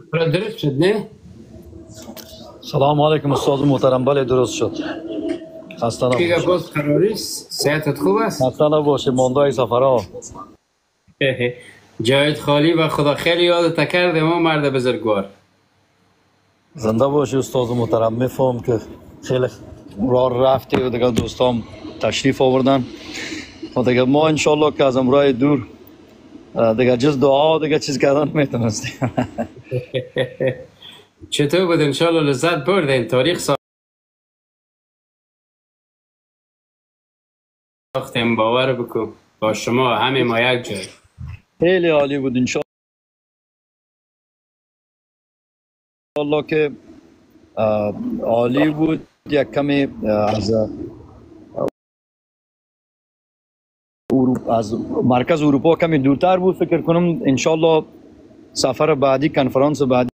حالا درست شد نه؟ سلام علیکم استاد محترم. بله درست شد. خسته دیگه نباشید. باز قراریست، صحتت خوب است؟ خسته نباشید. ماندای سفرها. جایت خالی و خدا خیلی یادت کرده ما مرد بزرگوار. زنده باشی استاد محترم. میفهم که خیلی راه رفتی و دیگه دوستام تشریف آوردن و دیگه ما انشالله که از امرای دور دیگه جز دعا دیگه چیز کردن میتونستیم. چطور بود؟ انشالله لذت بردین. تاریخ ساختیم، باور بکن با شما همه ما یک جای. خیلی عالی بود انشالله که عالی بود. یک کمی از از مرکز اروپا کمی دورتر بود. فکر کنم انشالله سفر بعدی کنفرانس بعدی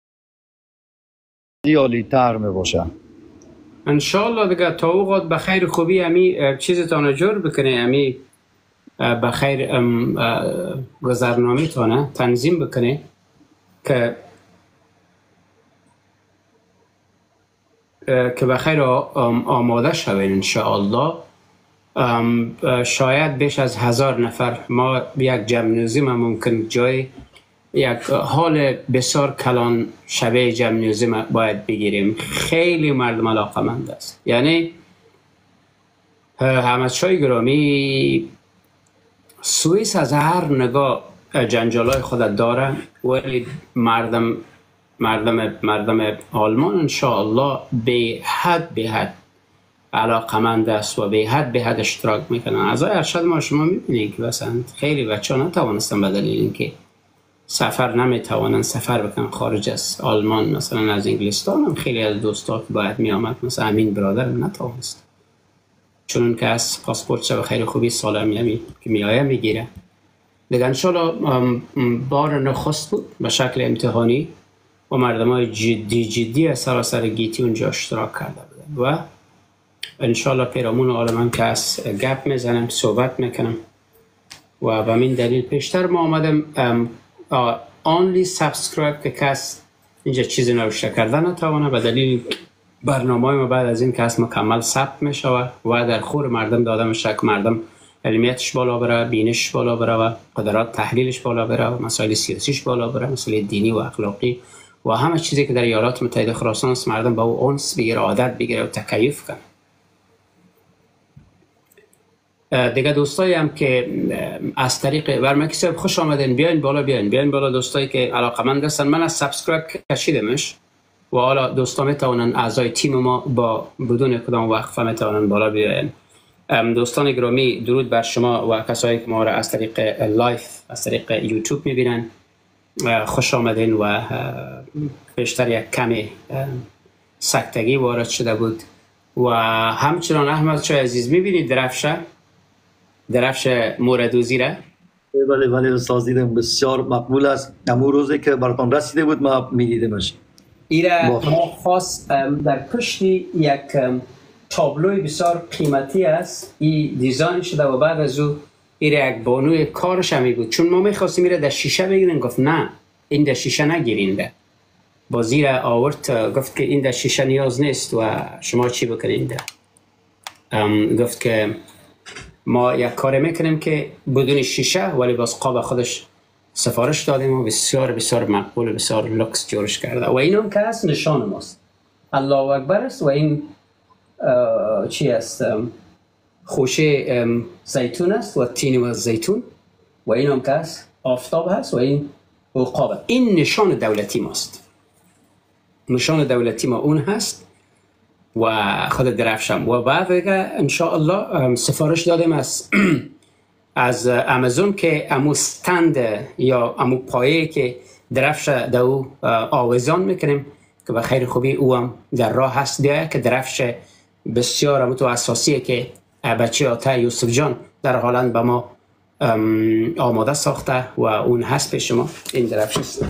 عالی تر می باشه انشالله دیگه تا اوقات بخیر خوبی امی چیزتان جور بکنه، امی بخیر گذرنامه تانه تنظیم بکنه که بخیر آماده شوین انشاءالله. شاید بیش از 1000 نفر. ما یک جمع ما ممکن جای یک حال بسیار کلان شبه جمع باید بگیریم. خیلی مردم علاقمند است. یعنی همسایه گرامی، سوئیس از هر نگاه جنجالای خود داره، ولی مردم آلمان انشاءالله به حد علاقمند است و به حد اشتراک میکنن. اعضای ارشد ما شما میبینید که مثلا خیلی بچه ها نتوانستن به دلیل اینکه سفر نمیتوانن سفر بکنن خارج از آلمان، مثلا از انگلستان هم خیلی از دوستا که باید میامد، مثلا امین برادر نتوانست، چون که از پاسپورت شب خیلی خوبی سالمی که میایه میگیره. دیگه انشالله بار نخست بود به شکل امتحانی و مردم های جدی سراسر گیتی اونجا اشتراک کرده بودن و انشالله پیرامون آلمان که از گپ میزنم، صحبت میکنم و به من دلیل پیشتر ما آمدم only subscribe که کس اینجا چیزی نوشته کرده نتوانه، به دلیل برنامه ما بعد از این کس مکمل ثبت میشه و در خور مردم داده میشه که مردم علمیتش بالا بره، بینش بالا بره و قدرات تحلیلش بالا بره و مسائل سیاسیش بالا بره، مسائل دینی و اخلاقی و همه چیزی که در ایالات متحده خراسان است مردم با او انس بگیره، عادت بگیره و تکیف کنه. دیگه دوستایی هم که از طریق برمکی صاحب خوش آمدین، بیاین بالا دوستایی که علاقمند هستن. من از سابسکرایب کشیدمش و حالا دوستا میتونن اعضای تیم ما با بدون کدام وقفه میتونن بالا بیاین. دوستان گرامی درود بر شما و کسایی که ما را از طریق لایف از طریق یوتیوب میبینن، خوش آمدین و بیشتر یک کمی سکتگی وارد شده بود و همچنان احمد چای عزیز میبینید درفش موردوزی را. بله استاد دیدم، بسیار مقبول است. امو روزی که براتون رسیده بود ما میدیدمش. ایره ما خاص در پشت یک تابلوی بسیار قیمتی است، این دیزاین شده و بعد از او ایره یک بانوی کارش همی بود، چون ما میخواستیم ایره در شیشه بگیریم، گفت نه این در شیشه نگیرین. با زیر آورد گفت که این در شیشه نیاز نیست و شما چی بکنید. گفت که ما یک کار میکنیم که بدون شیشه ولی باز قاب خودش سفارش دادیم و بسیار مقبول، بسیار لوکس جورش کرده و این هم که هست نشان ماست. الله اکبر است و این چی است؟ خوشه زیتون است و تین و زیتون و این هم که هست آفتاب هست و این عقاب. این نشان دولتی ماست، نشان دولتی ما اون هست و خود درفشم و بعد انشاءالله سفارش دادیم از امازون که امو استند یا امو پایه که درفش دو آویزان میکنیم که به خیر خوبی او هم در راه هست بیایه، که درفش بسیار امو تو اساسیه که بچه آتا یوسف جان در هالند به ما آماده ساخته و اون هست پیش شما. این درفش است.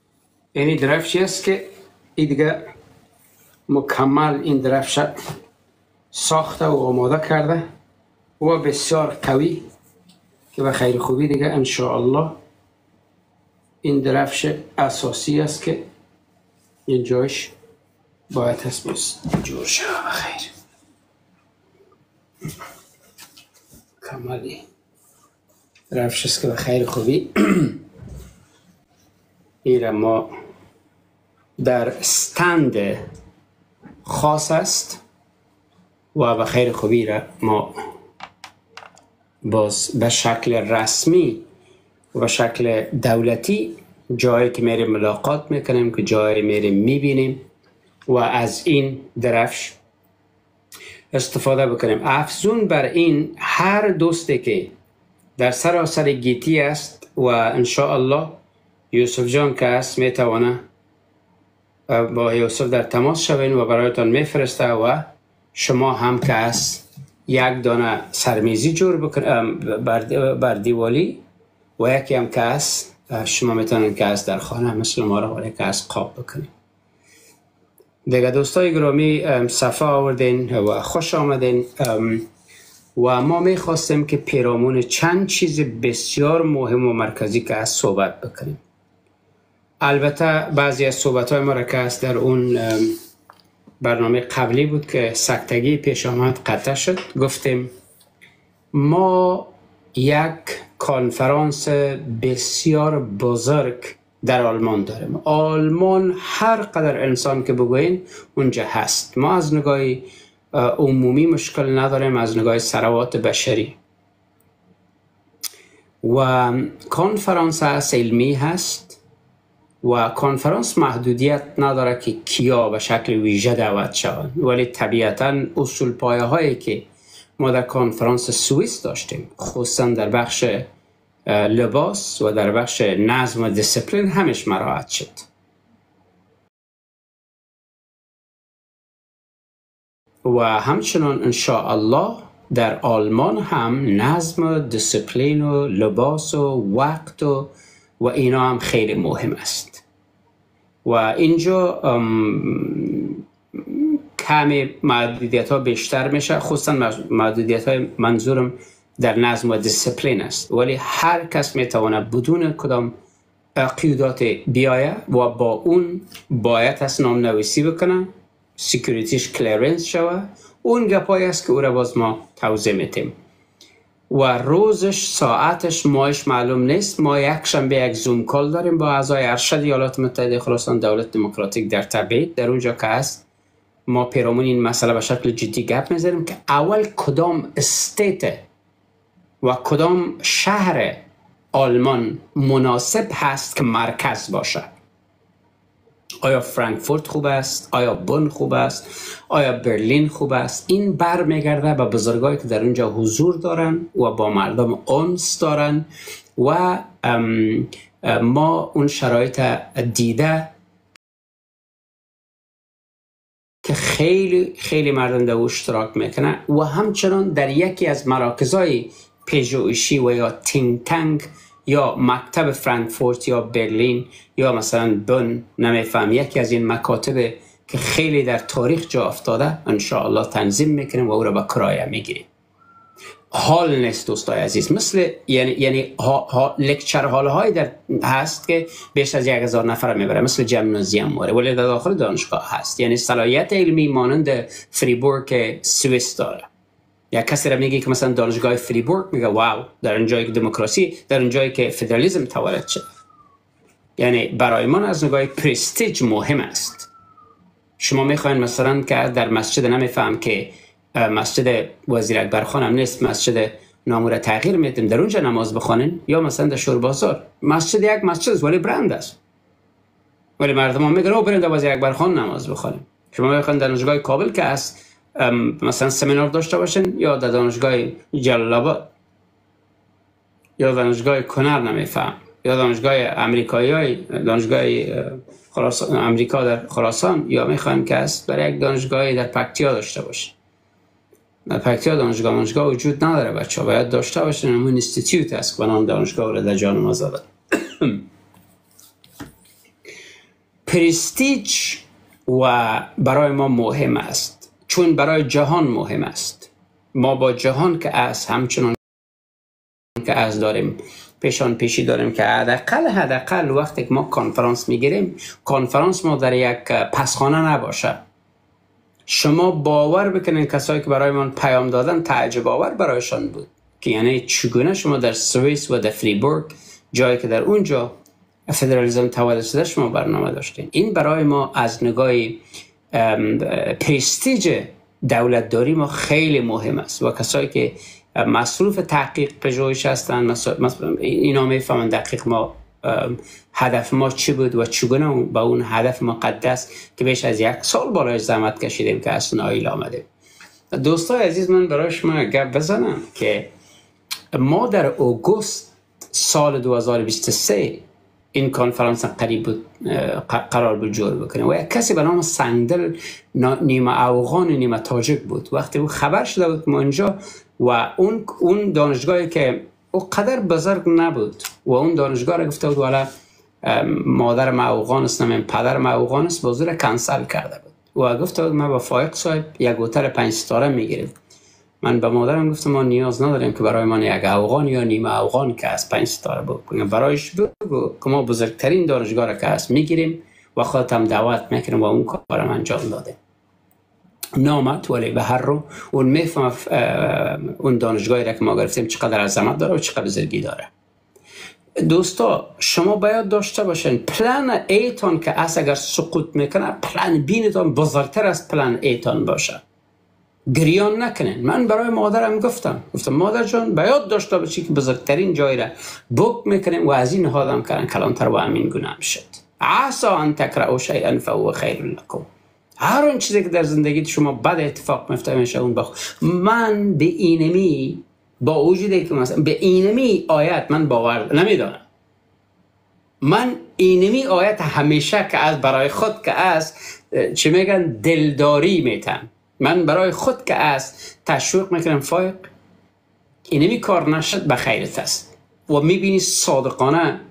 اینی درفشی است که این دیگه مکمل این درفش ساخته و آماده کرده و بسیار قوی که به خیر خوبی دیگه انشاءالله این درفش اساسی است که اینجاش باید هست بس جور شد بخیر کمالی درفش است که به خیر خوبی این ما در استند خاص است و به خیر خوبی را ما باز به شکل رسمی و به شکل دولتی جایی که میریم ملاقات میکنیم که جایی میریم میبینیم و از این درفش استفاده بکنیم. افزون بر این هر دوستی که در سراسر گیتی است و انشاءالله یوسف جان که است میتوانه با یوسف در تماس شوین و برایتان میفرسته و شما هم که است یک دانه سرمیزی جور بکن بر دیوالی و یکی هم که است شما میتونن که است در خانه مثل ما را ولی که است قاب بکنید. دیگه دوستای گرامی صفحه آوردین و خوش آمدین و ما میخواستیم که پیرامون چند چیز بسیار مهم و مرکزی که است صحبت بکنیم. البته بعضی از صحبت های ما را که است در اون برنامه قبلی بود که سکتگی پیش آمد قطع شد. گفتیم ما یک کنفرانس بسیار بزرگ در آلمان داریم. آلمان هر قدر انسان که بگوین اونجا هست. ما از نگاه عمومی مشکل نداریم، از نگاه ثروات بشری و کنفرانس علمی هست و کنفرانس محدودیت نداره که کیا به شکل ویژه دعوت شوند، ولی طبیعتاً اصول پایه هایی که ما در کنفرانس سوئیس داشتیم خصوصا در بخش لباس و در بخش نظم و دیسپلین همش مراعات شد. و همچنان انشاءالله در آلمان هم نظم و دیسپلین و لباس و وقت و اینا هم خیلی مهم است و اینجا کمی محدودیت ها بیشتر میشه، خصوصا محدودیت های منظورم در نظم و دیسپلین است، ولی هر کس میتونه بدون کدام قیودات بیایه و با اون باید از نام نویسی بکنه، سیکیوریتیش کلیرنس شوه. اون گپایی است که او را باز ما توضیح میتیم و روزش ساعتش ماهش معلوم نیست. ما یک شنبه یک زوم کال داریم با اعضای ارشد ایالات متحده خراسان دولت دموکراتیک در تبعید. در اونجا که هست ما پیرامون این مسئله به شکل جدی گپ میزنیم که اول کدام استیت و کدام شهر آلمان مناسب هست که مرکز باشه. آیا فرانکفورت خوب است؟ آیا بن خوب است؟ آیا برلین خوب است؟ این بر میگرده به بزرگایی که در اونجا حضور دارن و با مردم انس دارن و ما اون شرایط دیده که خیلی خیلی مردم در اشتراک میکنن و همچنان در یکی از مراکزهای پژوهشی و یا تینک تانک یا مکتب فرانکفورت یا برلین یا مثلا بن، نمیفهم، یکی از این مکاتب که خیلی در تاریخ جا افتاده انشاءالله تنظیم میکنیم و او را به کرایه میگیریم. حال نیست دوستای عزیز، مثل یعنی لکچر هال های در هست که بیش از 1000 نفر میبره، مثل جمنازیوم واره، ولی در داخل دانشگاه هست. یعنی صلاحیت علمی مانند فریبورگ سوئیس داره. یا کسی را میگه که مثلا دانشگاه فریبورگ، میگه واو، در اون جایی که دموکراسی، در اون جایی که فدرالیسم تولد شد. یعنی برای من از نگاه پرستیج مهم است. شما میخواین مثلا که در مسجد، نمیفهم که مسجد وزیر اکبر خان هم نیست، مسجد نامور تغییر میدیم، در اونجا نماز بخونین، یا مثلا در شور بازار مسجد یک مسجد است ولی برند است، ولی مردم هم میگن او بریم در وزیر اکبر خان نماز بخونیم. شما میخواین در دانشگاه کابل که است مثلا سمینار داشته باشین، یا در دانشگاه جلال آباد یا دانشگاه کنر، نمیفهم، یا دانشگاه امریکایی، دانشگاه خراسان امریکا در خراسان، یا میخواین که است برای یک دانشگاه در پکتیا داشته باشین. در پکتیا دانشگاه وجود نداره، بچه‌ها باید داشته باشین. همون اینستیتیوت است که نام دانشگاه رو در جان ما زدن. پرستیج و برای ما مهم است چون برای جهان مهم است. ما با جهان که است همچنان که از داریم پیشان پیشی داریم که حداقل وقتی که ما کنفرانس میگیریم، کنفرانس ما در یک پسخانه نباشه. شما باور بکنین کسایی که برای من پیام دادن تعجب آور برایشان بود که یعنی چگونه شما در سوئیس و در فریبورگ، جایی که در اونجا فدرالیسم تولد شده، شما برنامه داشتین. این برای ما از نگاه پرستیژ دولتداری ما خیلی مهم است و کسایی که مصروف تحقیق پژوهش هستن اینا میفهمن دقیق ما هدف ما چی بود و چگونه با اون هدف مقدس که بیش از 1 سال بالای زحمت کشیدیم که اصلا نایل آمده. دوستای عزیز، من برای شما گپ بزنم که ما در اوگوست سال 2023 این کنفرانس قریب بود قرار بود جور بکنه و یک کسی به نام سنگدل نیمه افغان نیمه تاجیک بود. وقتی او خبر شده بود ما اینجا و اون دانشگاهی که او قدر بزرگ نبود و اون دانشگاه را گفته بود والا مادرم افغان است، من پدرم افغان است، موضوع را کنسل کرده بود و گفته بود ما با فائق صاحب یک هتل 5 ستاره میگیریم. من به مادرم گفتم ما نیاز نداریم که برای من یک افغان یا نیمه افغان که از 5 ستاره بکنیم، برایش بگو که ما بزرگترین دانشگاه را که هست میگیریم و خودت هم دعوت میکنیم و اون کارم انجام داده. نامت ولی به هر رو اون میفهم اون دانشگاهی را که ما گرفتیم چقدر عظمت داره و چقدر بزرگی داره. دوستا شما باید داشته باشین پلان ایتان که از اگر سقوط میکنه پلان بینتان بزرگتر از پلان ایتان باشه. گریان نکنین. من برای مادرم گفتم مادر جان باید داشته باشی که بزرگترین جایی را بوک میکنیم و از این حالم کردن کلانتر و امین گناه میشد. عسا ان تکرهوا شیئا فهو خیر لکم. هر اون چیزی که در زندگی شما بد اتفاق میفته میشه اون من به اینمی با وجودی که مثلا به اینمی آیت من باور نمیدارم. من اینمی آیت همیشه که از برای خود که از چی میگن دلداری میتن، من برای خود که از تشویق میکنم فایق اینمی کار نشد به خیرت است و میبینی صادقانه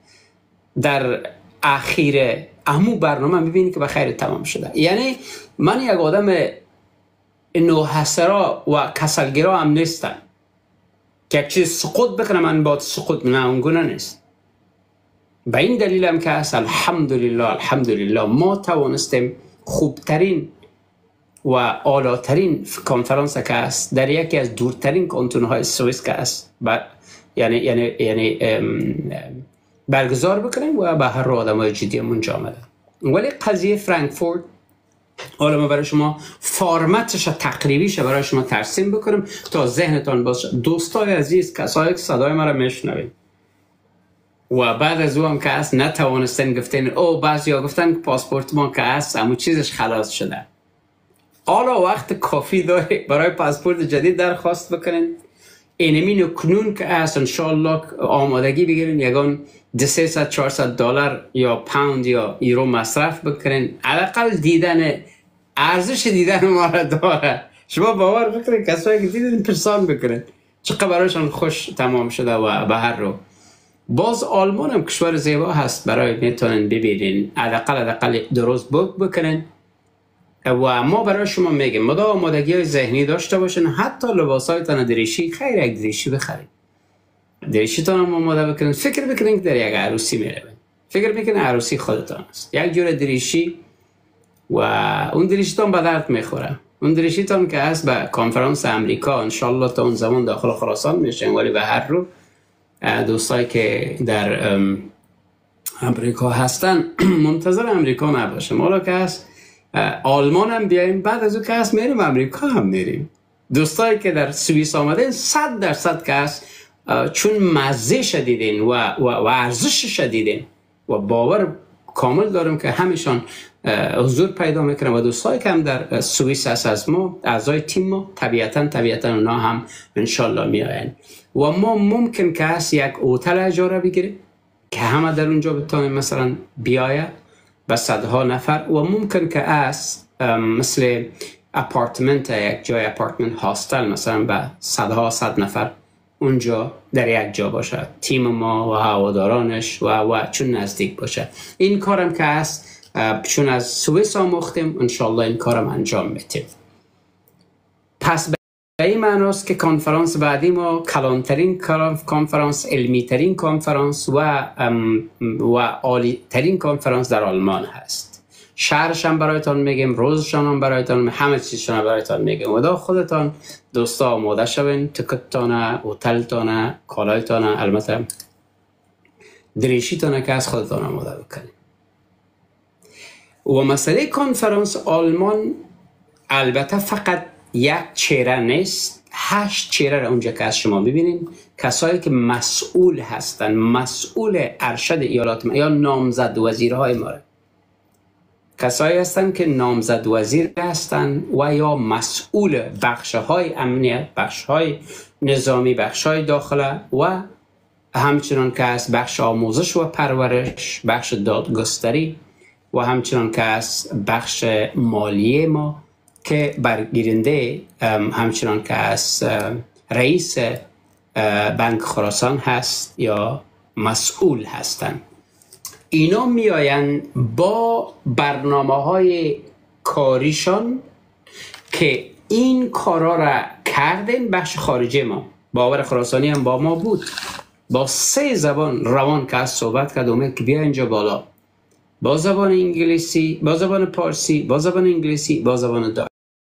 در اخیر همون برنامه میبینی که به خیر تمام شده. یعنی من یک آدم نوحسرا و کسلگرا هم نیستم که یک چیز سقوط بکنم من با سقوط نه اونگونه نیست. به این دلیل هم که هست الحمدلله ما توانستیم خوبترین و اعلاترین کنفرانس که هست در یکی از دورترین کانتونهای سوئیس که هست یعنی برگزار بکنیم و به هر آدمای جدی منجا آمده. ولی قضیه فرانکفورت حالا ما برای شما فرمتش تقریبیش برای شما ترسیم بکنم تا ذهنتان باشه. دوستای عزیز، کسایی که صدای ما را میشنوید و بعد از او هم که هست نتوانستن گفتن او بعضیا گفتن که پاسپورت ما که هست همون چیزش خلاص شده. حالا وقت کافی داره برای پاسپورت جدید درخواست بکنین. اینمی نکنون که هست انشاءالله آمادگی بگیرین یگان $300-400 یا پوند یا یورو مصرف بکنین. حداقل دیدن ارزش دیدن ما را داره. شما باور بکنین کسایی که دیدن پرسان بکنین چقدر برایشان خوش تمام شده و به هر رو. باز آلمان هم کشور زیبا هست برای میتونن ببینین. حداقل درست بوک بکنین و ما برای شما میگیم مدام آمادگی های ذهنی داشته باشین. حتی لباس های تان دریشی خیر یک دریشی بخرید، دریشی تان هم آماده بکنین. فکر بکنین که در یک عروسی میروین، فکر بکنین عروسی خودتان است. یک جور دریشی و اون دریشی تان به درد میخوره. اون دریشی تان که هست به کنفرانس امریکا انشالله تا اون زمان داخل خراسان میشن. ولی به هر رو دوستایی که در امریکا هستن منتظر امریکا نباشیم. حالا که هست آلمان هم بیاییم، بعد از او که هست میریم امریکا هم میریم. دوستایی که در سوئیس آمدن 100% که هست چون مزه شدیدین و ارزش شدیدین و باور کامل دارم که همیشان حضور پیدا میکنن و دوستایی که هم در سوئیس هست از ما اعضای تیم ما طبیعتا اونا هم انشالله میاین و ما ممکن که هست یک هتل اجاره بگیریم که همه در اونجا بتونیم مثلا بیاید با صدها نفر و ممکن که از مثل اپارتمنت یک جای اپارتمنت هاستل مثلا با صد نفر اونجا در یک جا باشه، تیم ما و هوادارانش و چون نزدیک باشه. این کارم که هست چون از سوئیس آموختیم انشالله این کارم انجام میتیم. پس به این معناست که کنفرانس بعدی ما کلانترین کنفرانس، علمیترین کنفرانس و عالیترین کنفرانس در آلمان هست. شهرش هم برایتان میگیم، روزشان هم برایتان میگیم، همه چیزشان هم برایتان میگیم. و دا خودتان دوستا آماده شوین، تکتتانه، هتلتانه، کالایتانه، البته دریشیتانه که از خودتان آماده بکنید. و مسئله کنفرانس آلمان البته فقط یک چهره نیست، 8 چهره را اونجا که از شما ببینید، کسایی که مسئول هستند، مسئول ارشد ایالات یا نامزد وزیرهای ما، کسایی هستند که نامزد وزیر هستند و یا مسئول بخش‌های امنیت، بخش‌های نظامی، بخش‌های داخله و همچنان که از بخش آموزش و پرورش، بخش دادگستری و همچنان که از بخش مالیه ما که برگیرنده، همچنان که از رئیس بانک خراسان هست یا مسئول هستند. اینا میآیند با برنامه‌های کاریشان که این کارا را کردن. بخش خارجی ما، باور خراسانی هم با ما بود، با 3 زبان روان که از صحبت کرد اومد که بیا اینجا بالا، با زبان انگلیسی، با زبان پارسی، با زبان انگلیسی، با زبان داچ.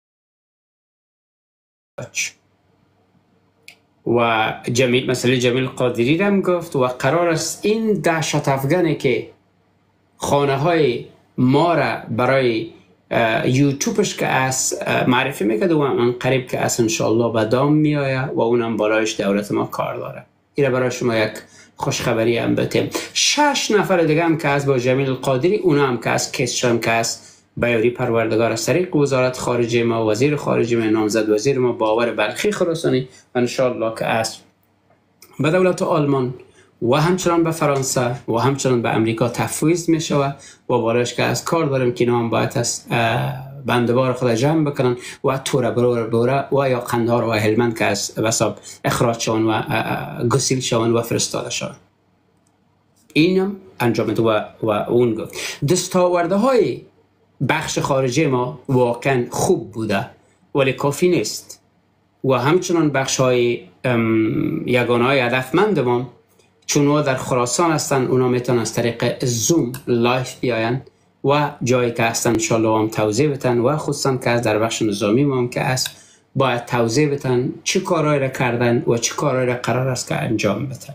و جمیل قادری هم گفت و قرار است این دهشت افغانی که خانه های ما را برای یوتیوبش که از معرفی میکرد و من قریب که از انشاءالله به دام میآید و اونم برایش دولت ما کار داره. این برای شما یک خوشخبری هم بتیم. 6 نفر دیگه هم که از با جمیل قادری، اونا هم که از کسشان که از بیاری پروردگار از طریق وزارت خارجه ما، وزیر خارجه ما، نامزد وزیر ما باور بلخی خراسانی و انشاءالله که از به دولت آلمان و همچنان به فرانسه و همچنان به امریکا تفویض می شود و بارش که از کار داریم که اینا هم باید از بندبار خود جمع بکنن و توره بروره و یا قندهار و هلمند که از بساب اخراج شون و گسیل شون و فرستاده شون. اینم انجام و اون گفت. دستاورده های بخش خارجی ما واقعا خوب بوده ولی کافی نیست و همچنان بخش های یگانه های هدفمند ما چون او در خراسان هستن، اونا میتونن از طریق زوم لایف بیاین و جایی که هستن انشالله هم توضیح بتن و خصوصا که در بخش نظامی ما هم که است باید توضیح بتن چه کارهایی را کردن و چه کارهایی را قرار است که انجام بتن.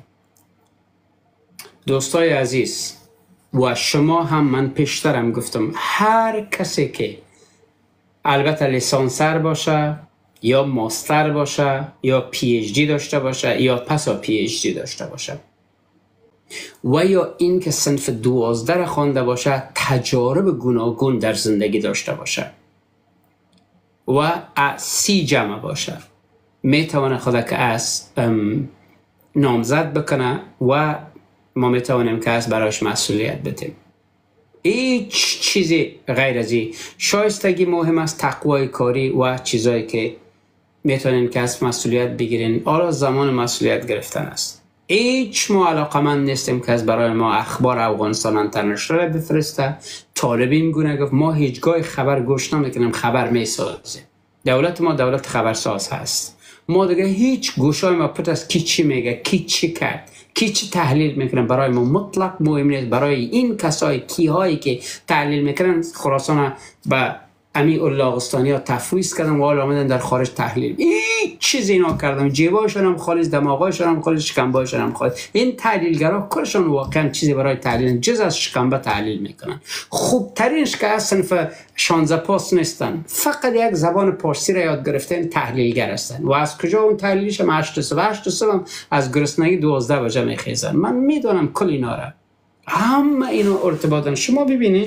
دوستای عزیز و شما هم، من پیشترم گفتم هر کسی که البته لیسانسر باشه یا ماستر باشه یا پی اچ دی داشته باشه یا پسا پی اچ دی داشته باشه و یا این که صنف 12 خوانده باشه، تجارب گوناگون در زندگی داشته باشه و 30 جمع باشه، میتونه خدا که از نامزد بکنه و ما میتوانیم که از برایش مسئولیت بتیم. هیچ چیزی غیر از این. شایستگی مهم است، تقوای کاری و چیزایی که میتونین که از مسئولیت بگیرین. حالا زمان مسئولیت گرفتن است. هیچ ما علاقمند نیستیم که از برای ما اخبار افغانستان انترنشنال بفرسته. طالبین گونه گفت ما هیچگاه خبر گوش نمیکنیم، خبر میسازیم. دولت ما دولت خبرساز هست. ما دیگه هیچ گوشای ما پت است کی چی میگه، کی چی کرد، کی چی تحلیل میکنه برای ما مطلق مهم نیست. برای این کسای کیهایی که تحلیل میکنن خراسان به امی اولاغستانی ها تفویض کردن و حالا آمدن در خارج تحلیل. هیچ چیز اینا کردن، جیبایشان هم خالص، دماغایشان هم خالص، شکمبایشان هم خالص. این تحلیلگرا کارشان واقعا چیزی برای تحلیل جز از شکمبه تحلیل میکنن. خوبترینش که از صنف 16 پاس نیستن، فقط یک زبان پارسی را یاد گرفتن، تحلیلگر هستن و از کجا اون تحلیلش هم 8 صبح هم از گرسنگی 12 بجه میخیزن. من میدونم کل اینا را، همه اینا ارتباطن. شما ببینید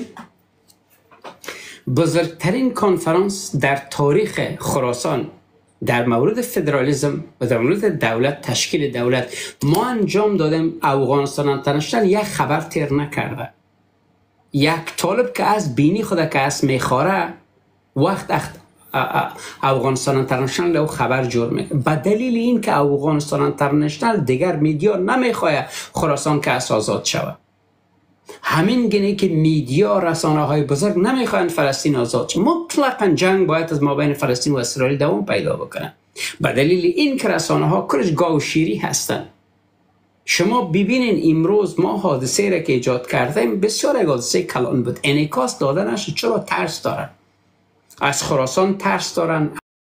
بزرگترین کنفرانس در تاریخ خراسان در مورد فدرالیسم و در مورد دولت، تشکیل دولت ما انجام دادیم. افغانستان انترنشنال یک خبر تیر نکرده. یک طالب که از بینی خدا که از میخواره وقت افغانستان انترنشنال او خبر جور میکنه. به دلیل این که افغانستان انترنشنال دیگر میدیا نمیخواه خراسان که از آزاد شود. همین گونه که میدیا رسانه های بزرگ نمیخواهند فلسطین آزاد شد. مطلقا جنگ باید از مابین فلسطین و اسرائیل دوام پیدا بکنه، به دلیل این که رسانه ها کلش گاو شیری هستند. شما ببینین امروز ما حادثه را که ایجاد کردیم بسیار حادثه کلان بود، انعکاس داده نشد. چرا؟ ترس دارن، از خراسان ترس دارن،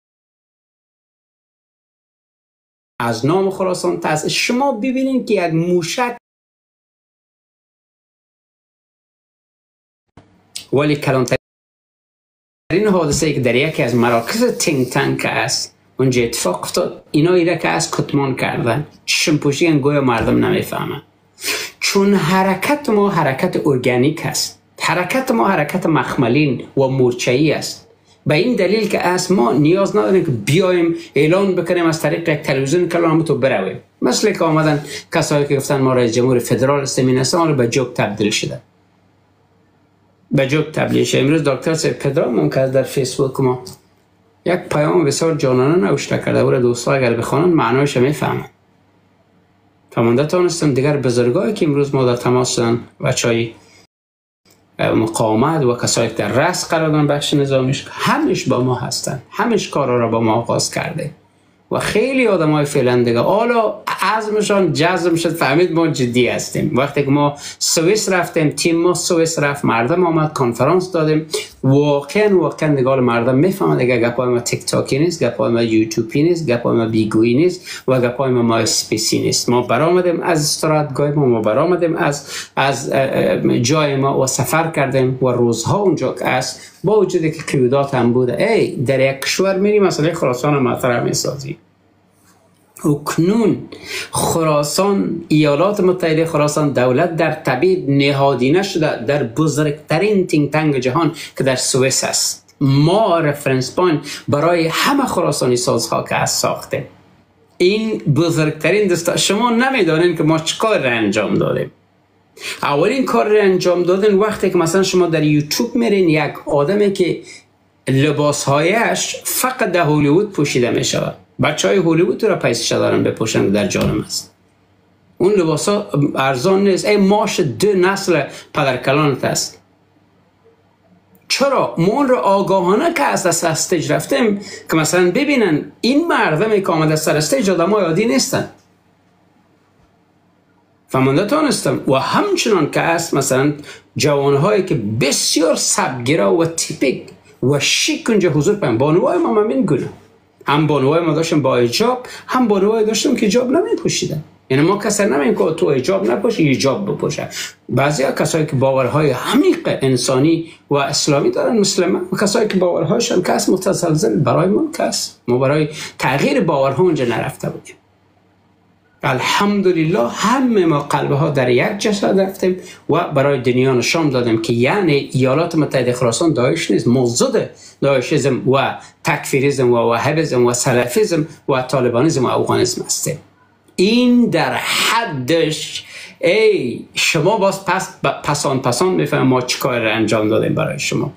از نام خراسان ترس. شما ببینین که یک موشک، ولی کلانترین حادثه که در یکی از مراکز تینک تانک است اونجا اتفاق افتاد، اینا ایره که از کتمان کردن، چشم پوشیدن، گویا مردم نمیفهمن. چون حرکت ما حرکت ارگانیک است، حرکت ما حرکت مخملین و مورچه‌ای است. به این دلیل که از ما نیاز نداریم که بیایم اعلان بکنیم از طریق یک تلویزیون کلام تو برویم. مثل که آمدن کسایی که گفتن ما رئیس جمهور فدرال هستیم، این اصلا به جوک تبدیل شده، به جوک تبدیل شده. امروز دکتر سید پدرام ممکن در فیسبوک ما یک پیام بسیار جانانه نوشته کرده بود، دوستا اگر بخوانن معنایش میفهمن. فهمانده تانستم دیگر بزرگایی که امروز ما در تماس شدن، بچهای مقاومت و کسایی که در رأس قرار دارن بخش نظامیش، همش با ما هستن، همش کارا را با ما آغاز کرده و خیلی آدمای فعلا دیگه حالا عزمشان جزم شد، فهمید ما جدی هستیم. وقتی که ما سوئیس رفتیم، تیم ما سوئیس رفت، مردم آمد، کنفرانس دادیم، واقعا دیگه مردم میفهمن دیگه گپای ما تیک تاکی نیست، گپای ما یوتیوبی نیست، گپای ما بیگویی نیست و گپای ما اسپیسی نیست. ما برآمدیم از استراحتگاه ما برآمدیم از جای ما و سفر کردیم و روزها اونجا که است، با وجودی که قیودات هم بوده، در یک کشور میری مسئله خراسان مطرح میسازی. اکنون خراسان، ایالات متحده خراسان، دولت در تبعید نهادینه شده در بزرگترین تینک تانک جهان که در سوئیس است. ما رفرنس پوینت برای همه خراسانی سازها که از ساخته. این بزرگترین دسته. شما نمیدانین که ما چه کار را انجام دادیم. اولین کار را انجام دادن وقتی که مثلا شما در یوتیوب میرین، یک آدمی که لباسهایش فقط در هالیوود پوشیده می شود، بچه های هالیوود را پیسش دارن بپوشن در جانم است. اون لباس ها ارزان نیست. ماش دو نسل پدرکلانت است. چرا؟ ما را آگاهانه که از استیج رفتیم که مثلا ببینن این مردمی که آمده سر استیج آدم های عادی نیستن. فهمانده تانستم. و همچنان که است مثلا جوانهایی که بسیار سبگیرا و تیپیک و شیک اونجا حضور پاییم. بانوهای ما همین گونه، هم بانوهای ما داشتم با حجاب، هم بانوهای داشتم که حجاب نمی پوشیدن. یعنی ما کسی نمیم که تو حجاب نپوشی، حجاب بپوشه. بعضی ها کسایی که باورهای عمیق انسانی و اسلامی دارن مثل من، و کسایی که باورهایشان کس متزلزل، برای من کس ما برای تغییر باورها اونجا نرفته بودیم. الحمدلله همه ما قلبه ها در یک جسد رفتیم و برای دنیا نشان دادیم که یعنی ایالات متحده خراسان داعش نیست، مزد داعشیسم و تکفیریسم و وهابیسم و سلفیسم و طالبانیسم و افغانیسم است. این در حدش. شما باز پسان میفهمیم ما چه کار را انجام دادیم برای شما.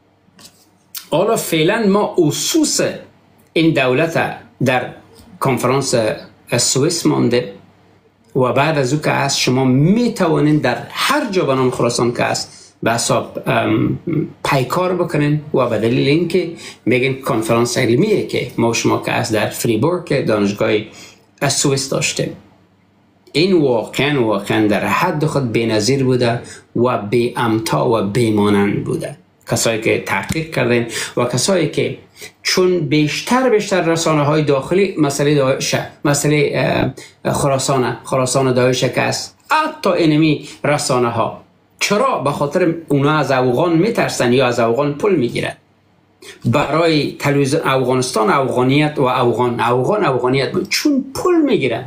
حالا فعلا ما اساس این دولت در کنفرانس سوئیس مانده و بعد از او که هست شما می توانید در هر جا به نام خراسان که هست به حساب پیکار بکنین و به دلیل اینکه میگن کنفرانس علمیه که ما شما که هست در فریبورگ دانشگاه سوئیس داشتیم. این واقعا در حد خود بی‌نظیر بوده و بی امتا و بیمانند بوده. کسایی که تحقیق کردن و کسایی که چون بیشتر رسانه های داخلی مسئله داعش، مسئله خراسان داعش که است، حتی اینمی رسانه ها، چرا؟ به خاطر اونا از افغان میترسن یا از افغان پول میگیرن. برای تلویزیون افغانستان افغانیت و افغانیت چون پول میگیرن.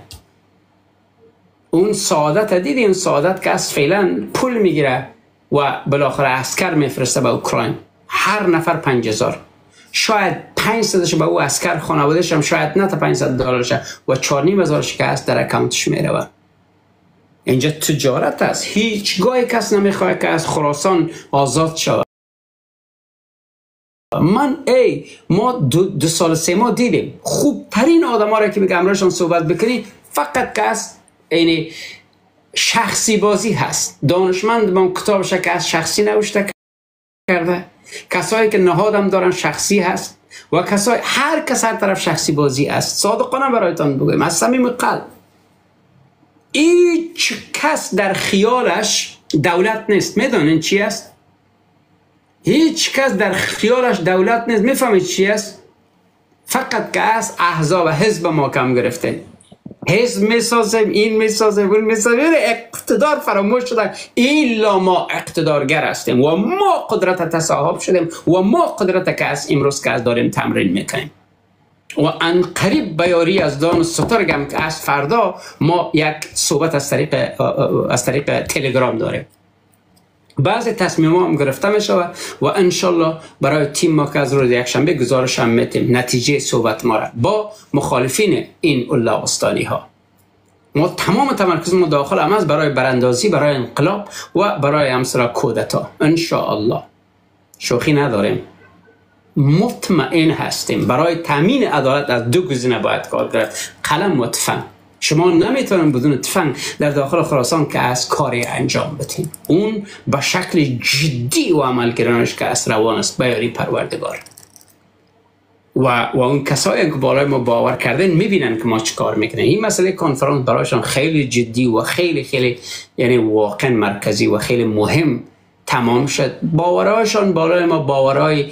اون سعادت دیدی، اون سعادت که از فعلا پول میگیره و بالاخره عسکر میفرسته به اوکراین، هر نفر 5000، شاید 500ش به او عسکر، خانواده‌اش هم شاید نه تا $500 و 4,500 که هست در اکانتش میره. اینجا تجارت است. هیچگاه کس نمیخواد که از خراسان آزاد شود. ما دو سال 3 ماه دیدیم خوب ترین آدم ها را که بگم امرشان صحبت بکنی فقط که از اینی شخصی بازی هست. دانشمند با کتابش که از شخصی نوشته کرده، کسایی که نهادم دارن شخصی هست و کسای هر کس هر طرف شخصی بازی است. صادقانه برایتان بگویم از صمیم قلب هیچ کس در خیالش دولت نیست. میدونین چی است؟ هیچ کس در خیالش دولت نیست. میفهمید چی است؟ فقط که از احزاب حزب ما کم گرفته، حزب میسازیم، این میسازیم، اون میسازیم، اقتدار فراموش شده. ایلا ما اقتدارگر هستیم و ما قدرت تصاحب شدیم و ما قدرت که از امروز که از داریم تمرین میکنیم و ان قریب بیاری از دان سترگم که از فردا ما یک صحبت از طریق تلگرام داریم. بعضی تصمیم هم گرفته می شود و انشالله برای تیم ما که از روز یکشنبه گزارش هم میتیم نتیجه صحبت ما را با مخالفین این الاغستانی ها. ما تمام تمرکز ما داخل هم است برای براندازی، برای انقلاب و برای همسرا کودتا. انشاءالله شوخی نداریم، مطمئن هستیم. برای تامین عدالت از دو گزینه باید کار کرد، قلم و تفنگ. شما نمیتونن بدون تفنگ در داخل خراسان که از کاری انجام بدین. اون به شکل جدی و عملگرانش که از روان است بیاری پروردگار. و اون کسایی که بالای ما باور کردن میبینن که ما چی کار میکنیم. این مسئله کنفرانس برایشان خیلی جدی و خیلی یعنی واقعا مرکزی و خیلی مهم تمام شد. باورایشان بالای ما باورای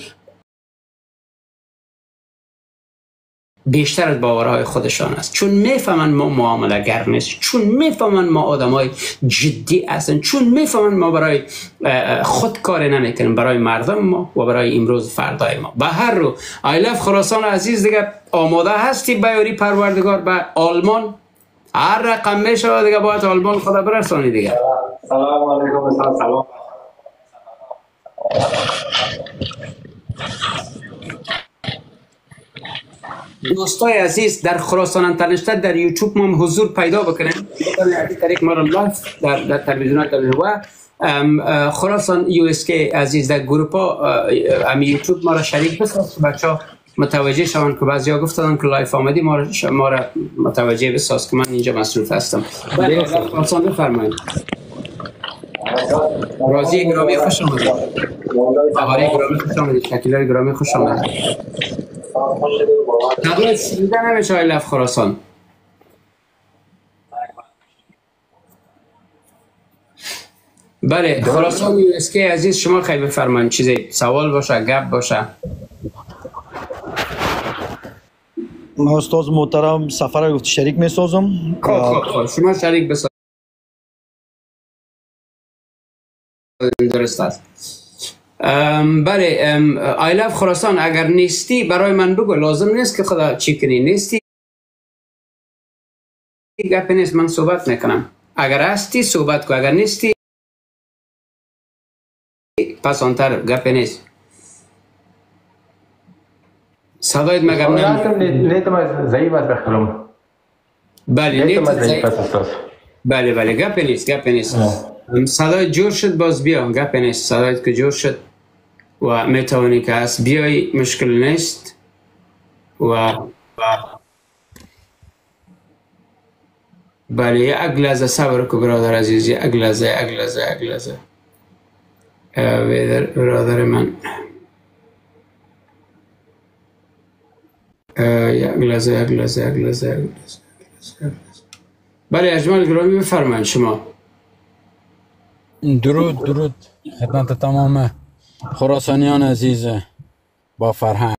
بیشتر از باورهای خودشان است، چون میفهمن ما معامله گر نیست، چون میفهمن ما آدمای جدی هستن، چون میفهمن ما برای خود کار نمیکنیم، برای مردم ما و برای امروز فردای ما. به هر رو ایلف خراسان عزیز دیگه آماده هستی بیاری پروردگار به آلمان؟ هر رقم میشه دیگه باید آلمان خدا برسانی دیگه. سلام علیکم. سلام. دوستای عزیز در خراسان انترنشنال در یوتیوب ما حضور پیدا بکنیم، از طریق ما را لایف در تلویزیونات و خراسان یو اس کی عزیز در گروپ ها یوتیوب ما را شریک بساز. بچه‌ها متوجه شوند که بعضیا گفتن که لایف آمدی ما را متوجه بساز که من اینجا مصروف هستم. بله خراسان بفرمایید. راضی گرامی خوش آمدید. آقای گرامی خوش آمدید. شکیلای گرامی خوش آمدید. تقریبا سیده نمیشه ایلف خراسان. بله خراسان یو اس کی عزیز شما خیلی بفرمایید. چیزی سوال باشه، گپ باشه. ما استاد محترم سفر گفت شریک میسازم. خب شما شریک بسازید. درست است. بله ایلف خراسان اگر نیستی برای من بگو، لازم نیست که خدا چی کنی. نیستی گپ نیست، من صحبت میکنم. اگر هستی صحبت کو، اگر نیستی پس آنتر گپ نیست. صدایت مگم نیتم ضعیف است بخیرم. بله نیت ضعیف است. بله گپ نیست. صدایت جور شد باز بیا، گپ نیست. صدایت که جور شد و میتوانی که از بیای مشکل نیست و بله یک لحظه صبر کو برادر عزیز، یک لحظه برادر من یک لحظه. بله اجمال گرامی بفرمایید شما. درود خدمت تمام خراسانیان عزیز با فرهنگ.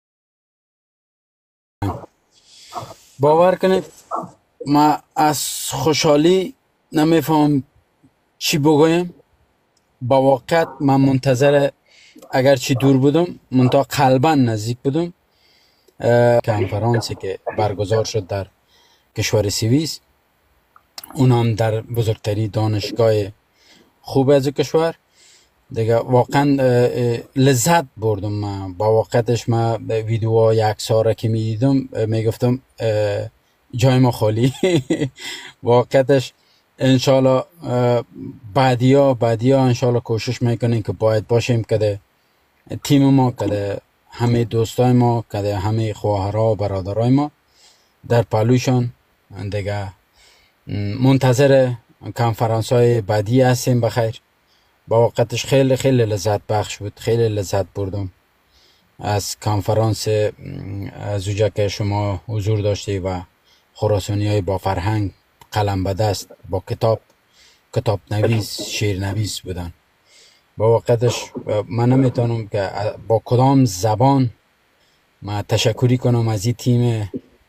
باور کنید ما از خوشحالی نمیفهم چی بگویم. با واقعیت من منتظر اگرچه دور بودم منتها قلبا نزدیک بودم کنفرانسی که برگزار شد در کشور سوئیس، اون هم در بزرگترین دانشگاه خوب از کشور دیگه. واقعا لذت بردم. من با واقعیتش من ویدیوها یک ساره که میدیدم میگفتم جای ما خالی. واقعیتش انشالله بعدیا انشالله کوشش میکنیم که باید باشیم که تیم ما، که همه دوستای ما، که همه خواهرها و برادرای ما در پهلوشان دیگه منتظر کنفرانس های بعدی هستیم بخیر. با وقتش خیلی خیلی لذت بخش بود، خیلی لذت بردم از کنفرانس زوجه که شما حضور داشتی و خراسانی های با فرهنگ، قلم به دست، با کتاب نویس، شعر نویس بودن. با وقتش من نمیتونم که با کدام زبان من تشکری کنم از این تیم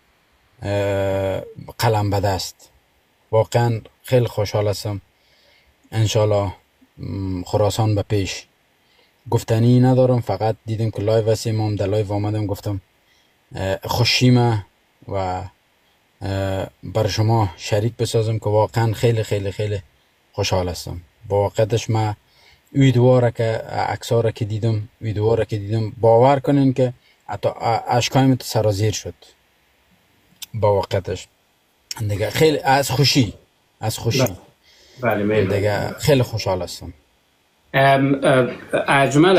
قلم به دست. واقعا خیلی خوشحال هستم. انشالله خراسان به پیش. گفتنی ندارم، فقط دیدم که لایو هستیم، هم در لایو آمدم گفتم خوشیمه و بر شما شریک بسازم که واقعا خیلی خیلی خیلی خوشحال هستم. با وقتش من ویدیوها که عکس‌ها که دیدم، باور کنین که حتی اشکایم سرازیر شد با وقتش دیگه. خیلی از خوشی بله دیگه خیلی خوشحال هستم. اجمل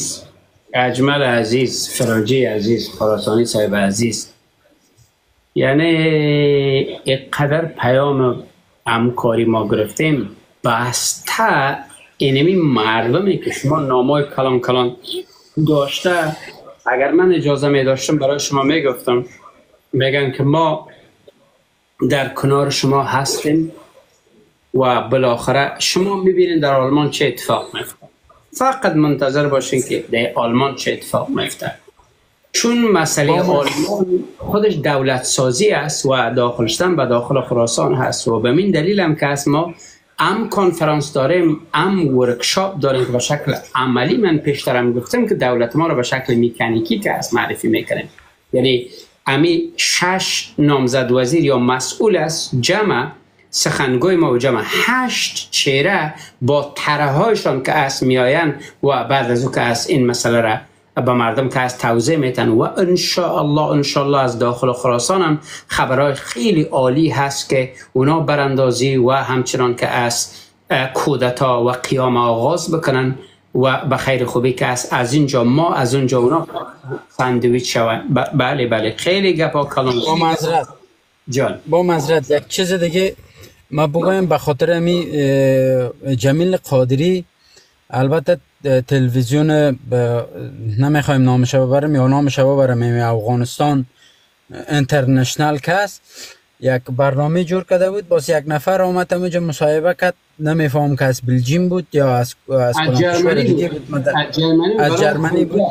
عزیز، فرانجی عزیز، خراسانی صاحب عزیز، یعنی اینقدر پیام همکاری ما گرفتیم بسته اینمی مردمی که شما نامای کلان داشته. اگر من اجازه می داشتم برای شما می گفتم، میگن که ما در کنار شما هستیم و بالاخره شما میبینید در آلمان چه اتفاق میفته. فقط منتظر باشین که در آلمان چه اتفاق میفته، چون مسئله آلمان خودش دولت سازی است و داخلشتن به داخل خراسان هست و به این دلیل هم که از ما کنفرانس داریم، ورکشاپ داریم که به شکل عملی، من پیشترم گفتم که دولت ما رو به شکل مکانیکی که از معرفی میکنیم. یعنی امی 6 نامزد وزیر یا مسئول است، جمع سخنگوی ما و جمع 8 چهره با طرحهایشان که از میآین و بعد از او که از این مسئله را به مردم که از توضیح میتن و انشاءالله از داخل خراسان هم خبرهای خیلی عالی هست که اونا براندازی و همچنان که از کودتا و قیام آغاز بکنن و به خیر خوبی که از اینجا ما از اونجا اونا ساندویچ شوند. بله خیلی گپا کلام. با معذرت یک چیز دیگه ما بگویم به خاطر امی جمیل قادری، البته تلویزیون نمیخوایم نامش ببرم یا نامش ببرم، افغانستان اینترنشنال کست یک برنامه جور کرده بود، باز یک نفر آمد اونجا مصاحبه کرد، نمیفهم که از بلژیم بود یا از جرمنی بود،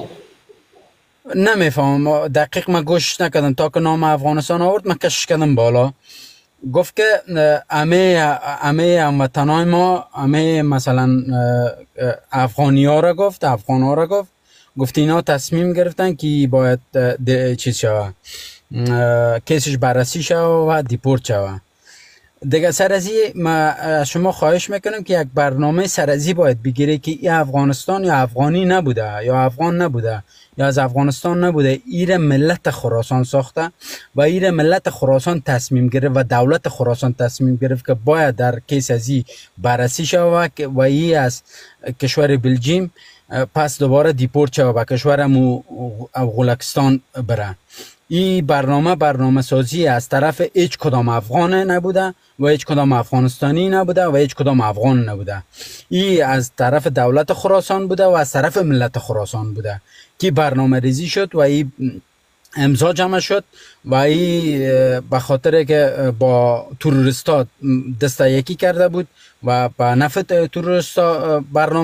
نمیفهم دقیق. ما گوش نکردم تا که نام افغانستان آورد من کشش کردم بالا. گفت که همه هموطنای ما، همه مثلا افغان ها را گفت اینا تصمیم گرفتن که باید چیز شوه، کیسش بررسی شوه و دیپورت شوه دیگه. سرازی ما شما خواهش میکنم که یک برنامه سرازی باید بگیره که این افغانستان یا افغانی نبوده یا افغان نبوده یا از افغانستان نبوده، ایره ملت خراسان ساخته و ایره ملت خراسان تصمیم گرفت و دولت خراسان تصمیم گرفت که باید در کیس ازی بررسی شود و ای از کشور بلژیم پس دوباره دیپورت شود و کشور افغانستان بره. این برنامه سازی از طرف هیچ کدام افغان نبوده و هیچ کدام افغانستانی نبوده و هیچ کدام افغان نبوده. این از طرف دولت خراسان بوده و از طرف ملت خراسان بوده که برنامه ریزی شد و این امضا جمع شد و این به خاطر که با تروریستا دست یکی کرده بود و با نفع تروریستا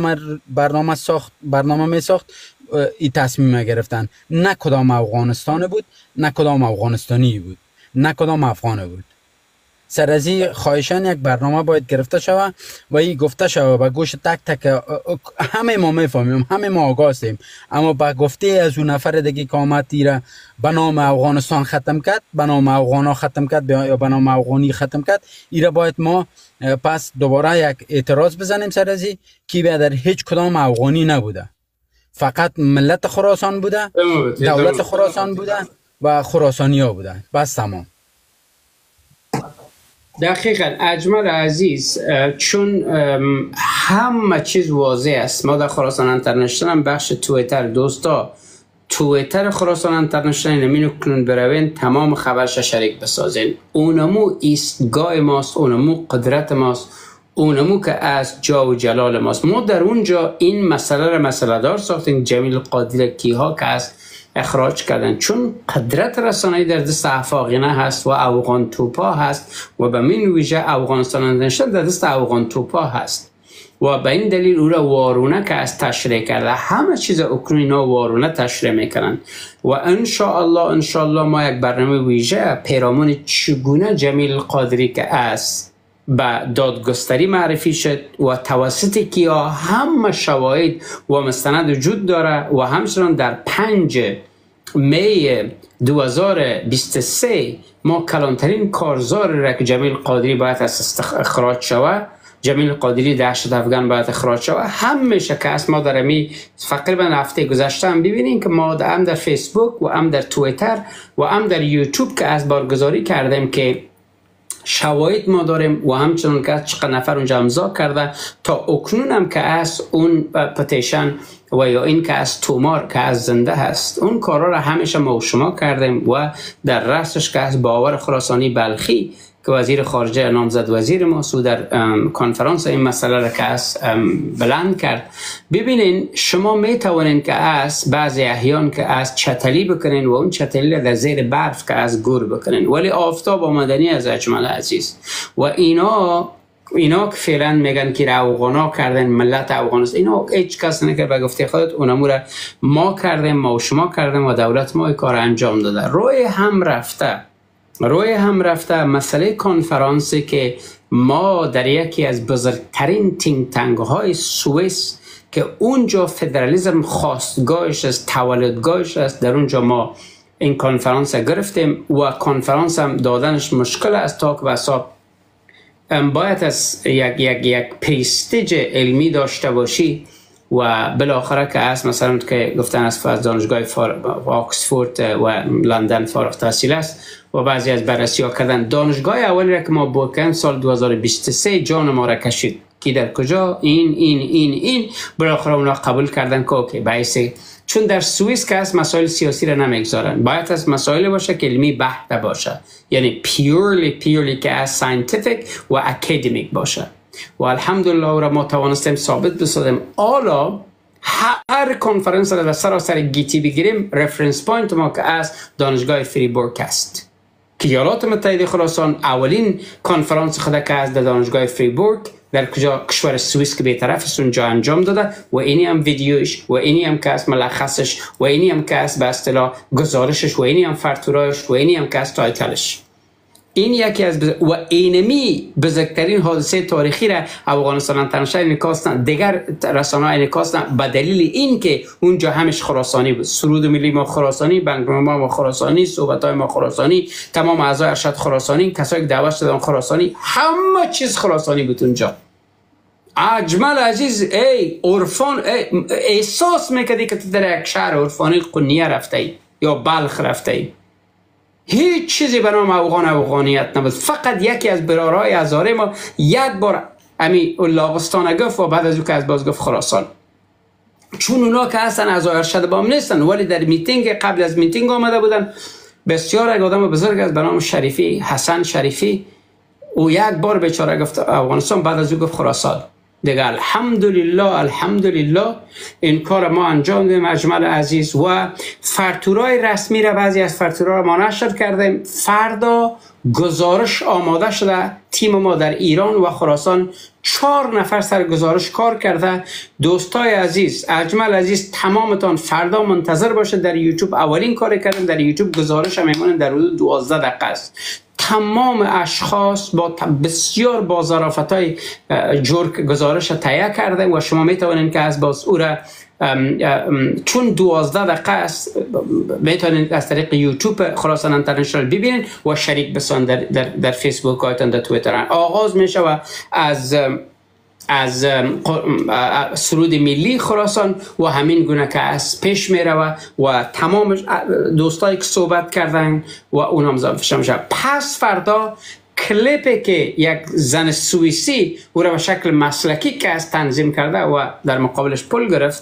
برنامه می ساخت، این تصمیم گرفتن. نه کدام افغانستان بود، نه کدام افغانستانی بود، نه کدام افغان بود. سرازی خواهشان یک برنامه باید گرفته شود و این گفته شود به گوش تک همه ما میفهمیم، همه ما آگاه هستیم، اما با گفته از اون نفر دیگه که آمد ایره به نام افغانستان ختم کرد، به نام افغانا ختم کرد یا به نام افغانی ختم کرد، ایره باید ما پس دوباره یک اعتراض بزنیم سرازی که در هیچ کدام افغانی نبوده، فقط ملت خراسان بوده، دولت خراسان بوده و خراسانی ها بوده، بس تمام. دقیقا اجمل عزیز، چون همه چیز واضح است. ما در خراسان اینترنشنال هم بخش تویتر دوستا تویتر خراسان انترنشنال نمینو کنون بروین تمام خبرش شریک بسازین. اونمو ایستگاه ماست، اونمو قدرت ماست، اونمو که از جا و جلال ماست. ما در اونجا این مسئله را مسئله دار ساختیم. جمیل قادری کیها که از اخراج کردن، چون قدرت رسانه‌ای در دست افاقینه هست و افغان توپا هست و به من ویژه افغانستان انترنشنال در دست افغان توپا هست و به این دلیل او را وارونه که از تشریح کرده. همه چیز اوکراینا وارونه تشریح میکنن و انشاءالله ما یک برنامه ویژه پیرامون چگونه جمیل قادری که است به دادگستری معرفی شد و توسط کیا همه شواهد و مستند وجود داره و همچنان در 5 می 2023 ما کلانترین کارزار را که جمیل قادری باید از اخراج شود، جمیل قادری دهشت افغان باید اخراج شود، همیشه که است. ما در امی تقریبا هفته گذشته هم ببینیم که ما هم در فیسبوک و هم در تویتر و هم در یوتیوب که از بارگذاری کردیم که شواهد ما داریم و همچنان که چقدر نفر اونجا امضا کرده تا اکنون هم که از اون پتیشن و یا این که از تومار که از زنده هست، اون کارا را همیشه ما و شما کردیم و در رأسش که از باور خراسانی بلخی که وزیر خارجه نامزد وزیر ماست و در کنفرانس این مسئله را که از بلند کرد. ببینین شما می توانین که از بعضی احیان که از چتلی بکنین و اون چتلی را در زیر برف که از گور بکنین، ولی آفتاب آمدنی از اجمل عزیز و اینا که فعلا میگن که افغانا کردن ملت افغانستان، اینا هیچ کس نکرد. به گفته خودت اونمو را ما کردیم، ما و شما کردیم و دولت ما کار انجام داده. روی هم رفته مسئله کنفرانسی که ما در یکی از بزرگترین تینگ تنگ های سوئیس که اونجا فدرالیسم خواستگاهش است، تولدگاهش است، در اونجا ما این کنفرانس گرفتیم و کنفرانس هم دادنش مشکل است تا که حساب باید از یک پرستیج علمی داشته باشی و بالاخره که است مثلا که گفتن از دانشگاه آکسفورد و لندن فارغ التحصیل است و بعضی از بررسی ها کردن. دانشگاه اولی را که ما بردیم سال 2023 جان ما را کشید که در کجا این بالاخره اونا قبول کردن که اوکی بایسته، چون در سوئیس که از مسائل سیاسی را نمیگذارن، باید از مسائل باشه که علمی بحت باشه، یعنی پیورلی که از ساینتیفیک و اکادمیک باشه و الحمدلله را ما توانستیم ثابت بسازیم. حالا هر کنفرانس را در سراسر گیتی بگیریم، رفرنس پوینت ما که از دانشگاه فریبورگ است که ایالات متحده خراسان اولین کنفرانس خود که از در دانشگاه فریبورگ در کشور سوئیس که به طرف است اونجا انجام داده و اینی هم ویدیوش و اینی هم که از ملخصش و اینی هم که از به اصطلاح گزارشش و اینی هم فرتورایش و اینی هم که از تایتلش. این یکی از و اینمی بزرگترین حادثه تاریخی را افغانستان انترنشنال انعکاستن، دیگر رسانه‌ها انعکاستن به دلیل این که اونجا همش خراسانی بود. سرود ملی ما خراسانی، بنگنامه ما خراسانی، صحبت‌های ما خراسانی، تمام اعضای ارشد خراسانی، کسایی که دعوت شدن خراسانی، همه چیز خراسانی بود اونجا. اجمل عزیز ای عرفان احساس میکردی که تو در یک شهر عرفانی قنیه رفته ای یا بلخ رفته ای. هیچ چیزی به نام افغانیت نبود. فقط یکی از برارهای هزاره ما یک بار امی لاغستان گفت و بعد از او که از باز گفت خراسان، چون اونا که اصلا از ارشد بام نیستن ولی در میتینگ قبل از میتینگ آمده بودن. بسیار یک آدم بزرگ از به نام شریفی، حسن شریفی، او یک بار بیچاره گفت افغانستان، بعد از او گفت خراسان. دیگه الحمدلله این کار ما انجام دادیم اجمل عزیز و فرتورای رسمی را بعضی از فرتورا ما نشر کردیم. فردا گزارش آماده شده، تیم ما در ایران و خراسان 4 نفر سر گزارش کار کرده. دوستای عزیز، اجمل عزیز، تمامتان فردا منتظر باشید در یوتیوب. اولین کار کردیم در یوتیوب گزارش هم میمونه در حدود 12 دقیقه است. تمام اشخاص با بسیار با ظرافت‌های جور گزارش تهیه کردیم و شما میتوانید که از باز او را چون 12 دقیقه است میتونید از طریق یوتیوب خراسان انترنشنال ببینید و شریک بسان در فیسبوک هایتان، در تویتر. آغاز میشه و از سرود ملی خراسان و همین گونه که از پیش میره و تمام دوستایی که صحبت کردن و اونم زنفشم میشه. پس فردا کلیپی که یک زن سوئیسی او را به شکل مسلکی که از تنظیم کرده و در مقابلش پول گرفت،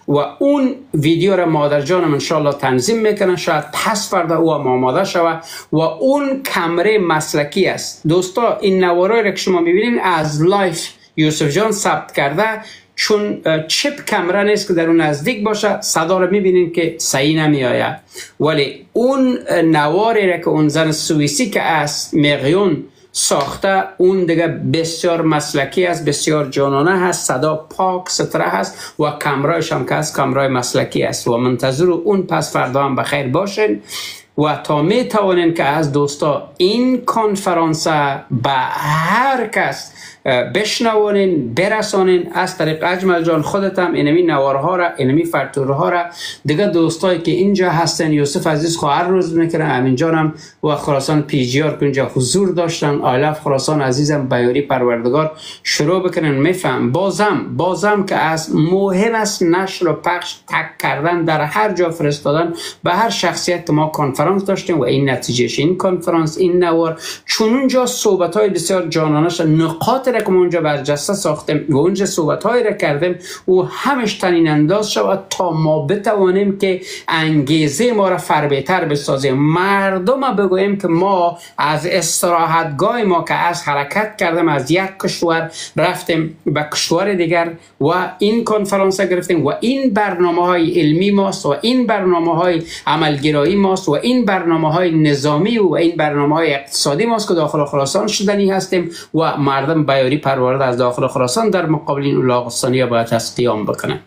و اون ویدیو را مادر جانم انشالله تنظیم میکنه، شاید پس فردا او هم آماده شود و اون کمره مسلکی است. دوستا این نوارایی را که شما میبینین از لایف یوسف جان ثبت کرده، چون چپ کمره نیست که در اون نزدیک باشه صدا رو میبینین که صحیح نمیآید، ولی اون نواری را که اون زن سوئیسی که از مقیون ساخته اون دیگه بسیار مسلکی است، بسیار جانانه هست، صدا پاک ستره هست و کمرایش هم که از کمرای مسلکی است و منتظر اون پس فردا هم بخیر باشین و تا می توانین که از دوستا این کنفرانس به هر کس بشنوانین برسانین از طریق اجمل جان خودت هم اینمی نوارها را اینمی فرتورها را دیگه دوستایی که اینجا هستن، یوسف عزیز خو هر روز میکنه همینجا هم و خراسان پی جی آر که اینجا حضور داشتن، آیلف خراسان عزیزم بیاری پروردگار شروع بکنن. میفهم بازم که از مهم است نشر و پخش تک کردن در هر جا فرستادن به هر شخصیت که ما کنفرانس داشتیم و این نتیجهش این کنفرانس این نوار، چون اونجا صحبت های بسیار جانانش نقاط که ما اونجا برجسته ساختیم و اونجا صحبت هایی را کردیم و همش تنین انداز شود تا ما بتوانیم که انگیزه ما را فربهتر بسازیم، مردم بگوییم که ما از استراحتگاه ما که از حرکت کردیم از یک کشور رفتیم به کشور دیگر و این کنفرانس گرفتیم و این برنامه های علمی ماست و این برنامه های عملگرایی ماست و این برنامه های نظامی و این برنامه های اقتصادی ماست که داخل خراسان شدنی هستیم و مردم بیاری پرورده از داخل خراسان در مقابل این اولاغستانی باید از قیام بکنه.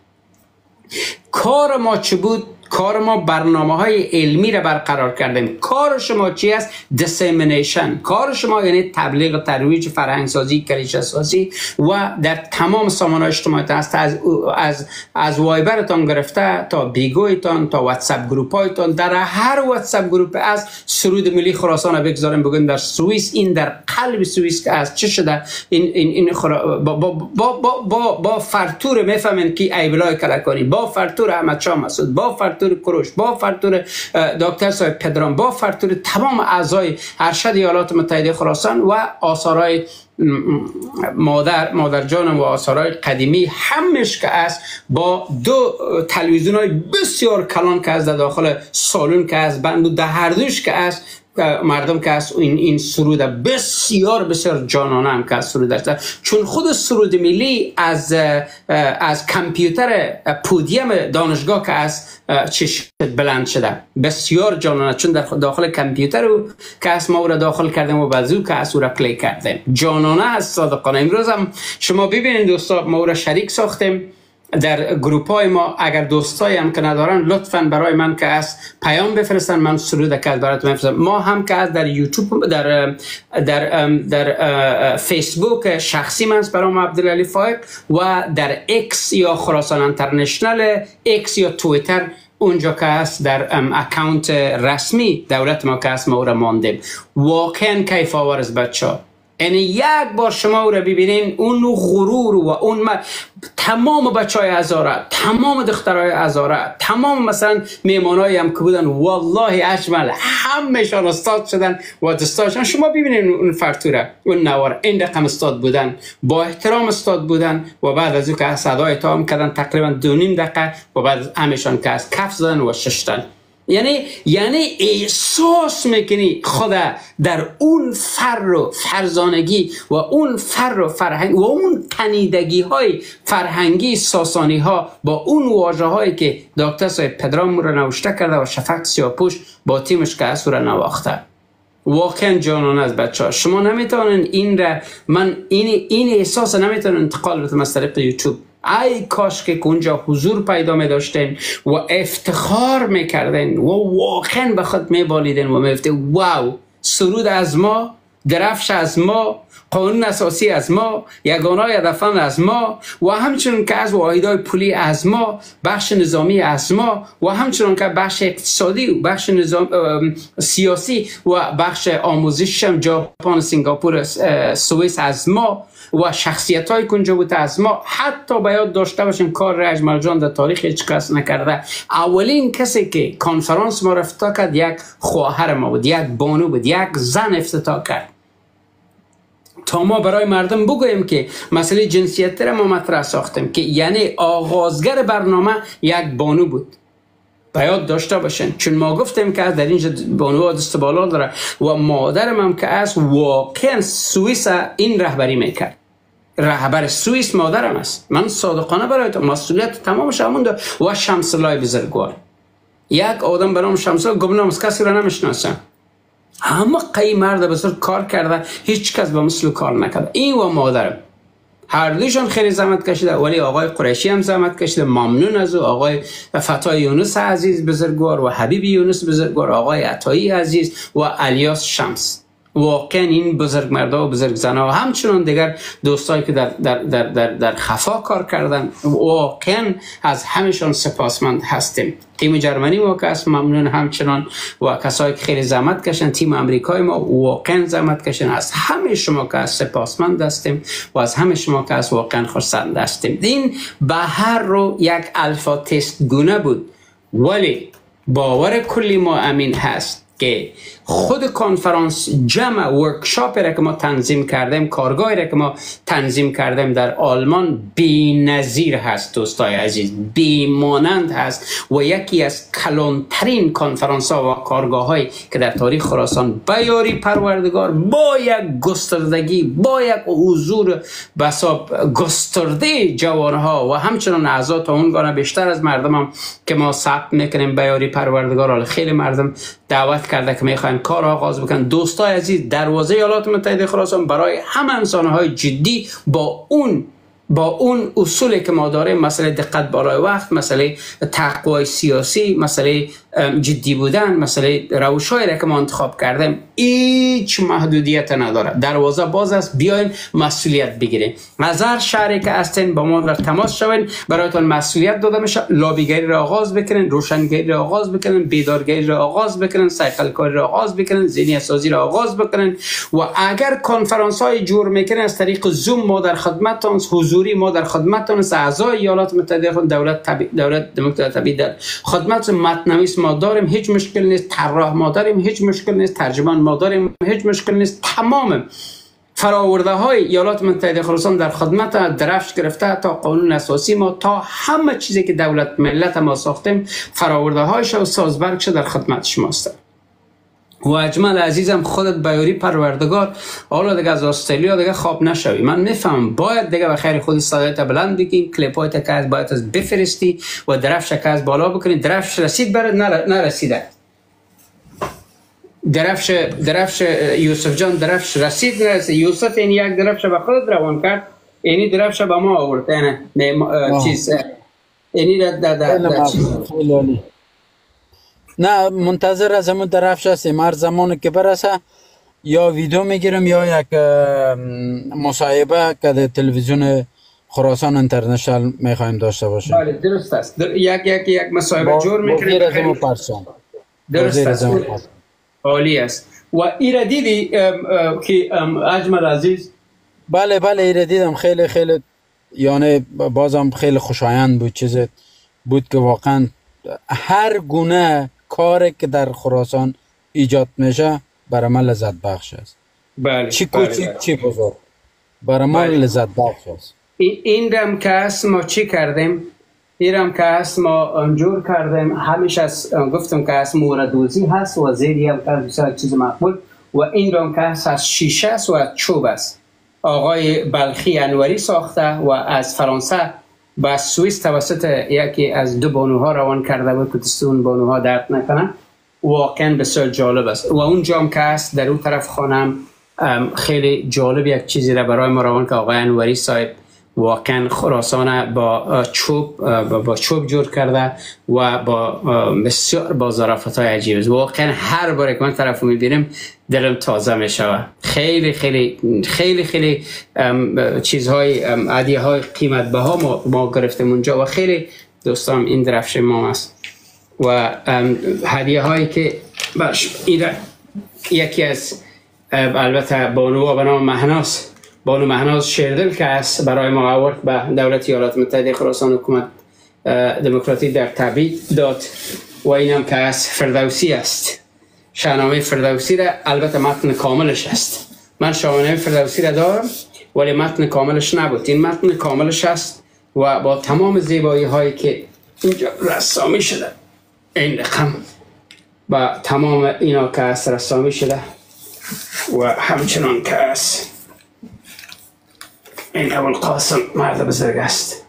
کار ما چه بود؟ کار ما برنامه های علمی را برقرار کردیم. کار شما چی است؟ dissemination. کار شما یعنی تبلیغ، ترویج، فرهنگ سازی، کلیشه سازی و در تمام سامانه اجتماعی است، از وایبرتان گرفته تا بیگویتان تا واتساپ گروپ هایتان، در هر واتساپ گروپ از سرود ملی خراسان را بگذاریم بگویم در سوئیس، این در قلب سوئیس که از چه شده این با فرتور میفهمین کی ایبلای کلکانی، با فرتور احمد شاه مسعود، با فرتور کوروش، با فرتور دکتر صاحب پدرام، با فرتور تمام اعضای ارشد ایالات متحده خراسان و آثارهای مادر جانم و آثارهای قدیمی همش که است، با دو تلویزیون های بسیار کلان که است در داخل سالن که است، بند در هر دوش که است، مردم که از این سرود بسیار بسیار جانانه هم که از سرود است، چون خود سرود ملی از کامپیوتر پودیم دانشگاه که از چشم بلند شده، بسیار جانانه، چون در داخل کامپیوتر که از ما او را داخل کردیم و بعضو که از او را پلی کردیم، جانانه است صادقانه. امروز هم شما ببینید دوستا ما او را شریک ساختیم در گروپ های ما. اگر دوستایی هم که ندارن لطفاً برای من که از پیام بفرستن، من سرود که براتون میفرستم. ما هم که از در یوتیوب در فیسبوک شخصی من برام عبدالعلی فائق و در اکس یا خراسان انترنشنال اکس یا تویتر اونجا که است در اکاونت رسمی دولت ما که است ما او را ماندیم. واقعا کیف آور است بچه‌ها. یعنی یک بار شما او را ببینین، اون غرور و اون تمام بچهای هزاره، تمام دخترهای هزاره، تمام مثلا میمانایی هم که بودن والله اجمل همه‌شان استاد شدن و دستاشان. شما ببینین اون فرتوره، اون نوار، این رقم استاد بودن، با احترام استاد بودن و بعد از او که صدای تام کردن تقریبا 2.5 دقیقه و بعد همه‌شان که از کف زدن و ششتن. یعنی احساس میکنی خدا در اون فر و فرزانگی و اون فر و فرهنگ و اون تنیدگی های فرهنگی ساسانی ها با اون واژه هایی که دکتر صاحب پدرام رو نوشته کرده و شفق سیاپوش با تیمش که از رو نواخته. واقعا جانانه از بچه ها. شما نمیتونن این را این احساس نمیتونن انتقال بدم از طریق یوتیوب. ای کاش که اونجا حضور پیدا می داشتین و افتخار می کردین و واقعا به خود می بالیدین و می گفتین واو، سرود از ما، درفش از ما، قانون اساسی از ما، یگانه هدفمند از ما و همچنین که از واحدهای پولی از ما، بخش نظامی از ما و همچنین که بخش اقتصادی و بخش سیاسی و بخش آموزش هم ژاپن، سنگاپور، سوئیس از ما و شخصیت های کنجا بوده از ما. حتی باید داشته باشیم کار اجمل جان در تاریخ هیچ کس نکرده. اولین کسی که کنفرانس ما افتتاح کرد یک خواهر ما بود، یک بانو بود، یک زن افتتاح کرد. تا ما برای مردم بگوییم که مسئله جنسیت را ما مطرح ساختیم که یعنی آغازگر برنامه یک بانو بود. باید داشته باشین، چون ما گفتیم که در اینجا بانوها دست بالا داره و مادرم هم که از واقعا سوئیس این رهبری میکرد. رهبر سوئیس مادرم است. من صادقانه برای تو مسئولیت تمامش همون داره. و شمس الله بزرگوار، یک آدم به نام شمس الله گمنام کسی را نمیشناسم، همه قی مرد بزرگ کار کرده، هیچ کس به مثل کار نکرده. این و مادرم هر دویشان خیلی زحمت کشیده، ولی آقای قریشی هم زحمت کشیده، ممنون از او. آقای فتای یونس عزیز بزرگوار و حبیب یونس بزرگوار، آقای عطایی عزیز و الیاس شمس، واقعا این بزرگ مردا و بزرگ زنها و همچنان دیگر دوستایی که در خفا کار کردن، واقعا از همشان سپاسمند هستیم. تیم جرمنی ما که است ممنون همچنان و کسایی که خیلی زحمت کشن، تیم امریکای ما واقعا زحمت کشن. از همه شما که است سپاسمند هستیم و از همه شما که است واقعا خرسند هستیم. این بهر رو یک الفا تست گونه بود، ولی باور کلی ما امین هست که خود کنفرانس جمع ورکشاپی را که ما تنظیم کردیم، کارگاهی را که ما تنظیم کردیم در آلمان بی نظیر هست دوستای عزیز، بی مانند هست و یکی از کلانترین کنفرانس ها و کارگاه هایی که در تاریخ خراسان به یاری پروردگار با یک گستردگی، با یک حضور بساب گسترده جوانها و همچنان اعضا تا اونگانه بیشتر از مردم هم که ما ثبت میکنیم به یاری پروردگار. حالا خیلی مردم دعوت کرده که میخواین کار آغاز بکنن. دوستای عزیز، دروازه ایالات متحده خراسان برای همه انسانهای جدی با اون اصولی که ما داریم، مسئله دقت بالای وقت، مسئله تقوای سیاسی، مسئله جدی بودن، مسئله روش‌هایی را که ما انتخاب کردیم، هیچ محدودیت نداره. دروازه باز است، بیاین مسئولیت بگیریم. از هر شهری که هستین با ما در تماس شوین، برایتان مسئولیت داده میشه. لابیگری را آغاز بکنین، روشنگری را آغاز بکنین، بیدارگری را آغاز بکنین، سایکل کاری را آغاز بکنین، ذهنیت سازی را آغاز بکنین. و اگر کنفرانس های جور میکنین از طریق زوم، ما در خدمتتان، حضوری ما در خدمتتان، اعضای ایالات متحده دولت دموکرات طبیعی در خدمت. متنویس ما داریم، هیچ مشکل نیست. طراح ما داریم، هیچ مشکل نیست. ترجمان ما داریم، هیچ مشکل نیست. تمام فراورده های ایالات متحده خراسان در خدمت، درفش گرفته تا قانون اساسی ما، تا همه چیزی که دولت ملت ما ساختیم، فراورده هایش و سازبرگش در خدمت شماست. و اجمل عزیزم، خودت بیاری پروردگار، حالا دیگه از استرالیا دیگه خواب نشوی. من میفهم باید دیگه به خیر خودی صدایت بلند بگی، کلیپایت که از باید از بفرستی و درفش که از بالا بکنی. درفش رسید برد نرسیده. درفش یوسف جان درفش رسید نرسید. یوسف این یک درفش به خود روان کرد، اینی درفش به ما آورد. نه چیز اینی در چیز نه، منتظر از همون درفش هستیم. هر زمانی که برسه یا ویدیو میگیرم یا یک مصاحبه که در تلویزیون خراسان اینترنشنال میخوایم داشته باشیم. بله درست است. یک مصاحبه جور میکنیم. درست است. عالی است. و ایره دیدی که اجمل عزیز؟ بله ایره دیدم. خیلی یعنی بازم خیلی خوشایند بود. چیز بود که واقعا هر گونه کاری که در خراسان ایجاد میشه برای من لذت بخش است. بله. چی کوچیک چی بزرگ برای من لذت بخش است. این رم که هست ما چی کردیم؟ این رم که هست ما انجور کردیم. همیشه گفتم که هست موردوزی هست و زیدی هم که بسیار چیز مقبول. و این رم که هست از شیشه است و از چوب است. آقای بلخی انوری ساخته و از فرانسه با سوئیس توسط یکی از دو بانوها روان کرده بود که دستون بانوها درد نکنن. واقعا بسیار جالب است. و اون جام که هست در اون طرف خانم خیلی جالب یک چیزی را برای ما روان که آقای انوری صاحب واقعا خراسان با چوب جور کرده و بسیار با ظرافت‌های عجیب است. واقعا هر بار که من طرفو میبینیم دلم تازه میشود. خیلی خیلی خیلی خیلی چیزهای هدیه های قیمت بها ما گرفتیم اونجا و خیلی دوستان این درفش ما است و هدیه هایی که یکی از البته بانوها به نام بانو مهناز شیردل که است برای ما آورد به دولت ایالات متحده خراسان حکومت دموکراتی در تبعید داد و اینم که از فردوسی است. شاهنامه فردوسی را البته متن کاملش است من شاهنامه فردوسی را دارم ولی متن کاملش نبود. این متن کاملش است و با تمام زیبایی هایی که اینجا رسامی شده، این رقم با تمام اینا که است رسامی شده و همچنان که است این ابوالقاسم مرد بزرگ است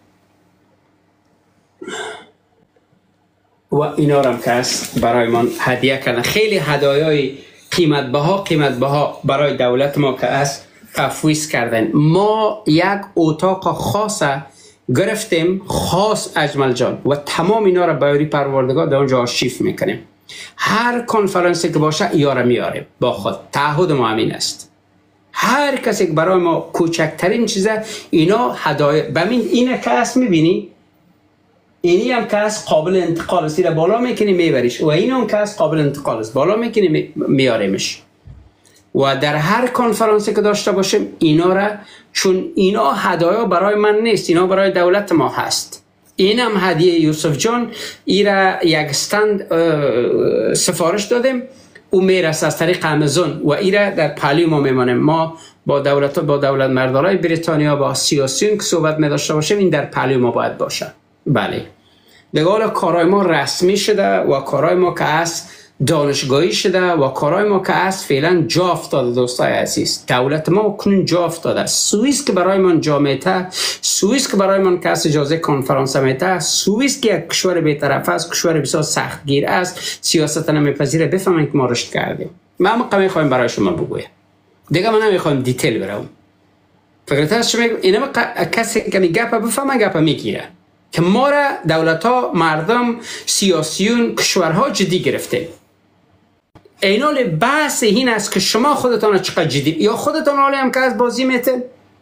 و اینا رو هم که است برای من هدیه کردن. خیلی هدایای قیمت بها برای دولت ما که است تفویض کردن. ما یک اتاق خاص گرفتیم، خاص اجمل جان، و تمام اینا را به پروردگار در اونجا آرشیو میکنیم. هر کنفرانسی که باشه اینا را میاریم با خود. تعهد ما همین است. هر کسی که برای ما کوچکترین چیزه اینا هدایای ببین. اینه که است میبینی، اینی هم که است قابل انتقال است، بالا میکنی میبریش، و این هم که است قابل انتقال است، بالا میکنی میاریمش. و در هر کنفرانسی که داشته باشیم اینا را، چون اینا هدایا برای من نیست، اینا برای دولت ما هست. این هم هدیه یوسف جان، ایرا یک استند سفارش دادیم او میرسه از طریق امازون و ایرا در پهلوی ما میمانیم. ما با دولت مردارای بریتانیا، با سیاسیون که صحبت می داشته باشیم، این در پهلوی ما باید باشه. بله دیگه حالا کارهای ما رسمی شده و کارهای ما که است دانشگاهی شده و کارهای ما که است فعلا جا افتاده. دوستای عزیز، دولت ما کنون جا افتاده. سوئیس که برای من جا میته، سوئیس که برای من کس اجازه کنفرانس میته، سوئیس که یک کشور بی‌طرف است، کشور بسیار سختگیر است، سیاست نمیپذیره، بفهمین که ما رشد کردیم. من میخوایم برای شما بگویم دیگه، من نمیخوام دیتیل برم. فکرت هست شما اینا کسی که گپ بفهمه گپ میگیره که ما را دولت ها، مردم، سیاسیون، کشورها جدی گرفته. اینال بحث این است که شما خودتان چقدر جدی، یا خودتان حالی هم که از بازی میتن.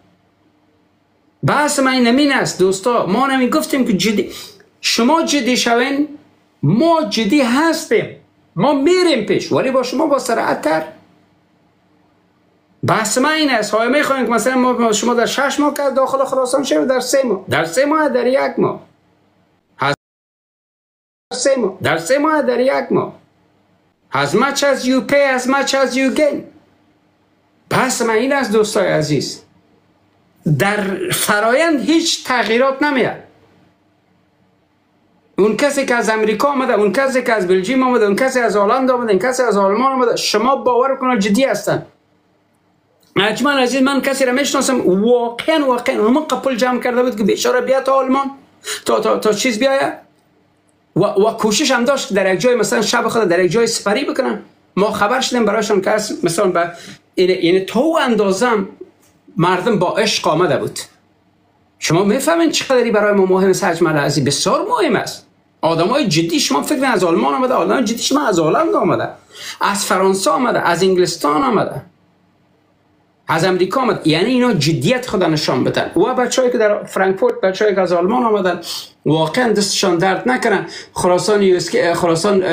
بحث من نمین است دوستا. ما نمی گفتیم که جدی، شما جدی شوین، ما جدی هستیم، ما میریم پیش، ولی با شما با سرعت تر. بحث من این است. های میخوایم که مثلا ما شما در 6 ماه که داخل خراسان شوید، در 3 ماه، در 3 ماه، در 1 ماه، در 3 ماه، در 1 ماه. As much as you pay, as much as you gain. بحث من این است دوستای عزیز. در فرایند هیچ تغییرات نمیاد. اون کسی که از امریکا آمده، اون کسی که از بلژیم آمده، اون کسی از هلند آمده، اون کسی از آلمان آمده، شما باور کنید جدی هستن. اجمل عزیز، من کسی را میشناسم واقعا اون قپل جمع کرده بود که بیچاره بیا تا آلمان تا چیز بیاید و کوشش هم داشت که در یک جای مثلا شب خود در یک جای سپری بکنن. ما خبر شدیم برایشان که مثلا به یعنی تو اندازم مردم با عشق آمده بود. شما میفهمین چقدری برای ما مهم است اجمل عزیز؟ بسیار مهم است. آدمای جدی، شما فکر از آلمان آمده، آدمای جدی شما از هلند آمده، از فرانسه آمده، از انگلستان آمده، از امریکا آمد. یعنی اینا جدیت خود نشان بدن. و بچه‌ای که در فرانکفورت، بچه‌ای که از آلمان آمدن، واقعا دستشان درد نکنن. خراسان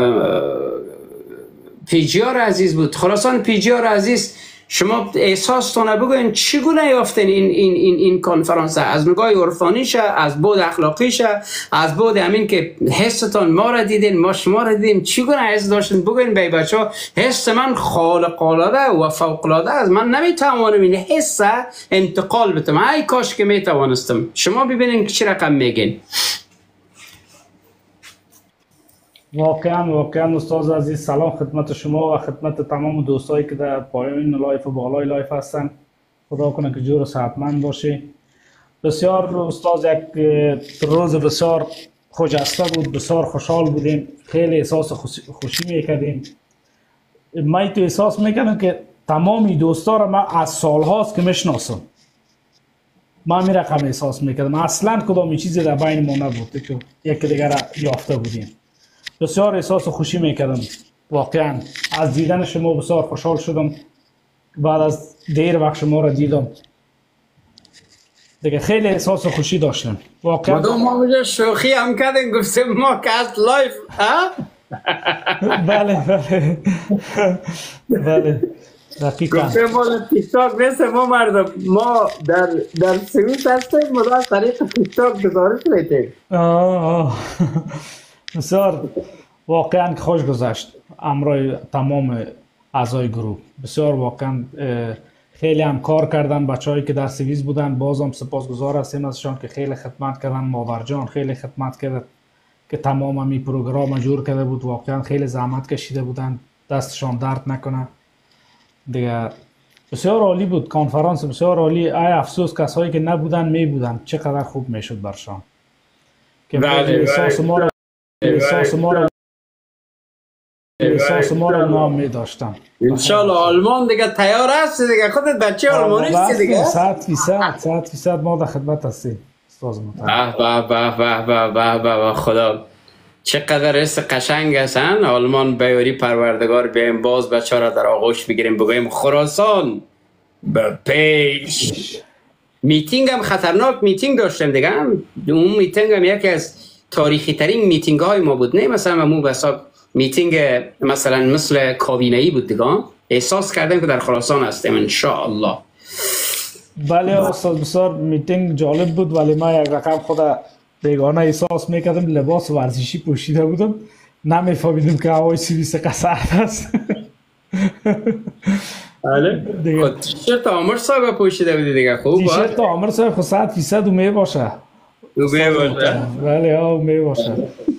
پیجیار عزیز بود. خراسان پیجیار عزیز، شما احساستون بگوین چگونه یافتین این کنفرانس؟ از نگاه عرفانیشه، از بعد اخلاقیشه، از بعد همین که حستان ما را دیدین، ما شما را دیدیم، چگونه حس داشتین؟ بگوین به بچه‌ها حس من خارق العاده و فوق العاده است. من نمیتوانم این حس انتقال بدم. ای کاش که میتوانستم. شما ببینین که چه رقم میگین. واقعا استاد عزیز، سلام خدمت شما و خدمت تمام دوستایی که در پایین لایف و بالای لایف هستن. خدا کنه که جور و صحتمند باشی. بسیار استاد یک روز بسیار خجسته بود، بسیار خوشحال بودیم، خیلی احساس خوشی میکردیم. من تو احساس میکنم که تمامی دوستا را من از سالهاست که میشناسم. من می رقم احساس میکردم اصلا کدام چیزی در بین ما نبود که یکی دیگر را یافته بودیم. بسیار احساس خوشی میکردم. واقعا از دیدن شما بسیار خوشحال شدم. بعد از دیر وقت شما را دیدم دیگه خیلی احساس خوشی داشتم. واقعا ما اونجا شوخی هم کردیم، گفتیم ما که از لایف بله دقیقا گفتیم ما تیک تاک نیستیم. ما مردم ما در سویس هستیم، ما در طریق تیک تاک گزارش میتیم. بسیار واقعا خوش گذشت. امروز تمام اعضای گروه. بسیار واقعا خیلی هم کار کردن بچه‌هایی که در سوئیس بودن. بازم سپاسگزار هستیم ازشان که خیلی خدمت کردن. ماورجان خیلی خدمت کرد که تمام همی پروگرام جور کرده بود. واقعا خیلی زحمت کشیده بودن، دستشان درد نکنه دیگه. بسیار عالی بود کنفرانس، بسیار عالی. ای افسوس کسایی که نبودن می بودن، چقدر خوب میشد برشان که احساس ما رو نام می داشتن. انشالله آلمان دیگه تیار هست دیگه، خودت بچه آلمانی هستی دیگه. 100% ما در خدمت هستیم استاد محترم. به خدا چقدر است قشنگ هستن. آلمان بیاری پروردگار بیایم باز بچه را در آغوش بگیریم بگویم خراسان به پیش. میتینگ هم خطرناک میتینگ داشتیم دیگه. اون میتینگ هم یکی از تاریخی ترین میتینگ های ما بود، نه مثلا همون بسا میتینگ مثلا مثل کابینه‌ای بود دیگه. احساس کردیم که در خراسان هستیم انشاءالله. بله استاد بسیار میتینگ جالب بود، ولی ما یک رقم خود بیگانه احساس میکردم. لباس ورزشی پوشیده بودم، نمیفهمیدم که هوای سوئیس قسرت است. بله خود تیشرت آمر صاحب پوشیده بودی دیگه. خوب تیشرت آمر صاحب خود 100% می باشه. بله می باشه.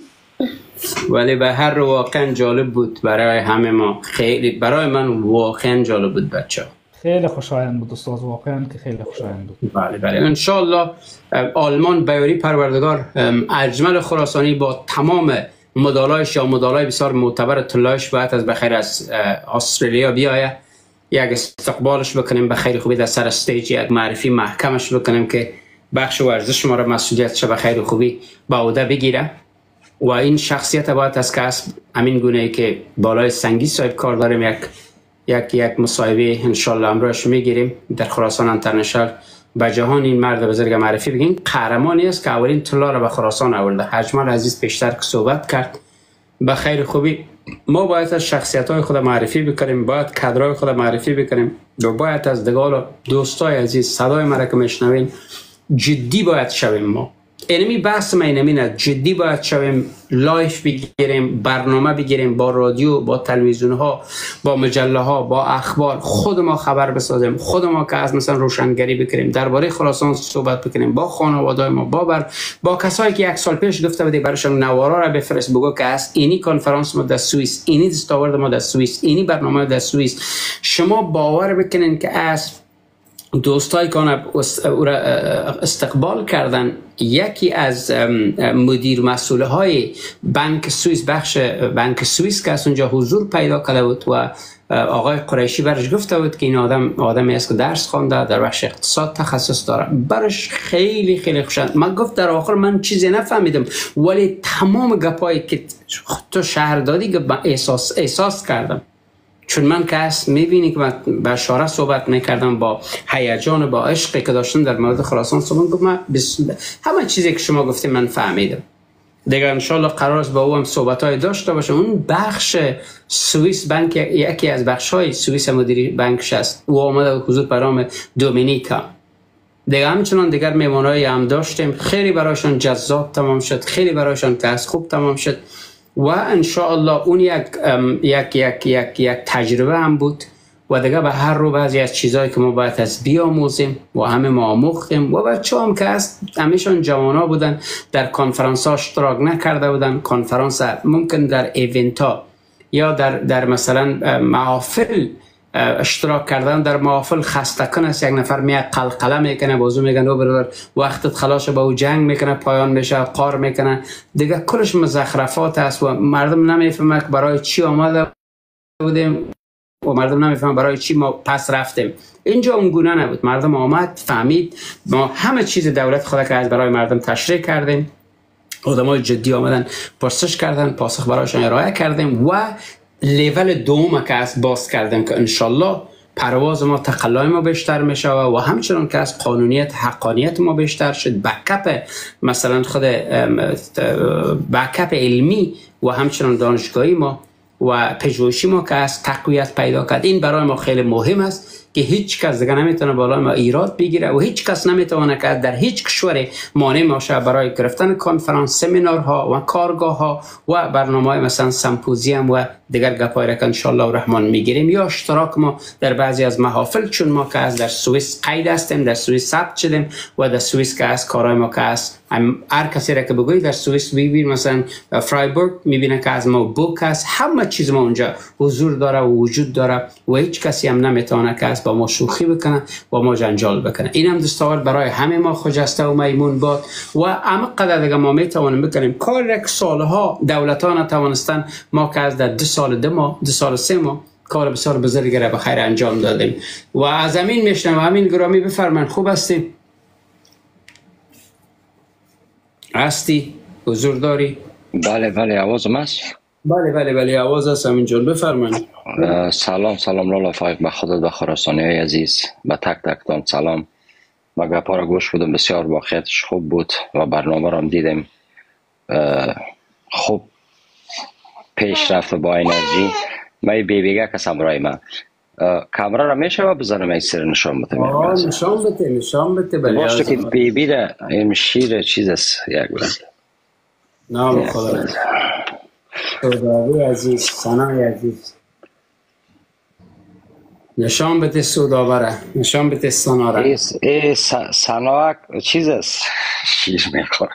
ولی به هر رو واقعا جالب بود برای همه ما. خیلی برای من واقعا جالب بود بچه. خیلی خوشایند بود استاد، واقعا که خیلی خوشایند بود. بله انشالله آلمان بیاری پروردگار اجمل خراسانی با تمام مدالایش یا مدالای بسیار معتبر طلایش باید از بخیر از استرالیا بیایه، یک استقبالش بکنیم بخیر خوبی در سر استیج، یک معرفی محکمش بکنیم که بخش ورزش ما را مسئولیتش بخیر خوبی با عهده بگیره. و این شخصیت باید از کسب همین گونه ای که بالای سنگی صاحب کار داریم یک مصاحبه انشالله امروز میگیریم در خراسان انترنشنال به جهان این مرد بزرگ معرفی بگیم. قهرمانی است که اولین طلا را به خراسان آورده. اجمل عزیز پیشتر که صحبت کرد به خیر خوبی. ما باید از شخصیت های خود معرفی بکنیم، باید کادرهای خود معرفی بکنیم و باید از دگال و دوستای عزیز صدای مرا که میشنوین جدی باید شویم. ما اینمی بحث ما اینمی جدی باید شویم، لایف بگیریم، برنامه بگیریم، با رادیو، با تلویزیون ها، با مجله ها، با اخبار خود ما خبر بسازیم، خود ما که از مثلا روشنگری بکنیم، درباره خراسان صحبت بکنیم، با خانواده ما، با کسایی که یک سال پیش گفته بودی براشون نوارا را بفرست بگو که است اینی کنفرانس ما در سوئیس، اینی دستاورد ما در سوئیس، اینی برنامه در سوئیس. شما باور بکنین که از دوستای که استقبال کردن، یکی از مدیر مسئول های بانک سوئیس، بخش بانک سوئیس که از اونجا حضور پیدا کرده بود و آقای قریشی برش گفته بود که این آدمی است که درس خوانده، در بخش اقتصاد تخصص داره. برش خیلی خیلی خوشایند. من گفت در آخر من چیزی نفهمیدم، ولی تمام گپایی که تو شهر دادی که احساس کردم. چون من که هست میبینی که من با شاره صحبت میکردم، با هیجان و با عشقی که داشتم در مورد خراسان صحبت گفت من همه چیزی که شما گفتیم من فهمیدم دیگه. انشالله قرار است با او هم صحبت های داشته باشه. اون بخش سوئیس بانک یکی از بخش های سوئیس مدیری بانکش است. او آمده حضور برام دومینیکا دیگه. همچنان دیگر میمانایی هم داشتیم، خیلی برایشان جذاب تمام شد، خیلی برایشان که از خوب تمام شد و انشاءالله اون یک تجربه هم بود و دیگه به هر رو بعضی از چیزایی که ما باید از بیاموزیم و همه ما آموختیم و بچه هم که هست همیشان جوانا بودن، در کنفرانس ها اشتراک نکرده بودن. کنفرانس ممکن در ایونت ها یا در مثلا محافل اشتراک کردن، در محافل خسته کن است. یک نفر میاد قلقله میکنه، بازو میگن او برادر وقتت خلاصه، با او جنگ میکنه، پایان میشه، قار میکنه دیگه. کلش مزخرفات است و مردم نمیفهمه که برای چی آمده بودیم و مردم نمیفهمه برای چی ما پس رفتیم. اینجا اون گونه نبود. مردم آمد فهمید ما همه چیز دولت خدا که از برای مردم تشریح کردیم. آدمای جدی آمدن پرسش کردن، پاسخ برایشان ارائه کردیم و لیول دوم که از باز کردیم که انشالله پرواز ما، تقلای ما بیشتر میشه و همچنان که از قانونیت، حقانیت ما بیشتر شد. بکپ مثلا خود بکپ علمی و همچنان دانشگاهی ما و پژوهشی ما که از تقویت پیدا کرد. این برای ما خیلی مهم است که هیچ کس دیگه نمیتونه بالای ما ایراد بگیره و هیچ کس نمیتونه که در هیچ کشور مانع باشه برای گرفتن کنفرانس، سمینارها و کارگاه ها و برنامه‌های مثلا سمپوزیوم و دیگر گپایی را که ان شاء الله الرحمن میگیریم، یا اشتراک ما در بعضی از محافل، چون ما که از در سوئیس قید هستیم، در سوئیس ثبت شدیم و در سوئیس که از کارهای ما که از هر کسی را که بگوید در سوئیس ببین، مثلا فرایبورگ میبینه که از ما بوک است، همه چیز ما اونجا حضور داره و وجود داره و هیچ کسی هم نمیتونه که از با ما شوخی بکنه و ما جنجال بکنه. این هم دستاورد برای همه ما خجسته و میمون باد و اما قدر دیگه ما میتونیم بکنیم کار را که سالها دولت‌ها نتوانستن، ما که از در 2 سال 2 ماه 2 سال 3 ماه کار بسیار بزرگی را به خیر انجام دادیم و از همین میشنم. همین گرامی بفرمایید، خوب هستی؟ هستی؟ حضور داری؟ بله بله آوازم هست؟ بله آواز هست. همین جان بفرمایید. سلام لالا فایق، به خودت و خراسانی های عزیز، به تک تکتان سلام. و گپا را گوش بودم، بسیار واقعیتش خوب بود و برنامه را هم دیدیم خوب پیش رفت با انرژی. من بیبیگه کسم برای من کامرا را میشه و بزنم این سر نشان بده. نشان بده باشته که بیبی را این شیر چیز است یک بلد نام خدا سوداوی عزیز، سنای عزیز، نشان بده سوداوره، نشان بده سناره. سنا چیز است شیر میخوره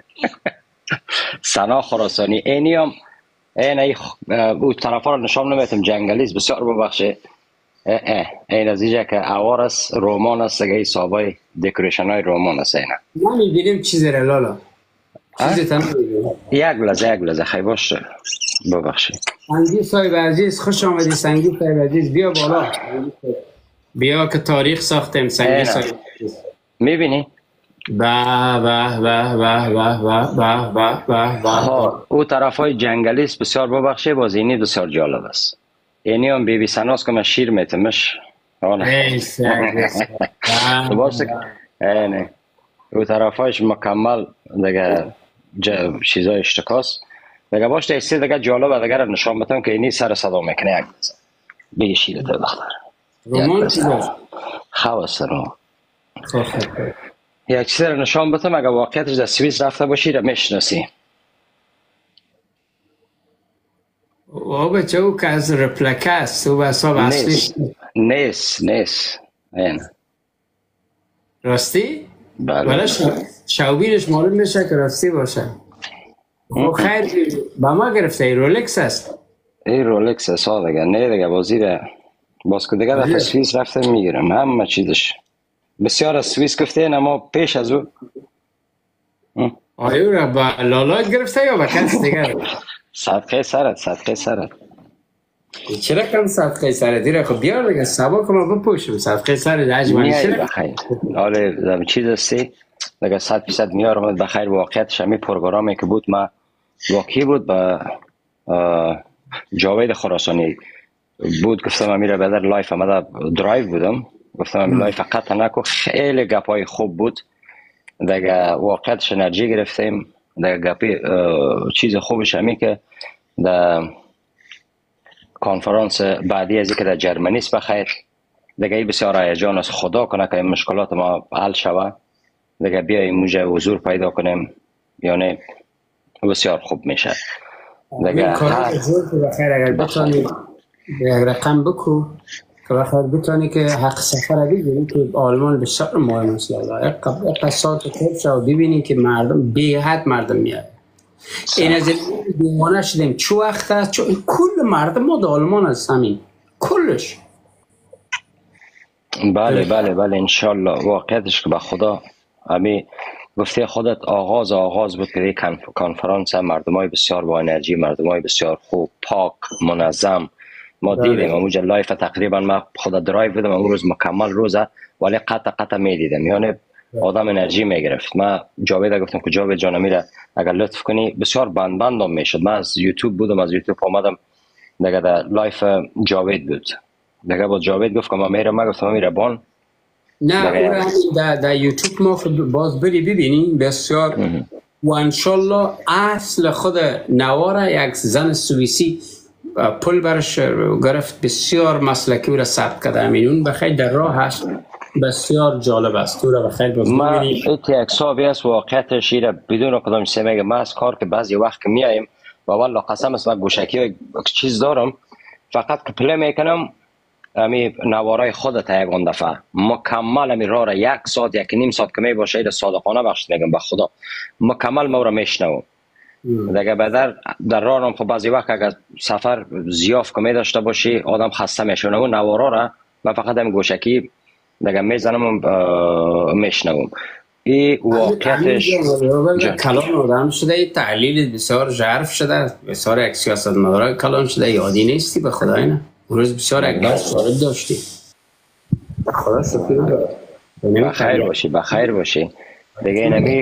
سنا خراسانی. اینی هم او طرف ها رو نشان نمیتم، جنگلیست بسیار ببخشه. این از اینجا که اوار است، رومان است، دیگه حسابای دکوریشن های رومان است. اینا نمیبینیم چیزی را لالا، چیزی تا نمیبینیم. یک لحظه خیلی باشه ببخشید. سنگی صاحب عزیز خوش آمدی. سنگی صاحب عزیز بیا بالا، بیا که تاریخ ساختیم. سنگی صاحب میبینی؟ او طرف های جنگلیست بسیار ببخشه، باز اینی بسیار جالب است. اینی هم بیبی سناست که من شیر میتمش. او طرف هایش مکمل دیگه چیزای اشتکاست دیگه. باشه ایستی دیگه جالب دیگه رو نشان بتم که اینی سر صدا میکنه. یک بزن بگی شیرت بختر رومان چی داشت؟ خواسته رو یک چیز رو نشان بتم. اگه واقعیتش در سوئیس رفته باشی رو میشناسی. او بچه او که از رپلکه است، او بساب اصلیش نیست. راستی؟ بله شوبینش معلوم میشه که راستی باشه. خب خیر با ما گرفته. ای رولکس است؟ ای رولکس است دیگه. نه دیگه بازی باز که دیگه در سوئیس رفته میگیرم همه چیزش. بسیار از سوئیس گفته این، اما پیش از او آیا را با لالا گرفته یا با کس دیگه؟ صدقه سرت چرا کم صدقه سرت دیره؟ خب بیار دیگه سبا که ما بپوشم صدقه سرت عجمانی چرا؟ بخیر حالا چیز هستی دیگه 100% میارم بخیر. واقعیتش همی پروگرامی که بود ما واقعی بود با جاوید خراسانی بود. گفتم امیره بدر لایف آمده درایو بودم، گفتم امیره لایف قطع نکو. خیلی گپای خوب بود دیگه. واقعیتش انرژی گرفتیم دیگه. گپی چیز خوبش همی که در کنفرانس بعدی از که در جرمنی است بخیر دیگه بسیار هیجان است. خدا کنه که این مشکلات ما حل شود دیگه، بیاییم موجه حضور پیدا کنیم، یعنی بسیار خوب میشه دیگه. بخیر اگر بتانی یک رقم بکو که بخیر بتانی که حق سفر بگیری که آلمان بسیار مهم است. یک قصات خوب شو ببینیم که مردم بیحد مردم میاد. این از دیوانه شدیم چه وقت است، چون کل مردم ما در آلمان است، همین کلش. بله انشالله. واقعیتش که به خدا همی گفته خودت آغاز بود که یک کنفرانس مردم های بسیار با انرژی، مردم های بسیار خوب، پاک، منظم ما دیدیم. اونجا لایف تقریبا ما خدا درایو بودم اون روز مکمل روزه، ولی قطع می دیدم، یعنی آدم انرژی می گرفت. من جاوید گفتم که جاوید جان میره اگر لطف کنی، بسیار بندم میشد. من از یوتیوب بودم، از یوتیوب آمدم دیگه در لایف جاوید بود دیگه. با جاوید گفت که ما میرم، من گفتم میره بان. نه در یوتیوب ما باز بری ببینی بسیار و انشالله اصل خود نواره یک زن سوئیسی پل برش گرفت، بسیار مسلکی او را ثبت کرده. اون بخیر در راه هست، بسیار جالب است. او را بخیر ما ببینید. ایتی اکسابی است واقعیتش ایره بدون کدام سمیگه. ما از کار که بعضی وقت که میاییم و والله قسم است، من گوشکی چیز دارم، فقط که پلی میکنم امی نوارای خودت یکان دفعه مکمل امی راه را 1 ساعت 1.5 ساعت که می باشه، ایره صادقانه بخشت میگم به خدا، مکمل ما را میشنوم. دیگه در راه هم خب بعضی وقت اگر سفر زیاف که می داشته باشی آدم خسته میشه، اون نوارا را من فقط هم گوشکی دیگه میزنم و میشنوم. این واقعیتش کلان آدم شده، این تحلیل بسیار ژرف شده، بسیار یک سیاستمدار کلان شده. یادی نیستی به خدا؟ اینه اون روز بسیار یک درس وارد داشتی. به خدا شکر. بخیر باشی، بخیر باشی دیگه. اینمی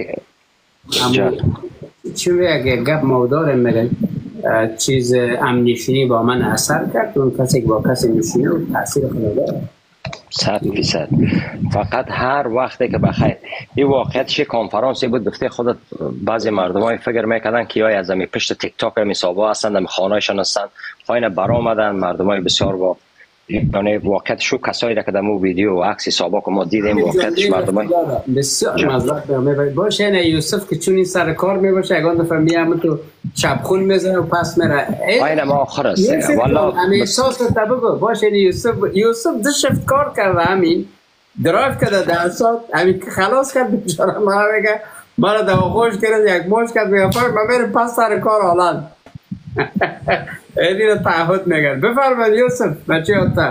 چی اگه گپ مودارم میگن چیز امنیشینی با من اثر کرد، اون کسی که با کسی میشینه و تاثیر خدا داره. 100%. فقط هر وقتی که بخیر. این واقعیتش کنفرانسی بود گفته خودت. بعضی مردم های فکر میکردن که یا از پشت تیک تاک میسابا هستند، خانهایشان هستند، خواهین برآمدن مردم های بسیار با یعنی واقعیت شو کسایی که در مو ویدیو و عکسی سابق ما دیدیم واقعیتش مردم های بسیار مزرعت میگه باشه. نه یوسف که چون این سر کار میباشه یگان دفعه میام تو چپخون میزنه و پس میره. این ما آخر است والله. همین احساس تا بگو باشه. یوسف 2 شفت کار کرده، همین درایو کرده 10 ساعت، همین که خلاص کرد بیچاره. ما میگه مرا دوا خوش کرد، یک موش کرد، میگه فرق من میرم پس سر کار حالا. اینی رو تعهد میگن. بفرمایید یوسف بچه هاتا.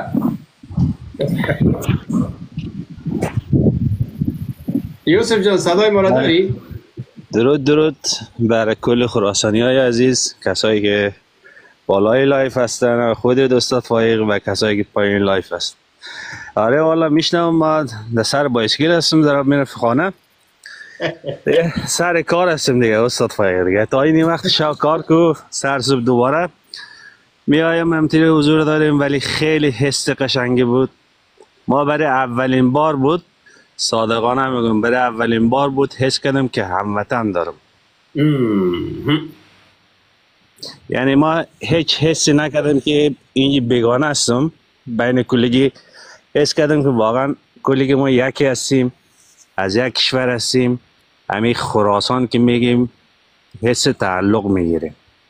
یوسف جان صدای ما را داری؟ درود برای کل خراسانی های عزیز، کسایی که بالای لایف هستن، خود استاد فایق و کسایی که پایین لایف هست. آره والا میشنم. ما در سر بایسکل هستم، دارم میرم خانه. سر کار هستم دیگه استاد فایق دیگه. تا این وقت شب کار کو، سر صبح دوباره میایم امتیری حضور داریم. ولی خیلی حس قشنگی بود. ما برای اولین بار بود، صادقانه میگم برای اولین بار بود حس کردم که هموطن دارم. یعنی ما هیچ حسی نکردم که اینجی بیگانه هستم. بین کلگی حس کردم که واقعا کلگی ما یکی هستیم، از یک کشور هستیم. همین خراسان که میگیم حس تعلق میگیریم.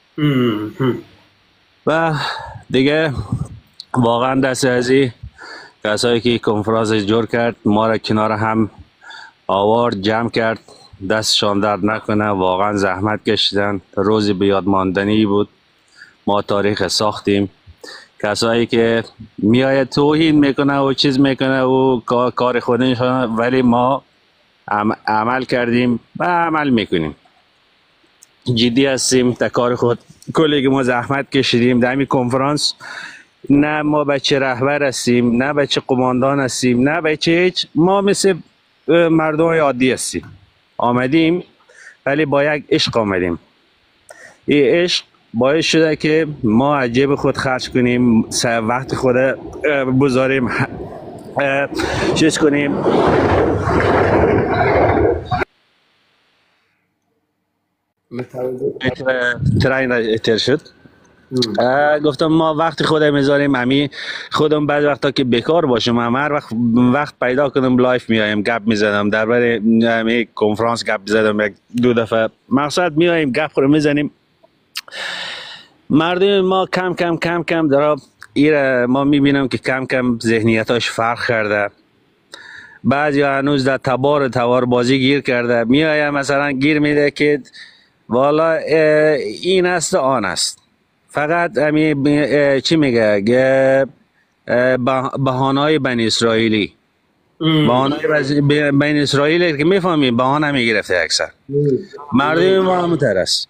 و دیگه واقعا دست ازی کسایی که کنفرانس جور کرد، ما را کنار هم آورد، جمع کرد، دستشان درد نکنه. واقعا زحمت کشیدن، روزی بیاد ماندنی بود. ما تاریخ ساختیم. کسایی که میآید توهین میکنه و چیز میکنه و کار خودشان، ولی ما عمل کردیم و عمل میکنیم. جدی هستیم در کار خود. کلی که ما زحمت کشیدیم در همین کنفرانس. نه ما بچه رهبر هستیم، نه بچه قماندان هستیم، نه بچه هیچ. ما مثل مردم عادی هستیم. آمدیم ولی با یک عشق آمدیم. این عشق باعث شده که ما از جیب خود خرج کنیم، وقت خود بذاریم، چیز کنیم. ترین اتر شد. گفتم ما وقت خودم میذاریم. امی خودم بعض وقتا که بیکار باشم، هر وقت پیدا کنم لایف میایم گپ میزنم، درباره امی کنفرانس گپ میزدم 1-2 دفعه. مقصد میایم گپ رو میزنیم. مردم ما کم کم داره ایره ما میبینم که کم کم ذهنیتاش فرق کرده. بعضی هنوز در تبار بازی گیر کرده. میایم مثلا گیر میده که والا این است آن است. فقط امی چی میگه بهانه‌های بنی اسرائیلی، بهانه‌های بنی اسرائیلی که میفهمی بهانه میگرفته اکثر. مردم ما همونطور است.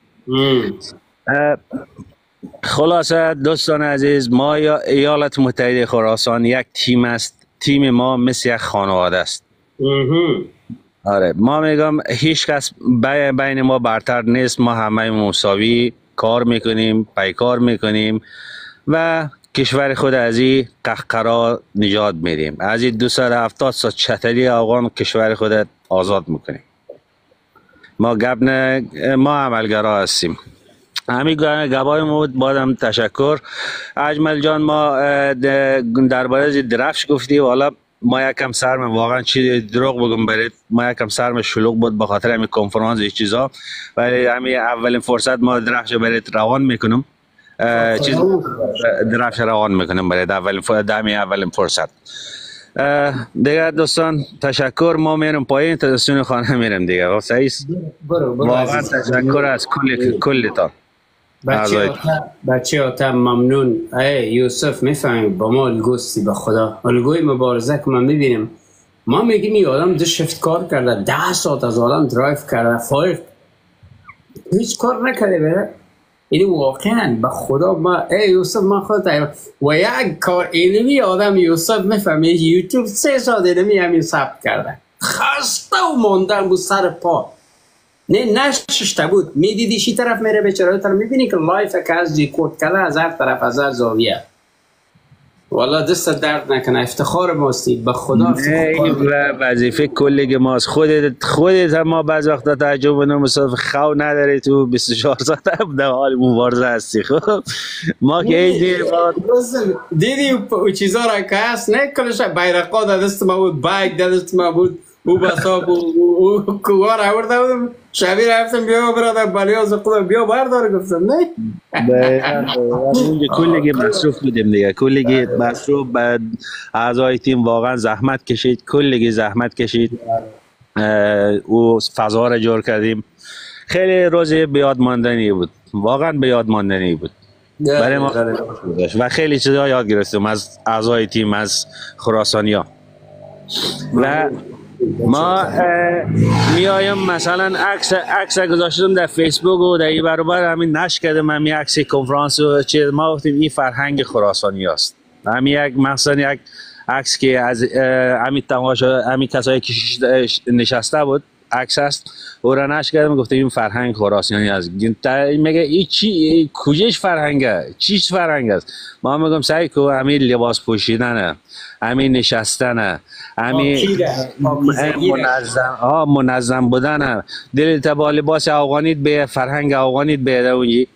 خلاصه دوستان عزیز، ما ایالت متحده خراسان یک تیم است. تیم ما مثل یک خانواده است. آره ما میگم هیچ کس بین ما برتر نیست. ما همه مساوی کار میکنیم، پیکار میکنیم و کشور خود از این قهقرا نجات میدیم. از این 270 سال چتری افغان کشور خود آزاد میکنیم. ما ما عملگرا هستیم. همین گواهی بود. بادم تشکر اجمل جان. ما درباره درفش گفتی، حالا ما یکم سرم واقعا چی دروغ بگم برید، ما یکم سرم شلوغ بود به خاطر همین کنفرانس این چیزا، ولی همین اولین فرصت ما درفش برید روان میکنم، چیز درفش روان میکنم برید اولین فرصت. دیگه دوستان تشکر. ما میرم پایین تا دستون خانه میرم دیگه. سعیس واقعا تشکر از کلتان. بچه ها ممنون. یوسف میفهمیم با ما الگوستی به خدا الگوی مبارزه که من میبینیم. ما میگیم این آدم 2 شفت کار کرده، 10 ساعت از آدم درایف کرده، فایق هیچ کار نکرده بره. این واقعا به خدا ما یوسف ما خود و یک کار اینمی آدم یوسف میفهمه یوتیوب 3 ساعت اینمی همین ثبت کرده، خسته و ماندن بود سر پا، نه نششته بود. میدیدی چی طرف میره بیچاره طرف، میبینی که لایف که از ریکورد کرده از هر طرف از هر زاویه. والا دست درد نکنه، افتخار ماستی به خدا. این وظیفه کلیگ ماست. خودت هم ما بعض وقتا تعجب کنم مصطفی خو نداری تو 24 ساعت در حال مبارزه هستی. خب ما که هیچ دیدی او چیزا را که هست، نه کلش بیرقا در دست ما بود، بایک در دست ما بود، او بسا او کوار آورده بودم، شبیه رفتم بیا برادر بلیاز خدا بیا بردار، گفتم نه اونجا کلگی مصروف بودیم دیگه، کلگی مصروف. بعد اعضای تیم واقعا زحمت کشید، کلگی زحمت کشید، او فضا را جور کردیم. خیلی روز بیاد ماندنی بود، واقعا بیاد ماندنی بود برای ما و خیلی چیزا یاد گرفتیم از اعضای تیم، از خراسانیا. و ما میایم مثلا عکس گذاشتم در فیسبوک و در این برابر همین نشر کردم، همین عکس کنفرانس و چیز، ما گفتیم این فرهنگ خراسانی است. همین یک مثلا یک عکس که از همین تماشا همین کسایی که نشسته بود عکس است، او را نشر کردم، گفتیم این فرهنگ خراسانی است. میگه این چی کجاش فرهنگه، چیش فرهنگ است؟ ما میگم سعی کو همین لباس پوشیدنه، همین نشستنه، همین منظم بودنه. دلت با لباس افغانیت به فرهنگ افغانیت به اونجی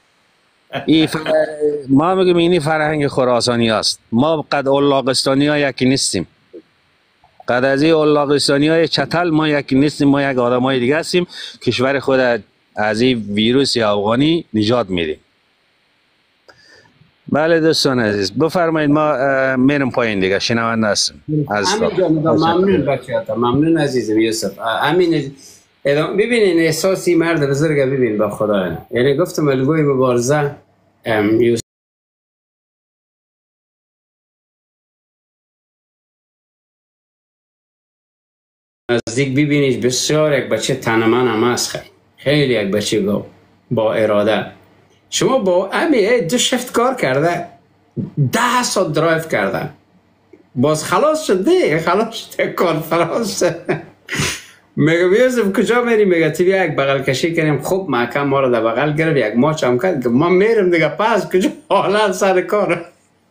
ما میگم اینی فرهنگ خراسانی است. ما قد اولاغستانی ها یکی نیستیم، قد از این اولاغستانی های چتل ما یکی نیستیم، ما یک آدم های دیگه هستیم. کشور خود از این ویروس افغانی نجات میدیم. بله دوستان عزیز بفرمایید، ما میرم پایین دیگه، شنونده هستم. ممنون بچه‌ها، ممنون عزیزم یوسف. امین ببینین احساسی مرد بزرگ ببین با خدا، یعنی گفتم الگوی مبارزه یوسف نزدیک ببینیش، بسیار یک بچه تنمن هم هست، خیلی یک بچه با اراده. شما با امی 2 شفت کار کرده، 10 ساعت درایف کرده، باز خلاص شده، خلاص شده کنفرانس. میگم یوسف کجا میری؟ میگه تیوی یک بغل کشی کنیم. خوب محکم ما رو در بغل گرفت، یک ماچ هم کرد که ما میرم دیگه. پس کجا؟ حالا سر کار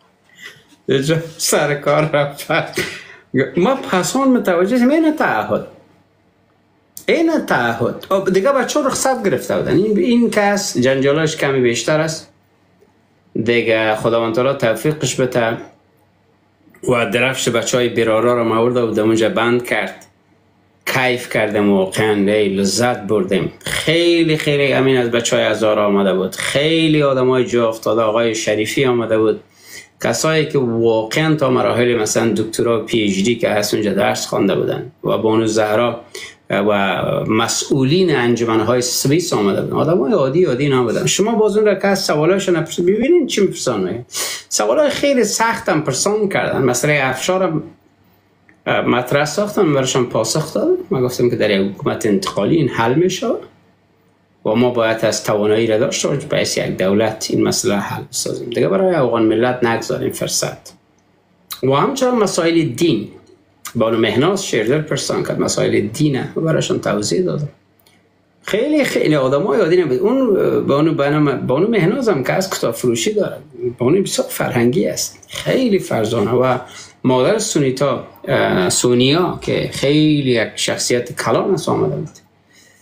سر کار رفت. ما پسان متوجه این تعهد دیگه بچه رخصت گرفته بودن. این کس جنجالش کمی بیشتر است دیگه، خداوند تعالی توفیقش بده. و درفش بچه های بیرارا رو مورده و اونجا بند کرد، کیف کردم واقعا، لذت بردیم. خیلی خیلی امین از بچه های هزار آمده بود، خیلی آدم های جا افتاده، آقای شریفی آمده بود، کسایی که واقعا تا مراحل مثلا دکترا و پی اچ دی که هست اونجا درس خوانده بودن، و بانو زهرا و مسئولین انجمنهای سوئیس آمده بودن، آدمای عادی نبودن. شما باز اون را که از سوالاشون ببینید چی میپرسن. سوالای خیلی سخت هم پرسان کردن، مثلا افشار مطرح ساختن برشان پاسخ دادن. ما گفتم که در یک حکومت انتقالی این حل میشه و ما باید از توانایی را داشته باشیم باعث یک دولت این مسئله حل بسازیم دیگه، برای افغان ملت نگذاریم فرصت. و همچنان مسائل دین، بانو مهناز شیردل پرسان کرد، مسائل دینه و برایشان توضیح دادم. خیلی خیلی آدمای عادی نبود. اون بانو مهناز هم که از کتاب فروشی داره، بانو بسیار فرهنگی است، خیلی فرزانه. و مادر سونیا که خیلی یک شخصیت کلان است آمده بود.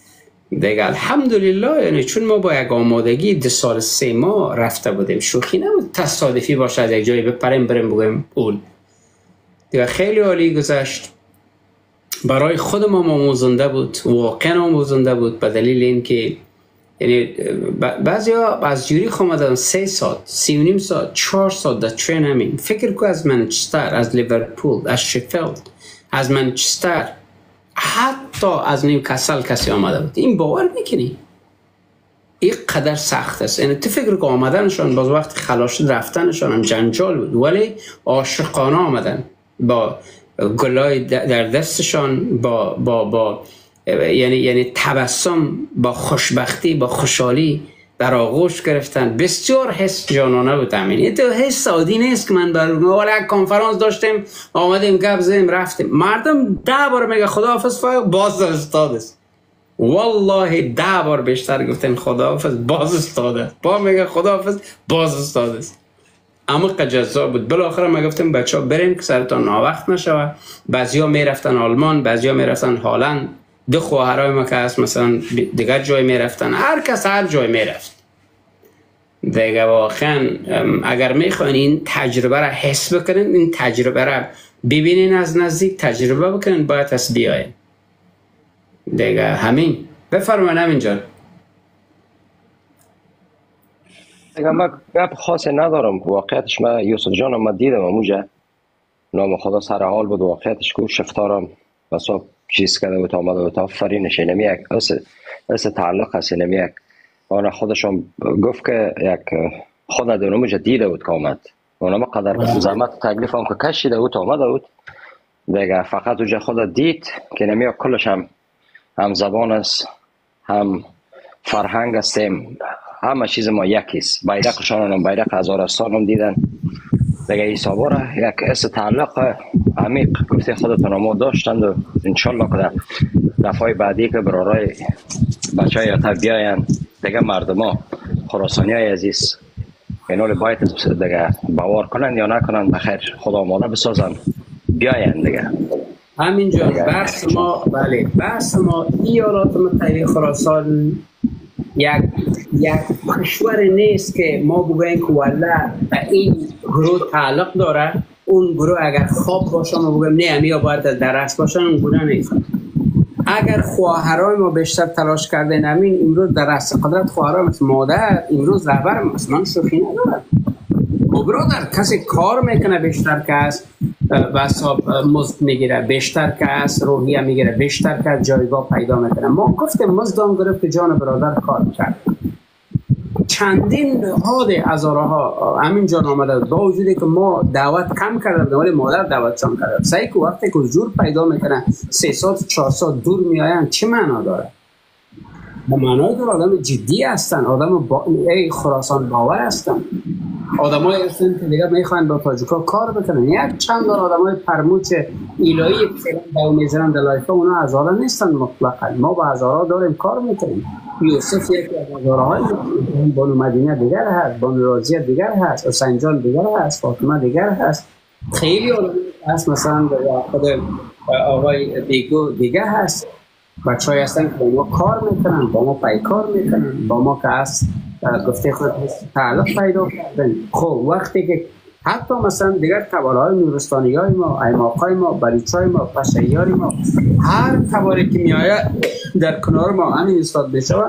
دیگه الحمدلله، یعنی چون ما با یک آمادگی 2 سال 3 ماه رفته بودیم، شوخی نبود تصادفی باشه از یک جایی بپریم بریم بگویم پول. دیگه خیلی عالی گذشت. برای خود ما آموزنده بود، واقعا آموزنده بود، به دلیل اینکه یعنی بعضی ها از یوریخ آمدن 3 ساعت 3.5 ساعت 4 ساعت در ترین. همین فکر کو از منچستر، از لیورپول، از شفیلد، از منچستر، حتی از نیوکاسل کسی آمده بود. این باور میکنی؟ این قدر سخت است. یعنی تو فکر که آمدنشان باز وقت خلاص رفتنشان هم جنجال بود، ولی عاشقانه آمدن با گلای در دستشان، با یعنی تبسم، با خوشبختی، با خوشحالی در آغوش گرفتن. بسیار حس جانانه بود. همین تو حس عادی نیست که من برای یک کنفرانس داشتیم آمدیم گپ زدیم رفتیم. مردم 10 بار میگه خداحافظ فایق، باز استاد است. والله 10 بار بیشتر گفتن خداحافظ، باز استاد است. با میگه خداحافظ، باز استاد است. اما جذاب بود. بالاخره ما گفتیم بچه‌ها بریم که سرتان ناوقت نشوه. بعضیا میرفتن آلمان، بعضیا میرفتن هلند. 2 خواهرای ما که هست مثلا دیگر جای میرفتن، هر کس هر جای میرفت. دیگه واقعا اگر میخواین این تجربه را حس بکنین، این تجربه را ببینین، از نزدیک تجربه بکنین، باید از بیاین. دیگه همین. بفرمایید همین جان. دیگه من گپ خاصی ندارم. واقعیتش من یوسف جانم من دیدم اموجه، نام خدا سر حال بود. واقعیتش که شفتارم بسا چیز کرده بود، آمده بود آفرینش. اینمی یک اس تعلق هست. اینمی یک آنها خودشون گفت که یک خود ندارم اموجه دیده بود که آمد. اونم قدر زحمت تکلیف هم که کشیده بود آمده بود. دیگه فقط اوجه خود دید که اینمی کلش هم زبان است، هم فرهنگ است، همه چیز ما یکیست. بیرقشان هم بیرق هزارستان هم دیدن. دیگه ایسابا را یک اس تعلق عمیق گفته خودتون ما داشتند و انشالله که در دفعه بعدی که برای بچه های تا بیاین دیگه مردم ها خراسانی های عزیز اینولی باید دیگه باور کنن یا نکنن، بخیر خدا آماده بسازن بیاین دیگه. همینجا بحث ما، بله بحث ما ایالات متحده خراسان یک کشور نیست که ما بگوییم که والله این گروه تعلق داره، اون گروه اگر خواب باشه ما بگوییم نه همیا باید در رأس باشن. اون گونه نیست. اگر خواهرای ما بیشتر تلاش کردن همین امروز در رأس قدرت خواهرای مثل مادر امروز رهبر مثلا شوخی ندارد. برادر کسی کار میکنه بیشتر که است و حساب مزد میگیره، بیشتر که است روحیه میگیره، بیشتر که جایگاه پیدا میکنه. ما گفتیم مزدان گرفت که جان برادر کار کرد. چندین حاد هزارها همین جان آمده با وجودی که ما دعوت کم کرده ولی مادر دعوتشان کرده. سعی که وقتی که حضور پیدا میکنه 3 ساعت 4 ساعت دور میآیند چه معنا داره؟ به معنای داره آدم جدی هستن، آدم خراسان باور هستن، آدمایی هستن که دیگه میخوان با تاجیکا کار بکنن. یک چند آدمای پرموچ ایلایی که داو میزنن در لایفا اونا هزارا نیستن مطلقا. ما با هزارا داریم کار میکنیم. یوسف یکی از هزارهای بانو مدینه دیگر هست، بانو رازیه دیگر هست، حسین جان دیگر هست، فاطمه دیگر هست، خیلی آدم هست، مثلا خود آقای بیگو دیگر هست. بچه‌ای هستن که با ما کار میکنن، با ما پیکار میکنن، با ما که هست گفته خود تعلق پیدا کردن. خب وقتی که حتی مثلا دیگر قبالهای نورستانی های ما، ایماقای ما، بریچای ما، پشهیاری ما، هر قبالی که میآید در کنار ما همین استاد بشوه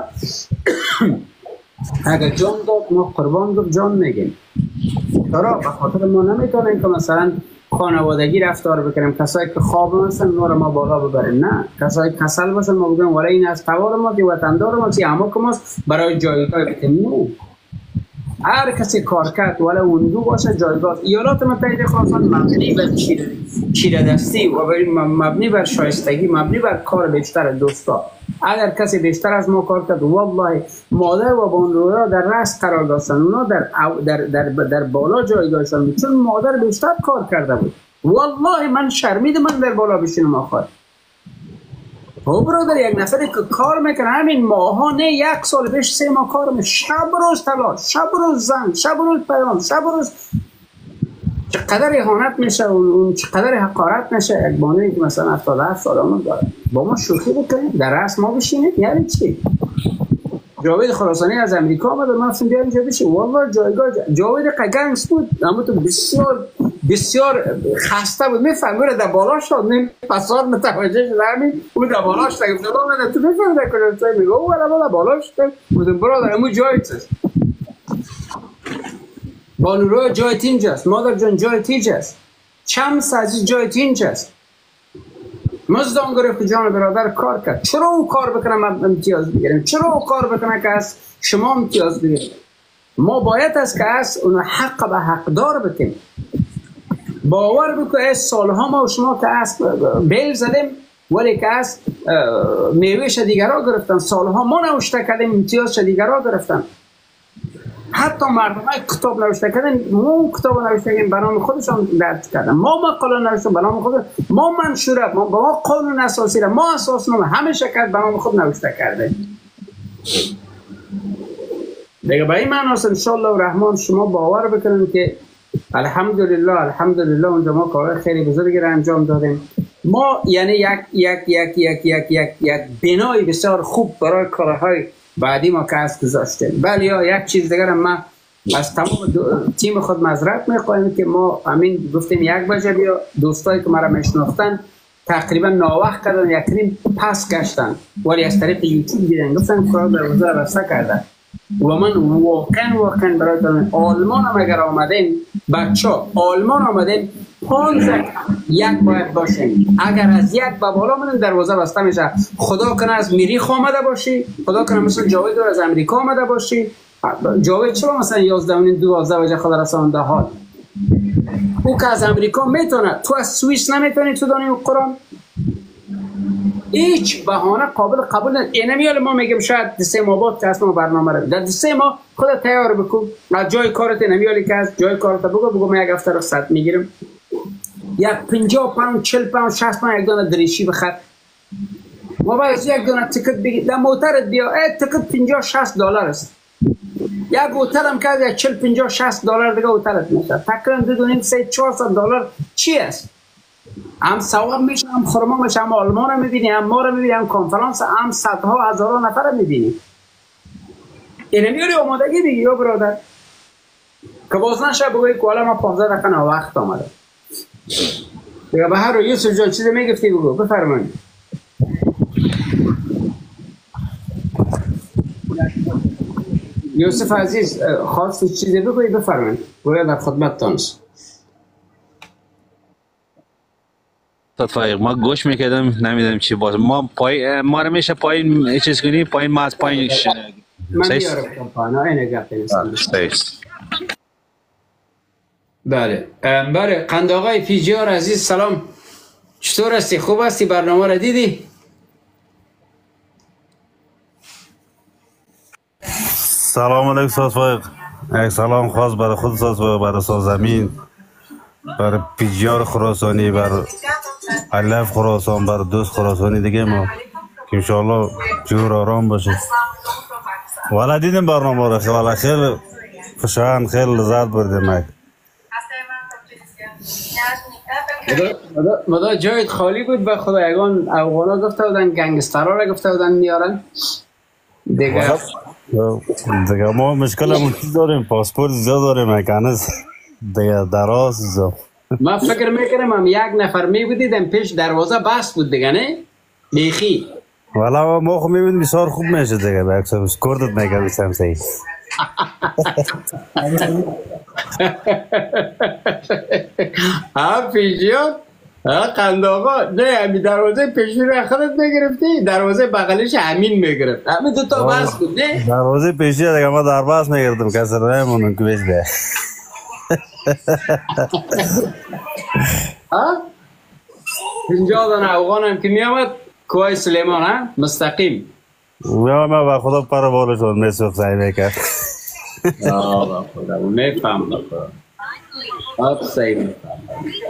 اگر جان داد ما قربان داد جان میگیم. چرا؟ به خاطر ما نمیتونیم که مثلا خانوادگی رفتار بکنیم. کسایی که خواب هستن اونا رو ما بالا ببریم، نه. کسایی کسل باشن ما بگیم ولی این از توار ما که وطندار ما که اما که ماست برای جایگاه بکنیم. نه، هر کسی کار کرد ولی اون دو باشه جایگاه. ایالات متحده خراسان مبنی بر چیره دستی و مبنی بر شایستگی، مبنی بر کار بیشتر دوستا. اگر کسی بیشتر از ما کار کرد والله مادر و بانرویا در رأس قرار داشتن، اونا در بالا جایگاهشان، چون مادر بیشتر کار کرده بود. والله من شرمیدم من در بالا بشینم آخر. او برادر یک نفری که کار میکنه همین ماها نه 1 سال پیش 3 ماه کار میکنه، شب روز تلاش، شب روز زنگ، شب روز پیام، شب روز چقدر اهانت میشه اون چقدر حقارت میشه. یک بانوی که مثلا 77 سال آمد داره با ما شوخی بکنیم در رأس ما بشینه، یعنی چی؟ جاوید خراسانی از امریکا آمد و ما گفتیم بیا اینجا بشین. والله جایگاه جاوید قگنس بود، اما تو بسیار بسیار خسته بود، میفهمه در بالاش شد، نیم پسار متوجه شد همین او در بالاش تا گفت آمد تو میفهمه کنه میگه او والا بالاش شد بودم برادر امو جایت است. بانورو جایت اینجاست، مادر جان جایت اینجاست، چمس عزیز جایت اینجاست. مزدان گرفت جان برادر کار کرد. چرا او کار بکنه من امتیاز بگیرم؟ چرا او کار بکنه که از شما امتیاز بگیریم؟ ما باید است که از اون حق به حقدار بکنیم. باور بکنه از سالها ما و شما که از بیل زدیم ولی که از میوهش دیگرها گرفتن، سالها ما نوشته کردیم امتیازش دیگرها گرفتن. حتی مردم های کتاب نوشته کردن، ما کتاب نوشته کردن به نام خودشان درج کردن، ما مقاله نوشته به نام خود، ما منشوره، ما با ما قانون اساسی را، ما اساسنامه همیشه کرد به نام خود نوشته کرده. دیگه به این معنی است ان شاء الله الرحمن شما باور بکنید که الحمدلله الحمدلله اونجا ما کارهای خیلی بزرگی را انجام دادیم. ما یعنی یک بنای بسیار خوب برای کارهای بعدی ما کسب گذاشتیم. بله یک چیز دیگر ما از تمام تیم خود معذرت میخواهیم که ما همین گفتیم 1 بجه بیا، دوستایی که مرا میشناختن تقریبا ناوقت کردن، یک نیم پس گشتن ولی از طریق یوتیوب دیدن گفتن کار در روزه رسته کردن و من واقعا برایتان آلمان هم اگر آمدین بچه آلمان آمدین 15 یک باید باشیم. اگر از 1 به بالا منیم دروازه بسته میشه. خدا کنه از میریخ آمده باشی، خدا کنه مثل جاوید از امریکا آمده باشی. جاوید چرا مثلا 11 و 12 بجه خدا رسانده حال او که از امریکا میتونه، تو از سوئیس نمیتونی تو دانی قرآن. هیچ بهانه قابل قبول نیست. اینمیال ما میگیم شاید 3 ماه بعد که اصلا برنامه رو در 3 ماه خودت تیار بکن از جای کارت. اینمیالی که از جای کارت بگو من 1 هفته رخصت میگیرم، یک 50 پوند 40 پوند 60 پوند یک دانه دریشی بخر و بعد از یک دانه تیکت بگیر در موترت بیا. تیکت 50 60 دلار است. یک هتل هم که 40 50 60 دلار دیگه هتلت میشه. تقریبا 2 3 400 دلار چی است؟ هم ثواب میشه، هم خرما میشه، هم آلمان رو میبینی، هم ما رو میبینی، هم کنفرانس، هم صدها هزاران نفر رو میبینی. اینه میاری آمادگی دیگه یا برادر که باز نشه بگوی که حالا ما 15 دقیقه وقت آمده دیگه. به هر رو یوسف جان چیزی میگفتی بگو بفرمایید. یوسف عزیز خواستی چیزی بگوی بفرمایید، گویا در خدمتتان است. ما گوش میکردم نمیدونم چی باز ما پای ما رو میشه پایین چیز کنی پایین ما از پایین من میارم پایین اینه گپ نیست. بله بله قند آقای پیجیار عزیز سلام، چطور هستی؟ خوب هستی؟ برنامه را دیدی؟ سلام علیکم ساز فایق. یک سلام خاص برای خود ساز فایق، برای ساز زمین، برای پیجیار خراسانی، برای علف خراسان، برای دوست خراسانی دیگه ما که انشاءالله جور آرام باشه. والا دیدیم برنامه رو والا خیلی خوشحال، خیلی لذت بردیم. مدا جایت خالی بود به خدا. یگان افغانا گفته بودن گنگسترها را گفته بودن میارن دیگه. ما مشکلمون چی داریم؟ پاسپورت زیاد داریم هنوز دیگه دراز زیاد. من فکر میکنم هم 1 نفر میبودیدم پیش دروازه بست بود دیگه نه؟ بیخی والا ما خود میبینیم بسیار خوب میشه دیگه به اکسا کردت میگه بسیم سی ها پیجیان ها قند آقا نه همی دروازه پیشی رو خودت میگرفتی؟ دروازه بغلش همین میگرفت همین 2 تا بس بود نه؟ دروازه پیشی دیگه ما در بس میگردم کسی رایمونون که بیش ده ها؟ 50 دانه افغان هم که میامد کوهای سلیمان ها مستقیم ما با خدا پر بالشون میسوخ سعی میکرد. با خدا میفهم بخدا آب سعی میفهم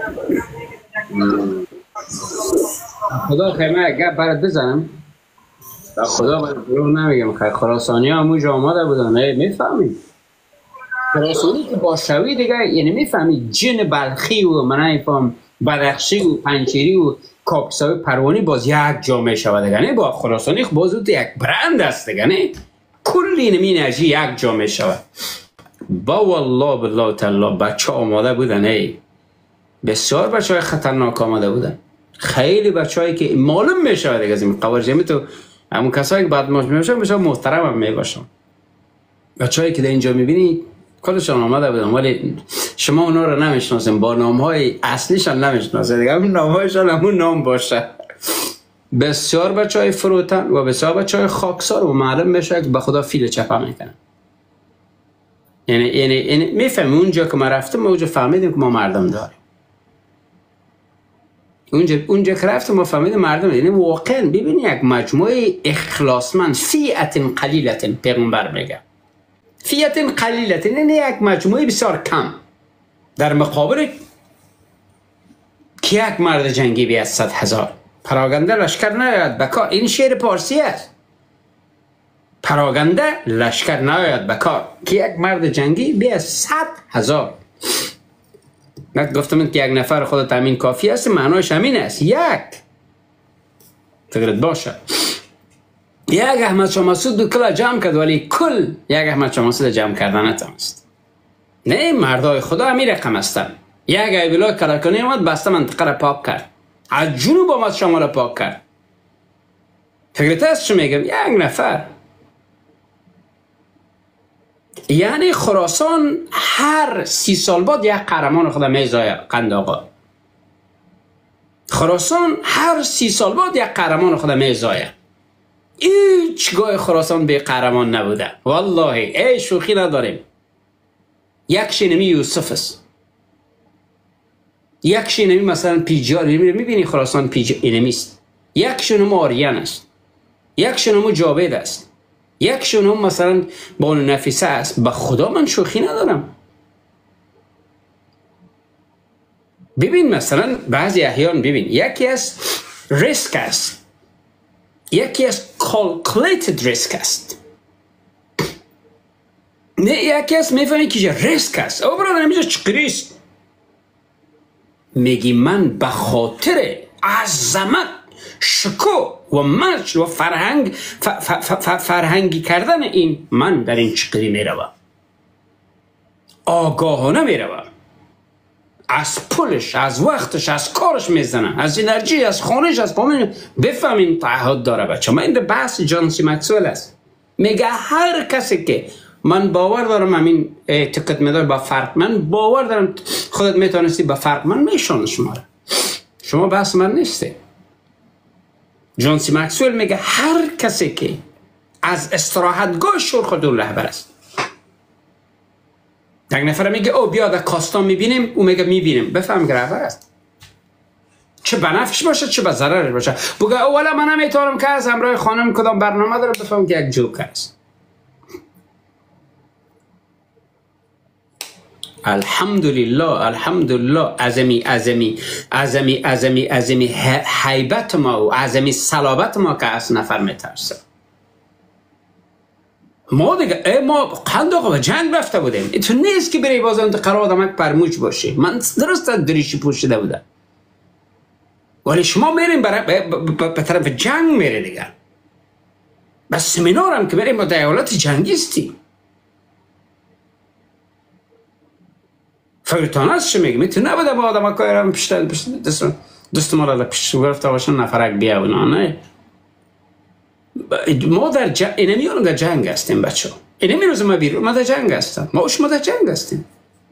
خدا خیمه گپ برات بزنم خدا برات دروغ نمیگم. خراسانی ها موج آماده بودن میفهمید خراسانی که با شوی دیگه یعنی میفهمی جن بلخی و من فهم بدخشی و پنچیری و کاپسای پروانی باز یک جا می شود دیگه نه. با خراسانی باز یک برند است دیگه نه. کلی نمی انرژی یک جا می شود. با والله بالله تعالی بچه آماده بودن ای. بسیار بچه های خطرناک آماده بودن. خیلی بچه هایی که معلوم می شود دیگه از این قوارجمی تو همون کسایی که بعد می باشن بسیار محترم هم می باشن. بچه هایی که در اینجا می بینی کلشان آمده بودن ولی شما اونا رو نمیشناسیم با نام های اصلیشان نمیشناسید دیگه همون نام هایشان همون نام باشه. بسیار بچه های فروتن و بسیار بچه های خاکسار و معلوم میشه که به خدا فیل چپه میکنن. یعنی میفهمی اونجا که ما رفتم اونجا فهمیدیم که ما مردم داریم. اونجا که رفتم ما فهمیدیم مردم داریم. یعنی واقعا ببینی یک مجموعه اخلاصمند فیعت قلیلت پیغمبر میگه. فیعت قلیلت یعنی یک مجموعه بسیار کم در مقابل که یک مرد جنگی بیاد 100,000. پراگنده لشکر نیاید بکار. این شعر پارسی است. پراگنده لشکر نیاید بکار که یک مرد جنگی بیاد 100,000. من گفتم که یک نفر خودت همین کافی است. معناش همین است. یک فکرت باشه یک احمد شاه مسعود دو کلا جمع کرد ولی کل یک احمد شاه مسعود جمع کردن نتونست. نه مردای خدا همین رقم هستن. یک ایبلا کلکنی اومد بسته منطقه را پاک کرد. از جنوب آمد شمال را پاک کرد. فکرت است چه میگم؟ یک نفر. یعنی خراسان هر 30 سال بعد یک قهرمان خود میزایه. قند آقا خراسان هر 30 سال بعد یک قهرمان خود میزایه. هیچگاه خراسان به قهرمان نبوده والله. ای شوخی نداریم. یک شینمی یوسف است. یک شینمی مثلا پیجار میبینی خراسان پیجار است. یک شینم آریان است. یک شینم جاوید است. یک شینم مثلا بانو نفیسه است. به خدا من شوخی ندارم. ببین مثلا بعضی احیان ببین یکی از ریسک است. یکی از calculated risk است. نه یکی از میفهمی که ریسک است. او برادر نمیشه چقریست. میگی من به خاطر عظمت شکو و مرج و فرهنگی کردن این من در این چقری میروم. آگاهانه میروم. از پولش، از وقتش، از کارش میزنن، از انرژی، از خانش، از پامین. بفهمین تعهد داره بچه. من این بحث جان سی مکسول است. میگه هر کسی که من باور دارم همین اعتقاد میدار با فرق، من باور دارم خودت میتونستی با فرق من میشون شما بحث من نیستی. جان سی مکسول میگه هر کسی که از استراحتگاه شور خودون رهبر است. یک نفر میگه او بیا در کاستان میبینیم، او میگه میبینیم. بفهم که رهبر است. چه بنفش باشه چه به ضررش باشه. بگه اولا من نمیتونم که از همراه خانم کدام برنامه داره. بفهم که یک جوک است. الحمدلله عظمی حیبت ما و عظمی صلابت ما که از نفر میترسه. ما دیگه ما قند آقا به جنگ رفته بودیم. تو نیست که بری باز قرار آدمک پرموج باشی. من درست دریشی پوشیده بودم ولی شما میرین به طرف جنگ میره دیگه. بس سمینار هم که میرین با ایالات جنگیستی. فکرتان هست چه میگم؟ تو نبوده با آدم ها که ایران پشتن دست ما را پشت گرفته باشن نفرک بیا اونا نه. ما در اینمیان در جنگ هستیم بچه ها. اینمی روز ما بیرون ما در جنگ هستم. ما در جنگ هستیم.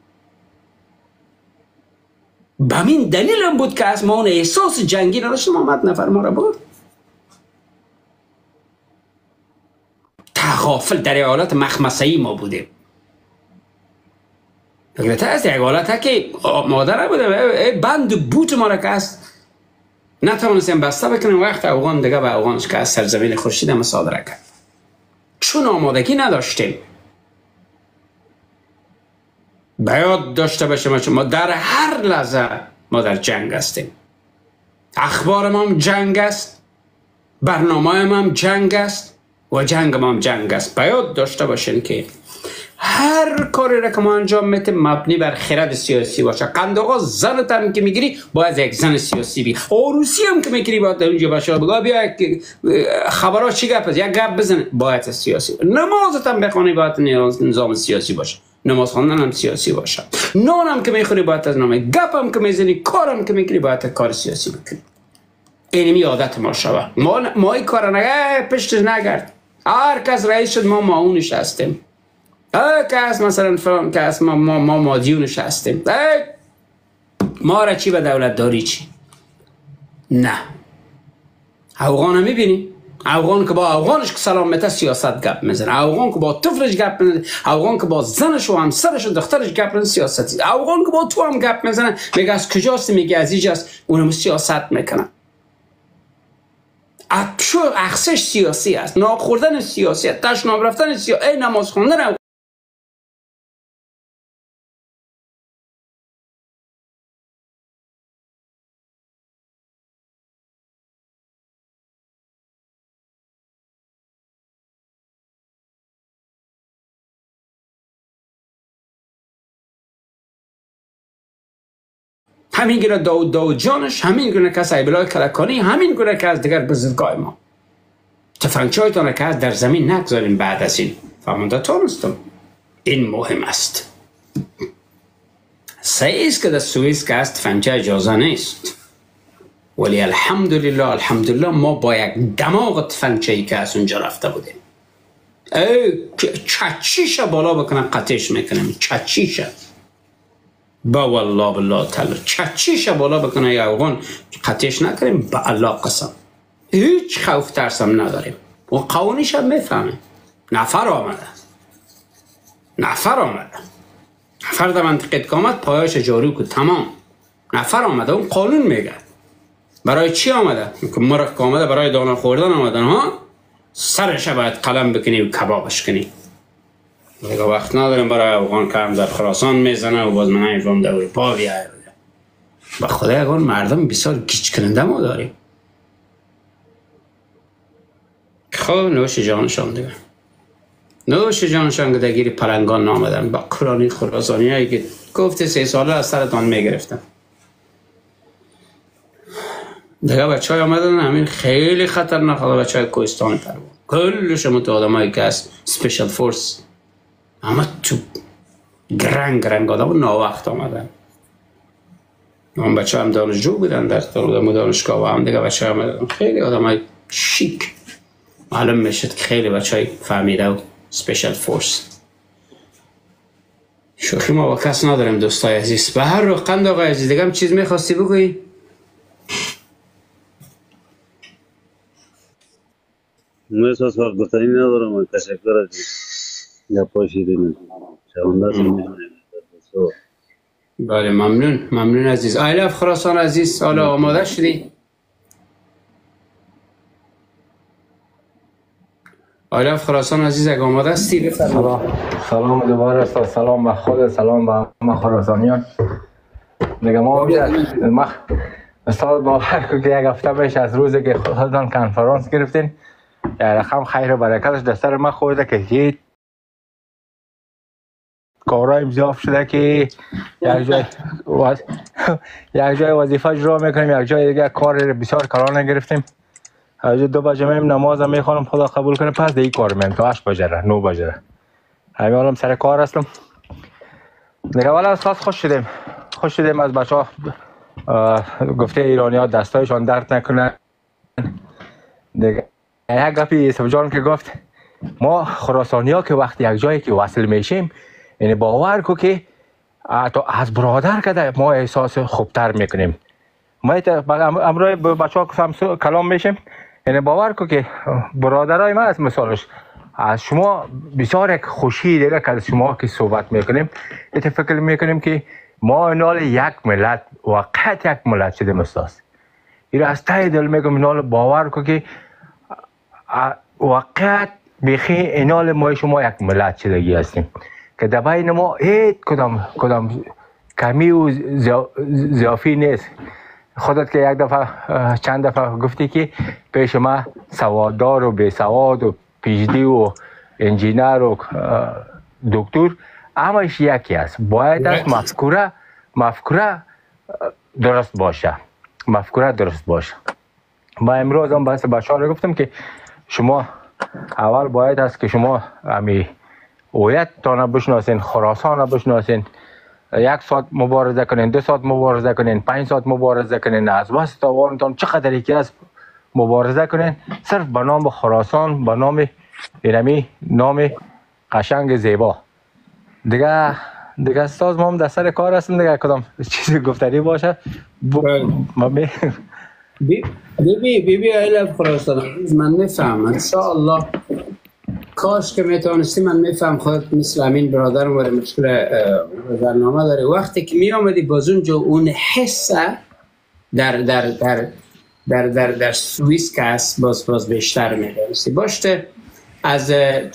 به همین دلیل هم بود که از ما اون احساس جنگی نداشتیم. آمد نفر ما را برد. تغافل در حالت مخمسه‌ای ما بودیم. فکرت هست یک حالت که مادر بوده بند بوت ما را که هست نتوانستیم بسته بکنیم. وقت اوغان دیگه به اوغانش که از سرزمین خورشید هم صادره کرد. چون آمادگی نداشتیم. باید داشته باشیم ما در هر لحظه ما در جنگ هستیم. اخبار ما هم جنگ است. برنامه ما هم جنگ است. و جنگ ما هم جنگ است. باید داشته باشین که هر کاری را که ما انجام میتیم مبنی بر خرد سیاسی باشه. قنداقا زنت هم که میگیری باید یک زن سیاسی بی. عروسی هم که میگیری باید در اونجا باشه. بگا بیا خبرها چی گپ است، یک گپ بزن، باید سیاسی. نمازت هم بخونی باید نظام سیاسی باشه. نماز خواندن هم سیاسی باشه. نان هم که میخوری باید از نام، گپ هم که میزنی، کارم که میکنی باید کار سیاسی بکنی. اینمی عادت ما شوه. ما این کار نگه پشتش نگرد. هر کس رئیس شد ما اونش هستیم. کس مثلا فلان کس ما مادیونش هستیم. ما را چی به دولت داری چی؟ نه. افغان میبینی؟ افغان که با افغانش که سلام میته سیاست گپ میزنه. افغان که با طفلش گپ میزنه. افغان که با زنش و همسرش و دخترش گپ میزنه سیاستی. افغان که با تو هم گپ میزنه میگه از کجاست، میگه از اینجاست، اونم سیاست میکنه. اخسش سیاسی است، ناخوردن سیاسی است، تشناب رفتن سیاسی، نماز خوندن. همین گونه داود جانش، همین گونه که سیبلای کلکانی، همین گونه که از دیگر بزرگای ما. تفنگچایتان که از در زمین نگذاریم بعد از این. فهمانده تانستم. این مهم است. صحیح است که در سوئیس که از تفنگچه اجازه نیست. ولی الحمدلله ما با یک دماغ تفنگچه‌ای که از اونجا رفته بودیم. چچیشه بالا بکنن قطعش میکنم. چچیشه. با والله بالله تعالی چچیشه بالا بکنه یا افغان قطعش نکنیم. با الله قسم هیچ خوف ترسم نداریم. و قوانیش هم میفهمه. نفر آمده نفر در منطقه کامت پایاش جاری که تمام نفر آمده. اون قانون میگه برای چی آمده؟ مرخ آمده برای دانه خوردن آمدن ها. سرش باید قلم بکنی و کبابش کنی. دیگه وقت نداریم برای افغان که هم در خراسان میزنه و باز من ایفام در اروپا بیایه. با خدای افغان مردم بسیار گیج کننده ما داریم. خب نوش جانشان دیگه. نوش جانشان که دگیری پلنگان نامدن با کرانی خراسانی هایی که گفته 3 ساله از سرتان میگرفتن. دیگه بچه های آمدن همین خیلی خطرناک. بچه های کوهستان پروان کلشون تو آدم هایی که از سپیشل فورس اما تو گرنگ آدم ناوقت آمدن. هم بچه هم دانشجو بودن در دانشگاه و هم دیگه بچه هم آمدن. خیلی آدم های شیک. معلوم میشد که خیلی بچه های فهمیده و سپیشل فورس. شوخی ما با کس نداریم دوستای عزیز. به هر رو قند آقای عزیز دیگه هم چیز میخواستی بگویی؟ احساس وقت گفتنی ندارم. تشکر از یا پاشیدین بله ممنون عزیز. آیلف خراسان عزیز حالا آماده شدی؟ آیلف خراسان عزیز اگه آماده هستی سلام دوباره استاد. سلام به خود، سلام به همه خراسانیان. دیگه ما استاد باور که یک هفته پیش از روزی که خودتان کنفرانس گرفتین یک رقم خیر و برکتش در سر ما خورده که هیچ کارهای امضا شده که یک جای وظیفه اجرا میکنیم، یک جای دیگه کار بسیار کلان گرفتیم. از 2 بجه میم نماز میخوانم خدا قبول کنه، پس دیگه کار میم تا 8 بجه 9 بجه همین حالم سر کار هستم دیگه. والا استاد خوش شدیم از بچه ها گفته ایرانی ها دستایشان درد نکنه دیگه. یک گپی یوسف جان که گفت ما خراسانی ها که وقتی یک جایی که وصل میشیم یعنی باور کو که از برادر که ما احساس خوبتر میکنیم. ما امروز بچه ها کلام میشیم یعنی باور کو که برادرای ما از مثالش از شما بسیار یک خوشی دیگه که از شما که صحبت میکنیم ایت فکر میکنیم که ما اینال یک ملت واقعیت یک ملت شدیم استاد. این از ته دل میگم اینال باور کو که واقعیت بیخی اینال ما شما یک ملت شدگی هستیم که در بین ما هیچ کدام کمی و زیافی نیست. خودت که یک دفعه چند دفعه گفتی که پیش ما سواددار و بی سواد و پیشدی و انجینر و دکتر همش یکی است. باید است مفکوره درست باشه. مفکوره درست باشه. ما امروز هم بحث بچه‌ها رو گفتم که شما اول باید است که شما همی هویت تان بشناسین، خراسان بشناسین، 1 ساعت مبارزه کنین، 2 ساعت مبارزه کنین، 5 ساعت مبارزه کنین، از بس توانتان چقدر یکی از مبارزه کنین، صرف به نام خراسان، به نام اینمی نام قشنگ زیبا. دیگه استاد ما هم در سر کار هستیم دیگه، کدام چیزی گفتنی باشه بی ایل خراسان من میفهمم انشاءالله. کاش که میتونستی من میفهم خودت مثل امین برادرم ولی مشکل برنامه داره. وقتی که می آمدی باز اونجا اون حسه در سوئیس که هست باز بیشتر میدونستی. باشته از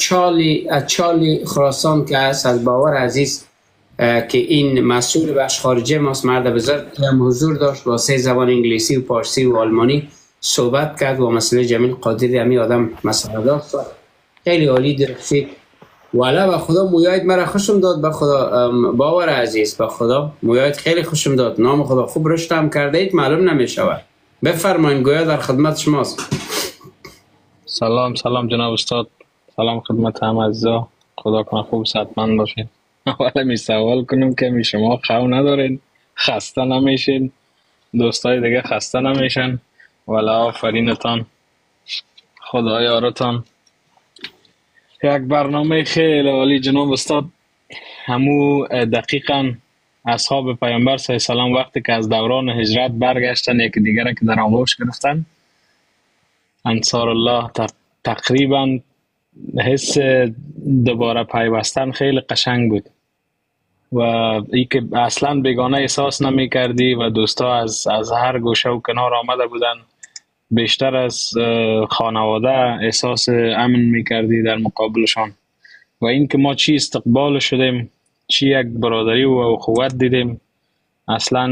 چالی خراسان که هست، از باور عزیز که این مسئول بخش خارجه ماست، مرد بزرگ هم حضور داشت، با 3 زبان انگلیسی و پارسی و آلمانی صحبت کرد و مسئله جمیل قادری همی آدم مسئله داشت. خیلی عالی درستی. والا به خدا مویایت مرا خوشم داد، به خدا باور عزیز، به خدا مویایت خیلی خوشم داد. نام خدا خوب رشته هم کرده اید، معلوم نمیشود. بفرمایید، گویا در خدمت شماست. سلام جناب استاد، سلام خدمت همه عزیزا. خدا کنه خوب صحتمند باشین. اولا می سوال کنم که می شما خو ندارین، خسته نمیشین، دوستای دیگه خسته نمیشن. والا آفرینتان، خدا یارتان. یک برنامه خیلی عالی جناب استاد. همو دقیقاً اصحاب پیامبر صلی الله علیه و وقتی که از دوران هجرت برگشتن، یکی دیگر که در آغوش گرفتن، انصار الله، تقریبا حس دوباره پیوستن خیلی قشنگ بود و ای که اصلا بیگانه احساس نمی کردی و دوستا از هر گوشه و کنار آمده بودن. بیشتر از خانواده احساس امن می کردی در مقابلشان و این که ما چی استقبال شدیم، چی یک برادری و اخوت دیدیم. اصلا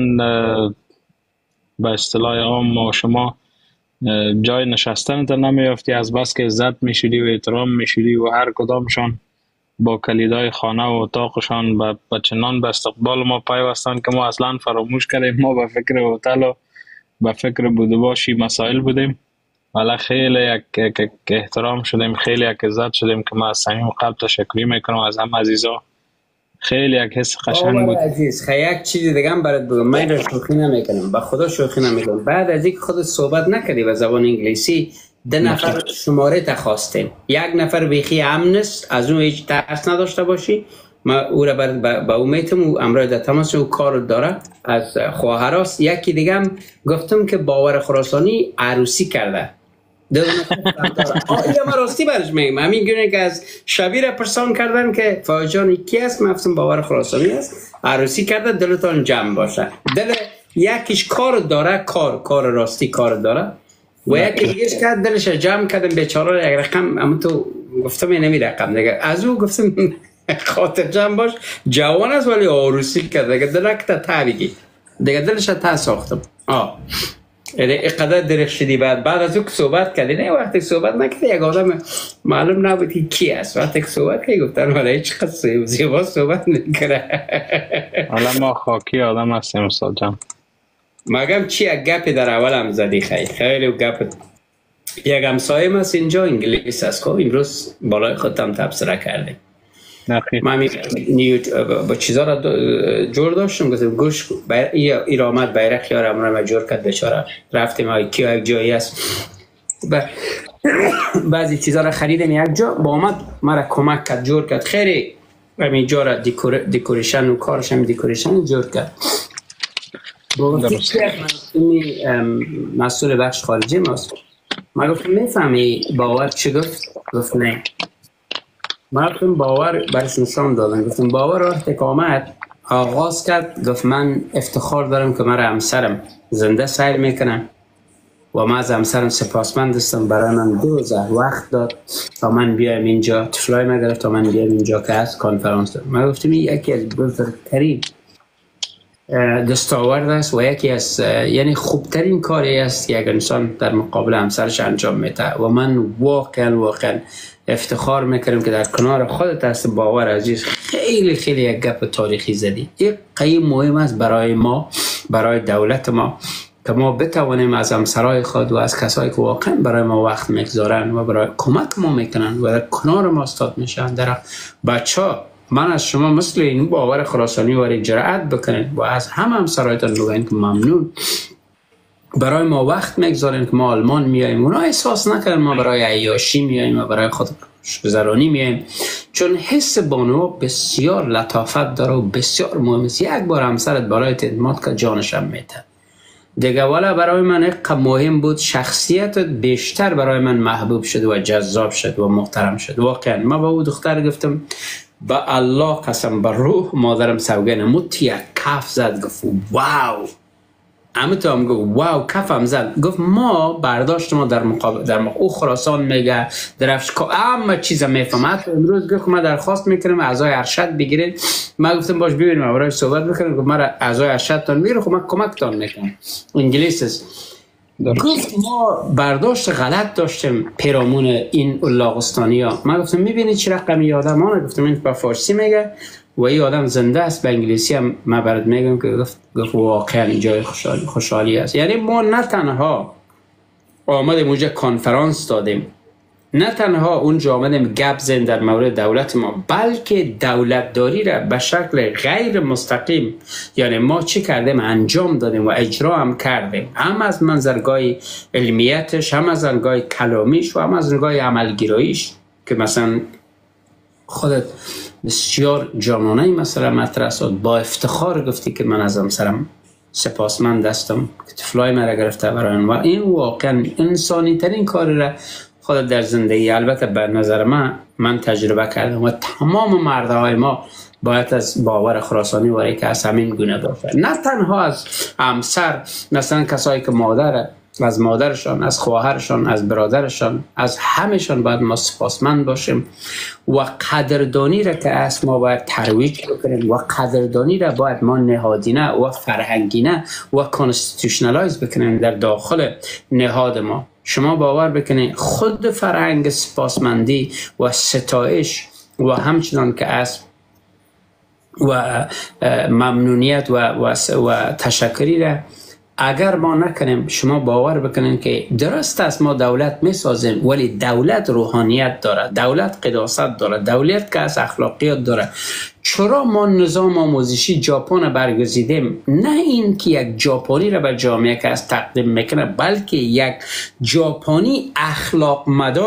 به اصطلاح عام ما شما جای نشستن تا نمیافتی، از بس که عزت میشیدی و احترام میشیدی و هر کدامشان با کلیدای خانه و اتاقشان به چنان به استقبال ما پیوستن که ما اصلا فراموش کردیم. ما به فکر هتل و به فکر بودباشی مسائل بودیم. ولی خیلی یک احترام شدیم، خیلی یک عزت شدیم که ما از صمیم قلب تشکر میکنم از هم عزیزا. خیلی یک حس قشنگ بود. عزیز یک چیز دیگه هم برات بگم، من شوخی نمیکنم، به خدا شوخی نمیکنم. بعد از اینکه خودت صحبت نکردی به زبان انگلیسی، 2 نفر شماره تخواستیم. 1 نفر بیخی امن است، از اون هیچ ترس نداشته باشی. ما او را به امیدم و امروز در تماس او کار داره، از خواهراست. یکی دیگه هم گفتم که باور خراسانی عروسی کرده. این ما راستی برش میگم، همین گونه که از شبیه پرسان کردن که فاجان کی است، مفتم باور خراسانی است، عروسی کرده. دلتان جمع باشه. دل یکیش کار داره، کار راستی کار داره و یکی دیگهش که دلش جمع کردن بیچاره یک رقم، اما تو گفتم اینمی رقم دیگه از او گفتم خاطر جمع باش، جوان است ولی عروسی کرده دیگه، دلک تا بگی دیگه، دلش تا ساختم. اینقدر درخشیدی. بعد از او که صحبت کردی، نه وقتی صحبت نکردی یک آدم معلوم نبودی کی است. وقتی که صحبت کردی گفتن ولی هیچ قصه زیبا صحبت نکنه. حالا ما خاکی آدم هستیم استاد جان. مگم چی یک گپی در اول هم زدی، خیلی گپ. یک همسایه هست اینجا انگلیس است که امروز بالای خودم تبصره کردیم. من با چیزا را جور داشتم، گفتم گوش این آمد بیرق یار امرا ما جور کرد بیچاره، رفتیم کیا یک جایی است بعضی چیزا را خریدم یک جا، با آمد مرا کمک کرد جور کرد. خیلی همین جا را دیکوریشن و کارش هم دیکوریشن جور کرد. مسئول بخش خارجی ماست. من گفتم میفهمی باور چی گفت؟ گفت نه. من گفتم باور برش نشان دادن. گفتم باور وقتی که آمد آغاز کرد گفت من افتخار دارم که مرا همسرم زنده سیر میکنم و من از همسرم سپاسمند هستم، برای من 2 روز وقت داد تا من بیایم اینجا، تفلای من گرفت تا من بیایم اینجا که هست کانفرانس دارم. من گفتم یکی از بزرگترین دستاورد است و یکی از یعنی خوبترین کاری است که یک انسان در مقابل همسرش انجام میده و من واقعا افتخار میکنم که در کنار خودت هست. باور عزیز، خیلی یک گپ تاریخی زدی. این خیلی مهم است برای ما، برای دولت ما، که ما بتوانیم از همسرای خود و از کسایی که واقعا برای ما وقت میگذارن و برای کمک ما میکنن و در کنار ما استاد میشن. در بچه‌ها، من از شما مثل این باور خراسانی واری جرأت بکنید و از همسرایتان بگوین که ممنون برای ما وقت میگذارین که ما آلمان میاییم. اونا احساس نکنن ما برای عیاشی میاییم و برای خود گذرانی میاییم، چون حس بانو بسیار لطافت داره و بسیار مهم است. یک بار همسرت برای اعتماد که جانشم میده دیگه. والا برای من یک مهم بود، شخصیتت بیشتر برای من محبوب شد و جذاب شد و محترم شد. واقعا من با او دختر گفتم با الله قسم، بر روح مادرم سوگن، مت یک کف زد، گفت واو. همه تو هم گفت واو، کفم زد. گفت ما برداشت ما در مقابل او خراسان میگه درفش که همه چیز میفهمد. امروز گفت ما درخواست میکنم اعضای ارشد بگیرین. ما گفتم باش ببینیم برای صحبت بکنیم. گفت ما اعضای ارشد تان میگیره، خب من کمکتان میکنم. انگلیس است. گفت ما برداشت غلط داشتیم پیرامون این لاغستانی ها. من گفتم میبینید چه رقمی آدم ها؟ گفتم این با فارسی میگه و این آدم زنده است. به انگلیسی هم من برات میگم که گفت واقعا جای خوشحالی است. یعنی ما نه تنها آمدیم اونجا کنفرانس دادیم، نه تنها اونجا آمدیم گپ زدیم در مورد دولت ما، بلکه دولتداری را به شکل غیر مستقیم، یعنی ما چی کردیم انجام دادیم و اجرا هم کردیم، هم از منظرگاه علمیتش، هم از منظرگاه کلامیش و هم از منظرگاه عملگراییش. که مثلا خودت بسیار جانانه مثلا مطرح شد، با افتخار گفتی که من از همسرم سپاسمند هستم که طفلای مرا گرفته برای اون. و این واقعا انسانی ترین کاری را خود در زندگی، البته به نظر من تجربه کردم و تمام مردهای ما باید از باور خراسانی واری که از همین گونه باشه. نه تنها از همسر، مثلا کسایی که از مادرشان، از خواهرشان، از برادرشان، از همشان باید ما سپاسمند باشیم و قدردانی را که از ما باید ترویج بکنیم و قدردانی را باید ما نهادینه و فرهنگینه و کانستیتوشنالایز بکنیم در داخل نهاد ما. شما باور بکنید خود فرهنگ سپاسمندی و ستایش و همچنان که از و ممنونیت و تشکری را اگر ما نکنیم، شما باور بکنین که درست است ما دولت میسازیم ولی دولت روحانیت داره، دولت قداست داره، دولت که از اخلاقیات داره. چرا ما نظام آموزشی ژاپن برگزیدیم؟ نه این که یک ژاپنی را به جامعه که از تقدیم میکنه، بلکه یک ژاپنی اخلاق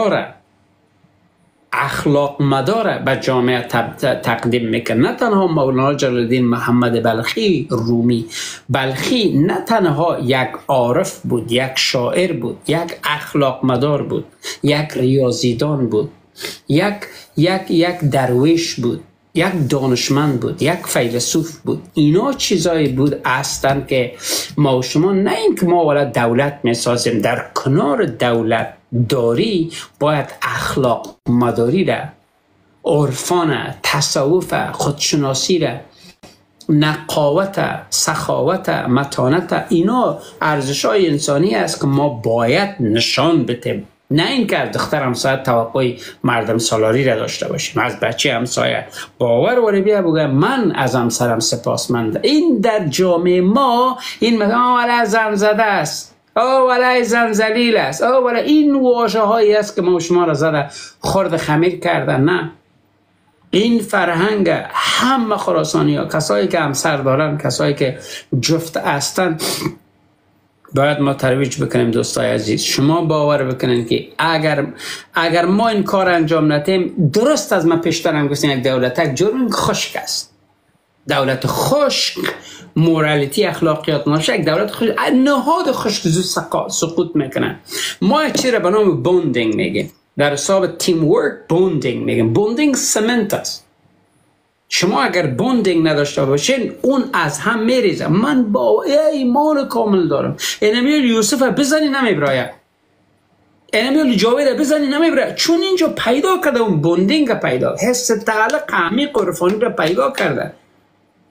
مداره به جامعه تقدیم میکنه. نه تنها مولانا جلال الدین محمد بلخی رومی بلخی نه تنها یک عارف بود، یک شاعر بود، یک اخلاق مدار بود، یک ریاضیدان بود، یک درویش بود، یک دانشمند بود، یک فیلسوف بود. اینا چیزایی بود هستند که ما و شما، نه اینکه ما ولی دولت میسازیم، در کنار دولت داری باید اخلاق مداری را، عرفان، تصوف، خودشناسی را، نقاوت، سخاوت، متانت، اینا ارزش‌های انسانی است که ما باید نشان بدیم. نه اینکه از دختر همسایه توقع مردم سالاری را داشته باشیم، از بچه همسایه. باور ولی بیا بگم من از همسرم سپاسمند. این در جامعه ما این مثلا ولی زن زده است، ولی زن ذلیل است، ولی این واژه هایی است که ما شما را زده خرد خمیر کردن. نه، این فرهنگ همه خراسانی ها، کسایی که همسر دارن، کسایی که جفت هستن، باید ما ترویج بکنیم. دوستای عزیز، شما باور بکنین که اگر ما این کار انجام ندیم، درست از ما پیشترم گفتیم یک دولت جرم خشک است، دولت خشک، مورالیتی، اخلاقیات ناشه، یک دولت خشک، نهاد خشک سقوط میکنه. ما چرا به نام بوندینگ میگیم؟ در حساب تیم ورک بوندینگ میگیم. بوندینگ سمنت است. شما اگر بوندینگ نداشته باشین، اون از هم میریزه. من با ایمان کامل دارم انمیل یوسف بزنی نمیبراید، انمیل جاوید بزنی نمیبراید، چون اینجا پیدا کرده اون بوندینگ پیدا، حس تعلق عمیق و عرفانی را پیدا کرده.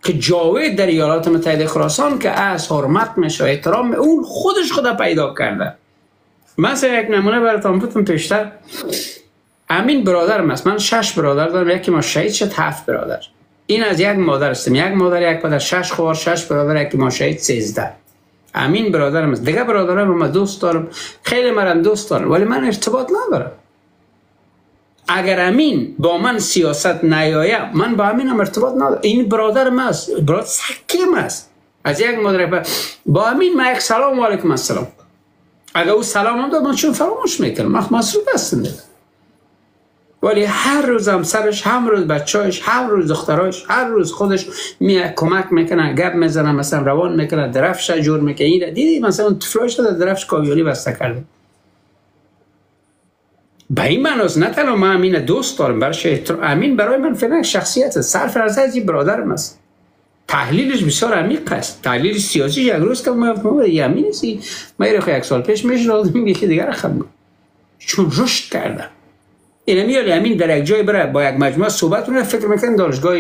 که جاوید در ایالات متحده خراسان که از حرمت میشه احترام اون خودش خدا پیدا کرده. مثلا یک نمونه براتون بودم پیشتر، امین برادرم است، من 6 برادر دارم، یکی ما شهید شد 7 برادر. این از یک مادر هستم، یک مادر یک پدر، 6 خواهر 6 برادر، یکی ما شهید 13. امین برادرم است. دیگه برادرم من دوست دارم، خیلی مرا دوست دارم، ولی من ارتباط ندارم. اگر امین با من سیاست نیایم من با امین هم ارتباط ندارم. این برادرم است، برادر سکیم است از یک مادر. با امین من یک سلام و علیکم السلام، اگر او سلام هم داد من چون فراموش میکنم، من مصروف هستم دیگه. ولی هر روز همسرش، هر روز بچه‌اش، هر روز دختراش، هر روز خودش میاد کمک میکنه، گپ میزنه، مثلا روان میکنه، درفش جور میکنه. این دیدی مثلا اون طفلش در درفش کاویالی بسته کرده. به این معناست نه تنها من امین دوست دارم، برش امین برای من فعلا شخصیت است، صرف نظر از این برادرم است. تحلیلش بسیار عمیق است، تحلیل سیاسی. یک روز که ما امین نیستی، ما یک سال پیش میشناختم یکی دیگر خبر، چون رشد کرده. این میاد امین در یک جای بره با یک مجموعه صحبت کنه، فکر میکنم دانشگاه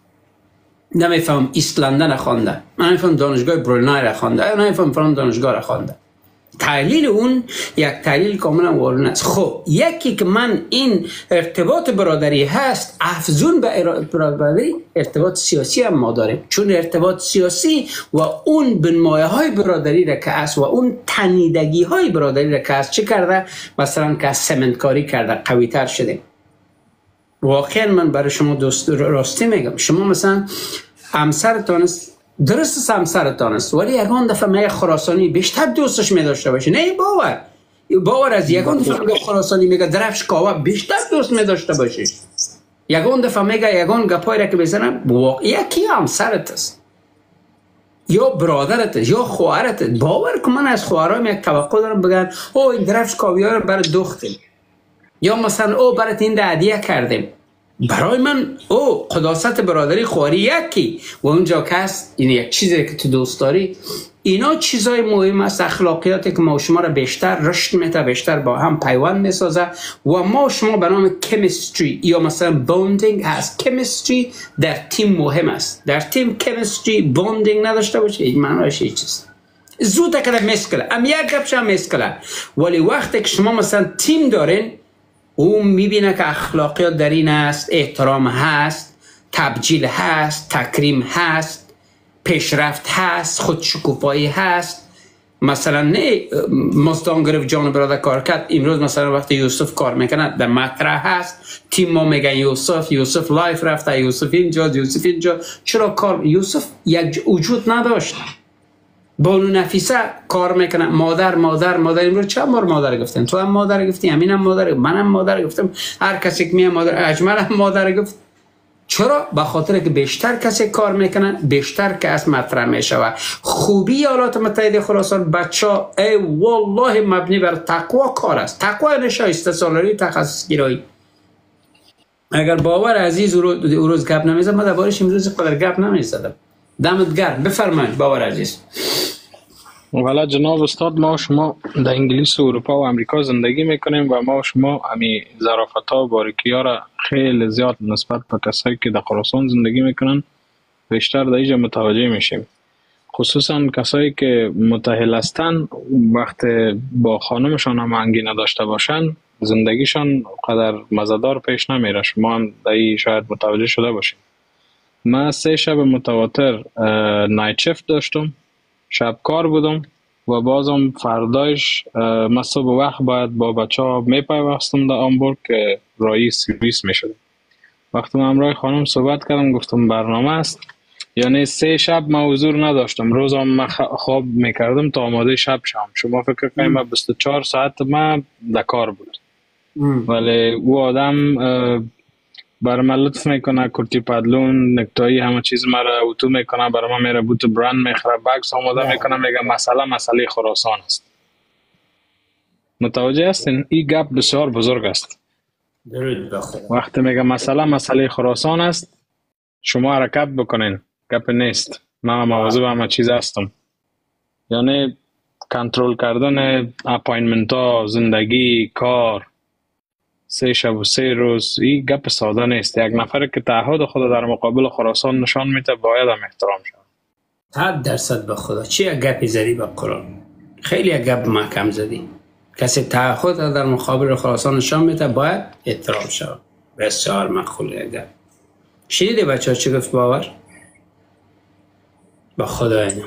نمیفهم ایست لندن خوانده، من نمیفهم دانشگاه برونای را خوانده، نمیفهم فلان دانشگاه را خوانده. تحلیل اون یک تحلیل کاملا وارون است. خب یکی که من این ارتباط برادری هست، افزون به برادری ارتباط سیاسی هم ما داریم، چون ارتباط سیاسی و اون بنمایه های برادری را که است و اون تنیدگی های برادری را که است چه کرده؟ مثلا که سمنتکاری کرده، قوی تر شده. واقعا من برای شما دوست راستی میگم، شما مثلا همسرتان است، درست همسرتان است، ولی یگان دفعه میگه خراسانی بیشتر دوستش میداشته باشه. نه باور از یگان دفعه میگه خراسانی میگه درفش کاوه بیشتر دوست میداشته باشه. یگان دفعه میگه یگان گپای را که بزنم یکی همسرت است یا برادرت است یا خواهرت است. باور کن من از خواهرام یک توقع دارم بگن او این درفش کاویه رو برای دختیم، یا مثلا او برات این هدیه کردیم. برای من او قداست برادری خواری یکی و اونجا که هست این یک چیزی که تو دوست داری. اینا چیزای مهم است، اخلاقیاتی که ما شما را بیشتر رشد میده، بیشتر با هم پیوند میسازه و ما شما به نام کمیستری یا مثلا بوندینگ هست. کمیستری در تیم مهم است. در تیم کمیستری بوندینگ نداشته باشه این معنیش هیچ چیز زود که مسکله ام یک گپش هم مسکله. ولی وقتی که شما مثلا تیم دارین، اون میبینه که اخلاقیات در این است، احترام هست، تبجیل هست، تکریم هست، پیشرفت هست، خودشکوفایی هست. مثلا نه مزدان گرفت جان برادر کار کرد، امروز مثلا وقتی یوسف کار میکنه در مطرح هست، تیم ما میگن یوسف لایف رفته، یوسف اینجا. چرا کار یوسف یک وجود نداشت؟ بانو نفیسه کار میکنه، مادر امروز چند بار مادر گفتن؟ تو هم مادر گفتی، امین هم مادر، منم مادر گفتم، هر کسی که میاد مادر، اجمل هم مادر گفت. چرا؟ به خاطر که بیشتر کسی کار میکنه بیشتر که از مطرح میشوه. خوبی ایالات متحده خراسان بچا ای والله مبنی بر تقوا کار است. تقوا نشایسته سالاری تخصص گیرایی. اگر باور عزیز او روز گپ نمیزد، ما دربارش امروز قدر گپ نمیزدم. دمت گرم. بفرمایید باور عزیز. والا جناب استاد، ما شما در انگلیس و اروپا و امریکا زندگی میکنیم و ما شما همی ظرافت ها و باریکی ها را خیلی زیاد نسبت به کسایی که در خراسان زندگی میکنن بیشتر در اینجا متوجه میشیم. خصوصا کسایی که متأهل هستن وقت با خانمشان هماهنگی نداشته باشن زندگیشان قدر مزدار پیش نمیره. شما هم در این شاید متوجه شده باشید. من 3 شب متواتر نایت شفت داشتم، شب کار بودم و بازم فردایش من صبح وقت باید با بچه ها میپیوستم در آمبورگ که رایی سرویس میشد. وقتی من همراه خانم صحبت کردم گفتم برنامه است، یعنی 3 شب من حضور نداشتم. روزم من خواب میکردم تا آماده شب شام. شما فکر کنیم 24 ساعت من در کار بود. ولی او آدم برای من لطف میکنه، کرتی پدلون نکتایی همه چیز مرا اوتو میکنه، برای من میره بوت برند میخره، بکس آماده میکنه، میگه مسئله خراسان است. متوجه هستین؟ این گپ بسیار بزرگ است. وقتی میگه مسئله خراسان است شما حرکت بکنین، گپ نیست. من مواظب همه چیز هستم. یعنی کنترل کردن اپاینتمنت ها، زندگی، کار، 3 شب و 3 روز، این گپ ساده نیست. یک نفر که تعهد خود در مقابل خراسان نشان میده باید هم احترام شود. 100% به خدا چی گپی زدی به قرآن؟ خیلی گپ محکم زدی. کسی تعهد در مقابل خراسان نشان میده باید احترام شود. بسیار مقبوله گپ. شنیدی بچه ها چی گفت باور؟ با خدا اینا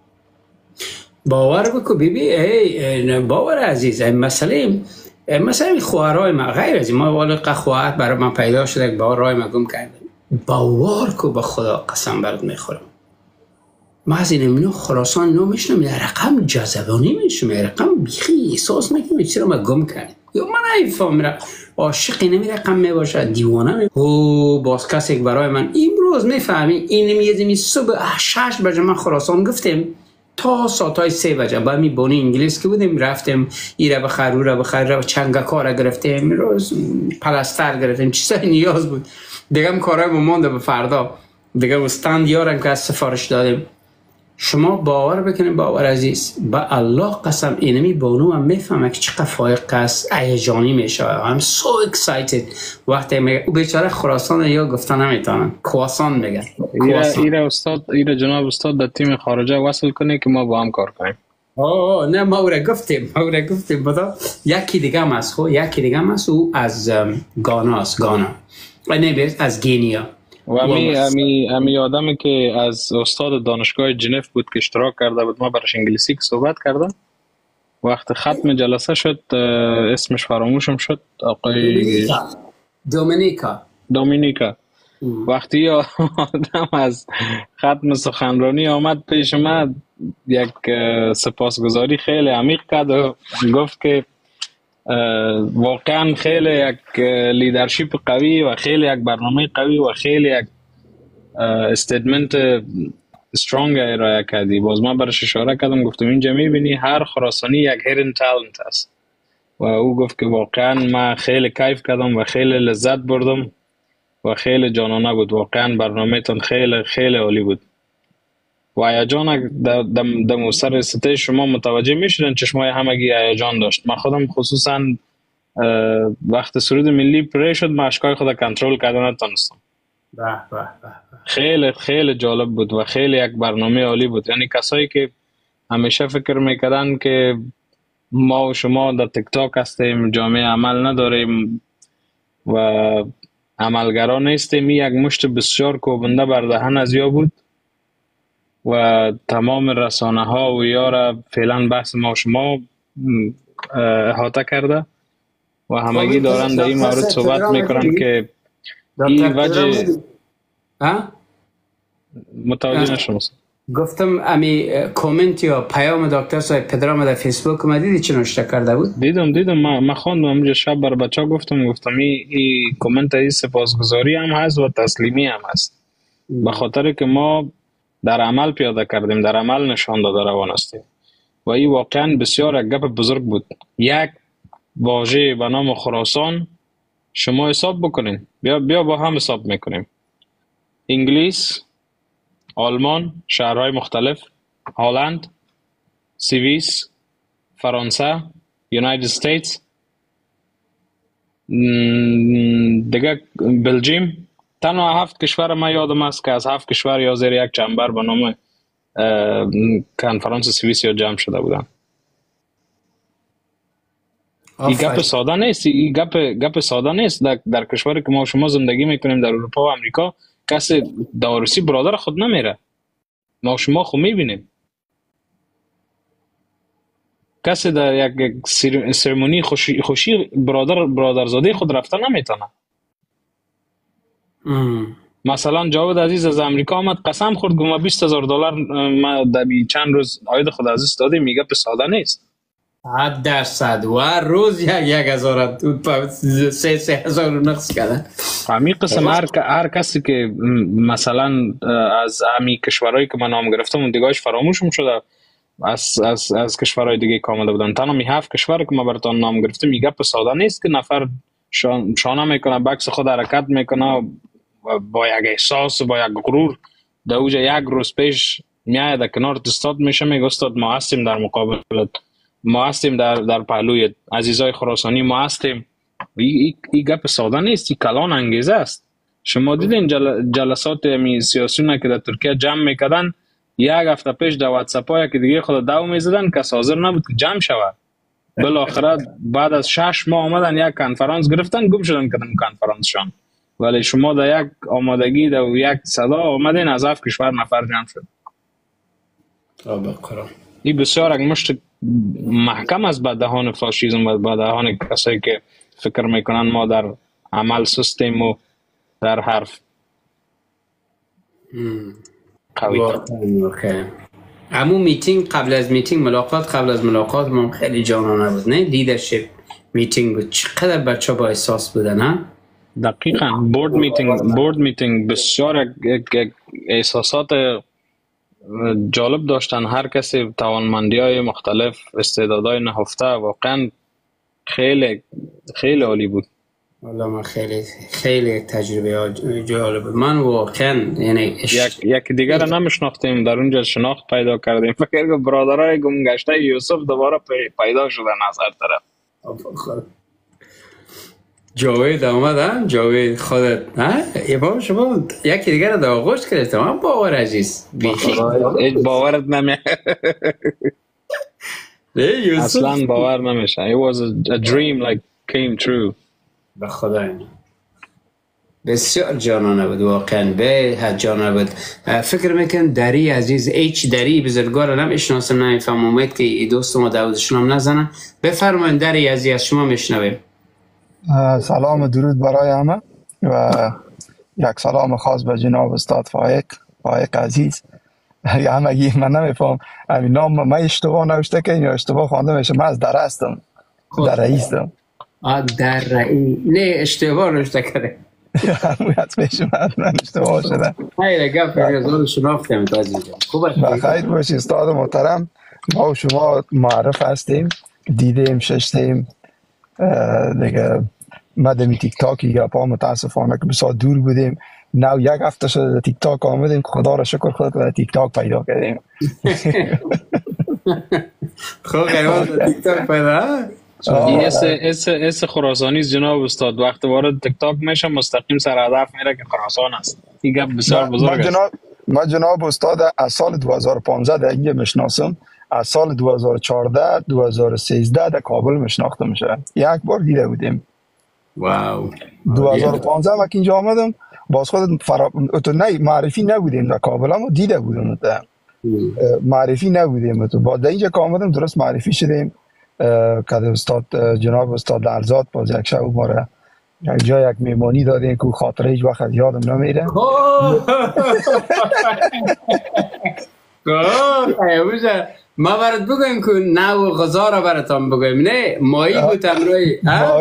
باور بکو بیبی. باور عزیز مسئله خواهرای ما غیر از این ما والا خواهرات برای من پیدا شده که باورای ما گم کردم. باور کو به خدا قسم برات میخورم ما از این امینو خراسان نمیشنم رقم جذبانی میشم رقم بیخی احساس میکنم چرا ما گم کردیم یا من نمیفهمم عاشقی نمی رقم میباشه دیوانه می باز کسی که برای من امروز میفهمی این میگه صبح 6 بجه من خراسان گفتیم تا ساعتای 3 بجه با می بونی انگلیس که بودیم رفتیم ایره بخیر او را بخیر چنگکار گرفتیم روز پلستر گرفتیم چیزای نیاز بود دیگه هم کارهای مونده به فردا دیگه استند یارم که از سفارش دادیم. شما باور بکنید باور عزیز با الله قسم اینمی بانو هم میفهمه که چقدر فایق است هیجانی میشه. I'm so excited وقتی میگه او بیچاره خراسان یا گفتن نمیتونن کواسان میگن. ایره جناب استاد در تیم خارجه وصل کنه که ما با هم کار کنیم. نه ما او را گفتیم بدا یکی دیگه هم از او از گانا است از گینیا و امی آدمی که از استاد دانشگاه جنیف بود که اشتراک کرده بود ما برش انگلیسی که صحبت کردم وقت ختم جلسه شد اسمش فراموشم شد آقای دومینیکا وقتی آدم از ختم سخنرانی آمد پیش من یک سپاسگزاری خیلی عمیق کرد و گفت که واقعا خیلی یک لیدرشپ قوی و خیلی یک برنامه قوی و خیلی یک استیتمنت استرانگ ارائه کردی. باز من برش اشاره کردم گفتم اینجا میبینی هر خراسانی یک هیدن تالنت است و او گفت که واقعا من خیلی کیف کردم و خیلی لذت بردم و خیلی جانانه بود. واقعا برنامه تان خیلی خیلی عالی بود و هیجان دم سر سطح شما متوجه میشدن چشمای همگی هیجان داشت. من خودم خصوصا وقت سرود ملی پری شد من اشکای خود کنترل کردن نتونستم. خیلی خیلی جالب بود و خیلی یک برنامه عالی بود. یعنی کسایی که همیشه فکر میکردن که ما و شما در تیک تاک هستیم جامعه عمل نداریم و عملگران نیستیم یک مشت بسیار کوبنده بر دهن از یا بود و تمام رسانه ها و یارا فعلا بحث ما شما احاطه کرده و همگی دارن در این مورد صحبت میکنن که این وجه متوجه نشم. گفتم امی کومنت یا پیام دکتر صاحب پدرام در فیسبوک ما دیدی چی نوشته کرده بود؟ دیدم من خواندم اونجا شب بر بچه گفتم این کومنت ای سپاسگزاری هم هست و تسلیمی هم هست به خاطر که ما در عمل پیاده کردیم در عمل نشان داده روان هستیم و این واقعا بسیار گپ بزرگ بود. یک واژه به نام خراسان شما حساب بکنین بیا با هم حساب میکنیم. انگلیس، آلمان، شهرهای مختلف، هلند، سوئیس، فرانسه، یونایتد استیتس، دیگه بلژیم. تنها 7 کشور ما یادم است که از 7 کشور یا زیر یک چنبر به نام کنفرانس سوئیس یا جمع شده بودن. این گپ ساده نیست. این گپ ساده نیست. در کشوری که ما شما زندگی میکنیم در اروپا و امریکا کسی داروسی برادر خود نمیره. ما شما خود میبینیم کسی در یک سرمونی خوشی برادرزاده خود رفته نمیتونه. مثلا جاوید عزیز از امریکا آمد قسم خورد که ما $20,000 ما در چند روز عاید خود عزیز داده. میگه به ساده نیست. 100% و روز 1,000 3,000 نقص کردن. همین قسم هر کسی که مثلا از همین کشورهایی که من نام گرفتم اون دیگه‌اش فراموشم شده از کشورهای دیگه کامل بودن. تنها می 7 کشور که ما براتون نام گرفتم میگه به ساده نیست که نفر شانه میکنه بکس خود حرکت میکنه با یک احساس و با یک غرور در اوج یک روز پیش میاد در کنار استاد میشه میگه استاد ما هستیم در مقابلت، ما هستیم در پهلوی عزیزای خراسانی، ما هستیم این گپ ساده نیست، این کلان انگیزه است. شما دیدین جلسات می سیاسیون که در ترکیه جمع میکردن، یک هفته پیش در واتساپ های که دیگه خود دو میزدن که حاضر نبود که جمع شود. بالاخره بعد از 6 ماه آمدن یک کنفرانس گرفتن، گم شدن کدام کنفرانسشان. ولی شما در یک آمادگی در یک صدا آمدین از 7 کشور نفر جمع شد. این بسیار یک مشت محکم است به دهان فاشیسم و به دهان کسایی که فکر میکنن ما در عمل سیستم و در حرف قوی. امو میتینگ قبل از میتینگ، ملاقات قبل از ملاقات ما خیلی جانانه بود، نه؟ لیدرشپ میتینگ بود. چقدر بچه با احساس بودن ها؟ دقیقاً. بورد میتینگ بسیار یک احساسات جالب داشتن. هر کسی توانمندی های مختلف، استعدادهای نهفته، واقعا خیلی خیلی عالی بود. والله من خیلی تجربه جالب بود. من واقعا یعنی یک دیگر رو نمیشناختیم، در اونجا شناخت پیدا کردیم. فکر که برادرای گمگشته یوسف دوباره پیدا شدن از هر طرف. جاوید آمد ها؟ جاوید خودت ها؟ یه بابا شما یکی دیگر رو در آغوش کردید. من باور عزیز هیچ باورت نمیشه. اصلا باور نمیشه. It was a dream like came true. به خدا بسیار جانانه بود، واقعا به حد جانانه بود. فکر میکن دری عزیز هیچ دری بزرگوار رو نمیشناسم، نمیفهم. امید که دوست ما داودشون هم نزنن. بفرمایید دری عزیز، از شما میشنویم. سلام و درود برای همه و یک سلام خاص به جناب استاد فائق عزیز. همگی من نمیفهم همین نام من اشتباه نوشته که یا اشتباه خوانده میشه. من از در هستم، در رئیستم. در رئیس نه اشتباه نوشته کرده. همونیت پیش من اشتباه شده. خیلی گفت ریاضان شناختم عزیزم. خوبه خیلی باشی استاد محترم. ما و شما معرف هستیم، دیدیم ششتیم دیگه. مدمی تیک تاکی یا پا متاسفانه که بسیار دور بودیم. نو یک هفته شده تیک تاک آمدیم، خدا را شکر خودت در تیک تاک پیدا کردیم. خب قیمت تیک تاک پیدا. این اس خراسانی جناب استاد وقت وارد تیک تاک میشه مستقیم سر هدف میره که خراسان است. این گپ بسیار بزرگ است. ما جناب استاد از سال 2015 در اینجا میشناسم. از سال 2014 2013 در کابل میشناختم میشه. یک بار دیده بودیم. واو. 2015 ما که اینجا آمدم باز خودت نه معرفی نبودیم در کابل، اما دیده بودیم در معرفی نبودیم. تو با در اینجا که آمدم درست معرفی شدیم که استاد جناب استاد لرزاد باز یک شب ما را یک جای یک میمانی دادیم که خاطره هیچ وقت یادم نمیره. ما برات بگویم که نو غذا را براتان بگویم. نه مایی بود امروی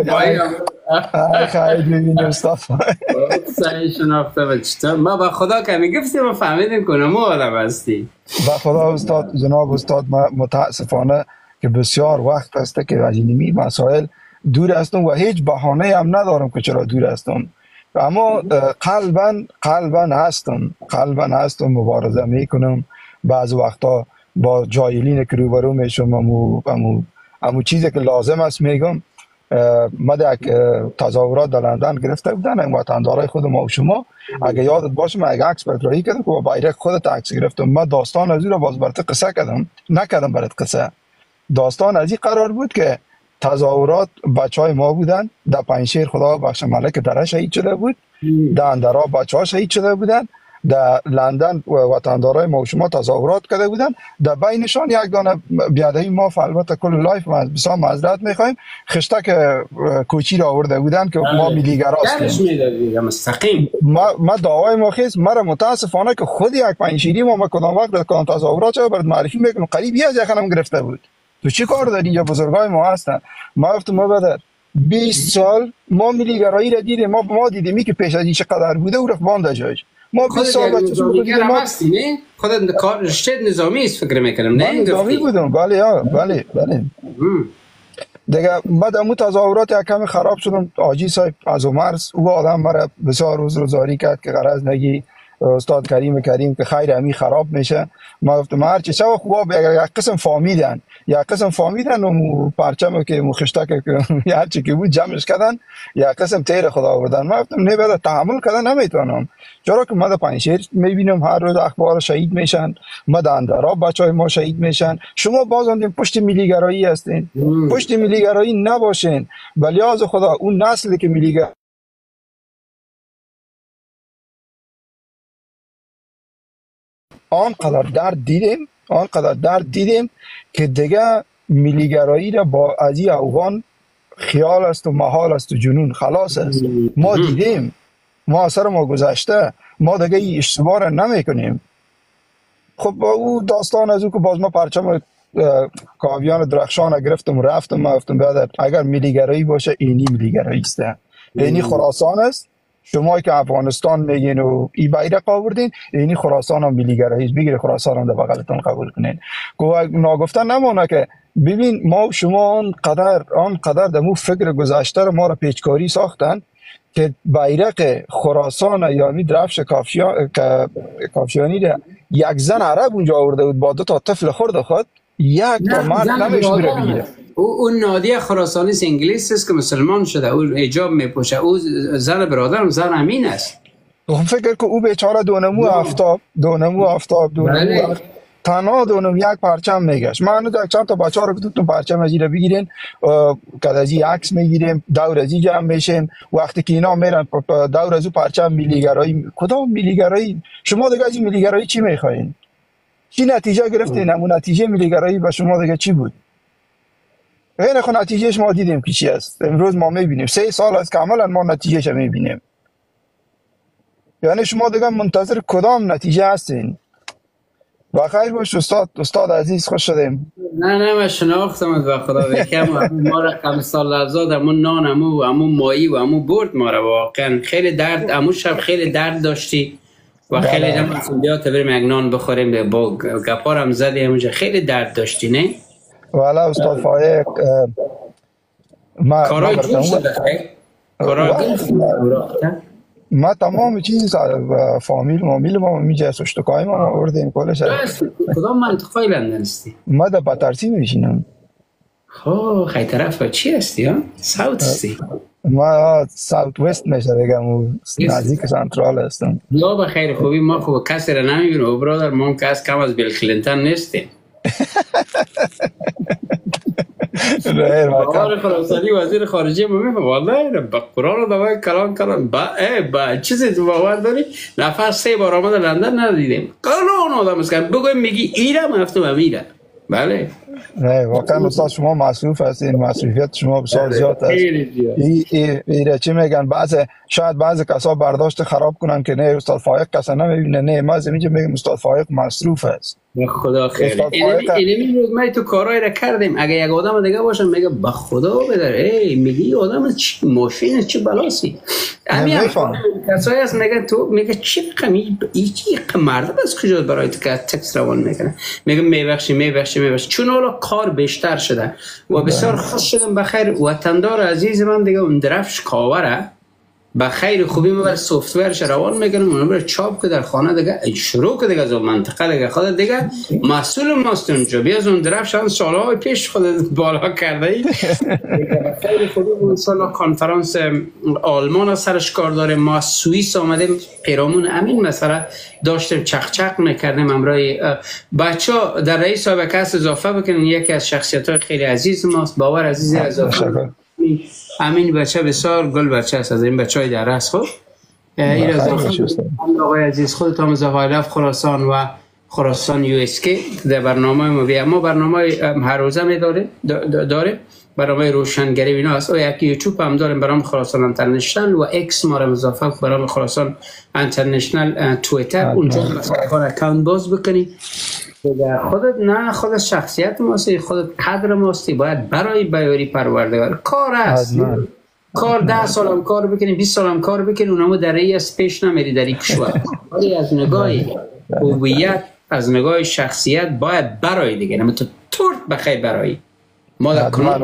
خیلی ببینیم استاد سعی شناخته و چطور ما با خدا که میگفتیم و فهمیدیم که نمو آدم هستی. با خدا استاد جناب استاد ما متاسفانه که بسیار وقت هسته که از اینمی مسائل دور هستم و هیچ بهانه هم ندارم که چرا دور هستم. اما قلبا هستم مبارزه میکنم. بعض وقتا با جاهلین که روبرو میشم امو چیزی که لازم است میگم. ما در تظاهرات در لندن گرفته بودن این وطندارای خود ما و شما. اگه یادت باشه من یک عکس برات راهی کردم که با بایرق خودت عکس گرفتم. من داستان از این را باز برات قصه نکردم برات قصه. داستان از این قرار بود که تظاهرات بچهای ما بودن در پنجشیر، خدا بخش ملک دره شهید شده بود. در اندرا بچه‌ها شهید شده بودن. در لندن وطندارای ما و شما تظاهرات کرده بودن. در بینشان یک دانه بیادایی ما البته کل لایف ما بسیار معذرت میخوایم خشتک کوچی را آورده بودن که ما میلیگراستیم. مستقیم ما دعوای ما خیز مرا متاسفانه که خود یک پنجشیری ما کدام وقت در کدام تظاهرات چه برات معرفی میکنم قریبی از یخنم گرفته بود. تو چی کار داری اینجا؟ بزرگای ما هستن. ما گفتم ما بعد 20 سال ما ملیگرایی را دیدیم. ما دیدیم که پیش از این چقدر بوده و رفت باند جایش. ما 20 سال بچه دیگر هم هستی نه؟ خودت کار رشته نظامی است فکر میکنم نه؟ نظامی بودم بله. دیگه بعد امو تظاهرات یک کمی خراب شدم. آجی صاحب از عمرس او آدم مرا بسیار روزاری کرد که غرض نگی استاد کریم که خیر همی خراب میشه. ما گفتم هر چی شو خوب یک قسم فهمیدن و پرچم که مخشته که هر چی که بود جمعش کردن یک قسم تیر خدا آوردن. ما گفتم نه بعد تحمل کردن نمیتونم، چرا که ما در پنجشیر میبینیم هر روز اخبار شهید میشن، ما در اندراب بچهای ما شهید میشن. شما باز هم پشت ملیگرایی هستین، پشت ملیگرایی نباشین. بلیاز خدا اون نسلی که ملیگرایی آنقدر درد دیدیم که دیگه ملیگرایی را با از این اوغان خیال است و محال است و جنون خلاص است. ما دیدیم، ما اثر ما گذشته، ما دیگه این اشتباه را نمی کنیم. خب با او داستان از او که باز ما پرچم کاویان درخشان گرفتم و رفتم، ما گفتم برادر اگر ملیگرایی باشه اینی ملیگرایی است، اینی خراسان است. شما که افغانستان میگین و این بیرق آوردین، اینی خراسان هم ملیگرایی است، بگیر خراسان هم در بغلتون قبول کنین. ناگفتن نمونه که ببین ما و شما آنقدر در مو فکر گذشته ما را پیچکاری ساختن که بیرق خراسان یا می درفش کافشیانی را یک زن عرب اونجا آورده بود با 2 تا طفل خورد خود، یک تا مرد نمیشه بره بگیره. اون نادیه خراسانی انگلیس است که مسلمان شده، اون حجاب میپوشه، او زن برادرم زن امین است. فکر که او بیچاره دونمو آفتاب تنها یک پرچم میگشت. من هنوز چند تا بچه ها رو گفتم پرچم از این بگیرین که از این عکس میگیریم، دور از این جمع میشیم. وقتی که اینا میرن دور از اون پرچم ملیگرایی، کدام ملیگرایی؟ شما دیگه از این ملیگرایی چی میخواین؟ چی نتیجه گرفتین؟ همون نتیجه ملیگرایی به شما دیگه چی بود؟ غیر خود نتیجهش ما دیدیم که چی است. امروز ما میبینیم 3 سال است که عملا ما نتیجهش میبینیم. یعنی شما دیگه منتظر کدام نتیجه هستین؟ بخیر باش استاد عزیز، خوش شدیم. نه من شناختم به خدا بکم ما را کمسال لفظات همون نان همون مایی و همون برد ما را واقعا خیلی درد، همون شب خیلی درد داشتی و خیلی نمازم بیا تا بریم یک نان بخوریم با گپارم زدی همونجا خیلی درد داشتی نه؟ والا استاد فایق کارای جور شده خیلی؟ کارای جور ما تمام چیز فامیل ما میجه سشتکای ما آوردیم کلش. کدام منطقه لندن هستی؟ ما در بطرسی میشینم. خب خیلی طرف چی هستی ها؟ ساوت هستی؟ ما ساوت وست میشه بگم، نزدیک سنترال هستم. یا بخیر خوبی، ما خوب کسی را نمیبینم و برادر ما هم کس کم از بیل کلینتن نیستیم. آقای خراسانی وزیر خارجه ما میفهم والله با قرآن دوای کلان با چیزی تو باور داری؟ نفر 3 بار آمده لندن ندیدیم. کلان آدم است که بگویم میگی ایرم هفتم هم ایرم. بله نه واقعا استاد شما مصروف هستین، مصروفیت شما بسیار زیاد است. ایره چی میگن شاید بعضی کسا برداشت خراب کنن که نه استاد فایق کسا نمیبینه. نه ما از اینجا میگم استاد فایق مصروف است. خدا خیر. اینمی روز ما تو کارهای را کردیم. اگه یک آدم دیگه باشه میگه با خدا بدار میگی آدم چی ماشین چی بلاسی. همین کسایی هست میگه تو میگه چی قمی چی مرد بس کجا برای تو که تکس روان میکنه. میگه میبخشی چون حالا کار بیشتر شده و بسیار خوش شدم. بخیر وطندار عزیز من دیگه اون درفش کاوره با خیر خوبی ما بر سوفتورش روان میکنم، اون بر چاپ که در خانه دیگه شروع که دیگه از اون منطقه دیگه خود دیگه مسئول ماست اونجا. بیا از اون درفش هم سالهای پیش خود بالا کرده ای خیر خوبی. اون سال کانفرانس آلمان سرش کار داره، ما سوئیس آمدیم پیرامون امین مثلا داشتیم چق میکردیم امرای بچه ها. در رئیس صاحب کس اضافه بکنیم، یکی از شخصیت های خیلی عزیز ماست، باور عزیزی اضافه. همین بچه بسیار گل بچه است، از این بچه های در رست خود این آقای عزیز خودت هم از آقای خراسان و خراسان USK در برنامه ما بیا. ما برنامه هر روزه می داریم برنامه روشنگری اینا هست و یک یوتیوب هم داریم برنامه خراسان انترنشنال و اکس ما را اضافه برنامه خراسان انترنشنال تویتر، اونجا مثلا اکانت باز بکنی. خودت نه خودت شخصیت ماستی، خودت قدر ماستی، باید برای بیاری پروردگار کار است. کار 10 سال هم کار بکنی 20 سال هم کار بکنی اونمو در ریاست پیش نمیری در این کشور. ولی از نگاه هویت از نگاه شخصیت باید برای دیگه نمی تو تورت بخیر برای ما در کنار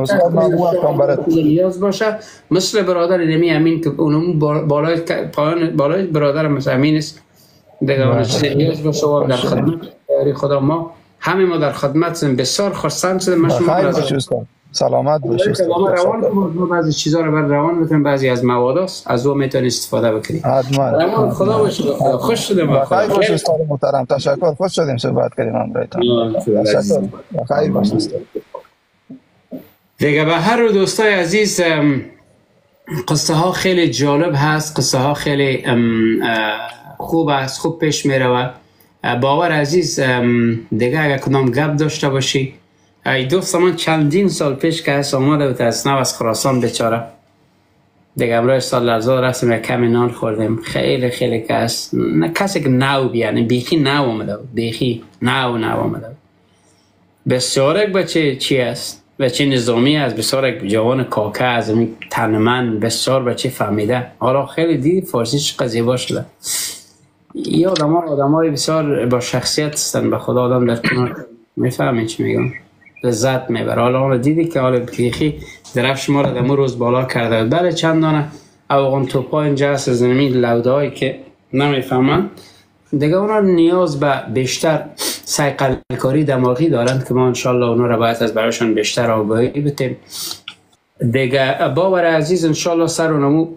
نیاز باشه. مثل برادر نمی امین که اونمو بالای برادرم مثل امین است دیگه اون سریوس باشه و در خدمت خدا. ما همه ما در خدمتیم. بسیار خرسند شدم. من شما خیر باشید استاد، سلامت باشید استاد. ما روان کنیم، بعضی چیزا رو بر روان بکنیم، بعضی از مواد است از اون میتونید استفاده بکنید. حتما. خدا باشه. خوش شدم. خیر باشید استاد محترم، تشکر. خوش شدیم صحبت کردیم همراهتون. تشکر. خیر باشید استاد. دیگه به هر رو دوستای عزیز، قصه ها خیلی جالب هست، قصه ها خیلی خوب است، خوب پیش می رود. باور عزیز، دیگه اگر کدام گپ داشته باشی، ای دوست من چندین سال پیش که هست آمده بود از نو از خراسان بیچاره، دیگه امروز سال لرزا رفتیم یک کمی نان خوردیم. خیلی خیلی که هست نه کسی که نو بیانه بیخی نو آمده بود، بیخی نو آمده بود. بسیار یک بچه چی است، بچه نظامی است، بسیار یک جوان کاکه از این تنمن، بسیار بچه فهمیده. حالا خیلی دید فارسی چقدر زیبا شده. یه آدمای بسیار با شخصیت هستن، به خدا آدم در کنار میفهمین چی میگم، لذت میبره. حالا اون دیدی که حالا بیخی درفش شما رو دمو روز بالا کرده. بله چند دانه اوغان توپا اینجا هست از نمی لودهایی که نمیفهمن دیگه، اونا نیاز به بیشتر سیقلکاری دماغی دارند که ما انشالله اونا رو باید از برایشان بیشتر آگاهی بتیم دیگه. باور عزیز انشالله سر و نمو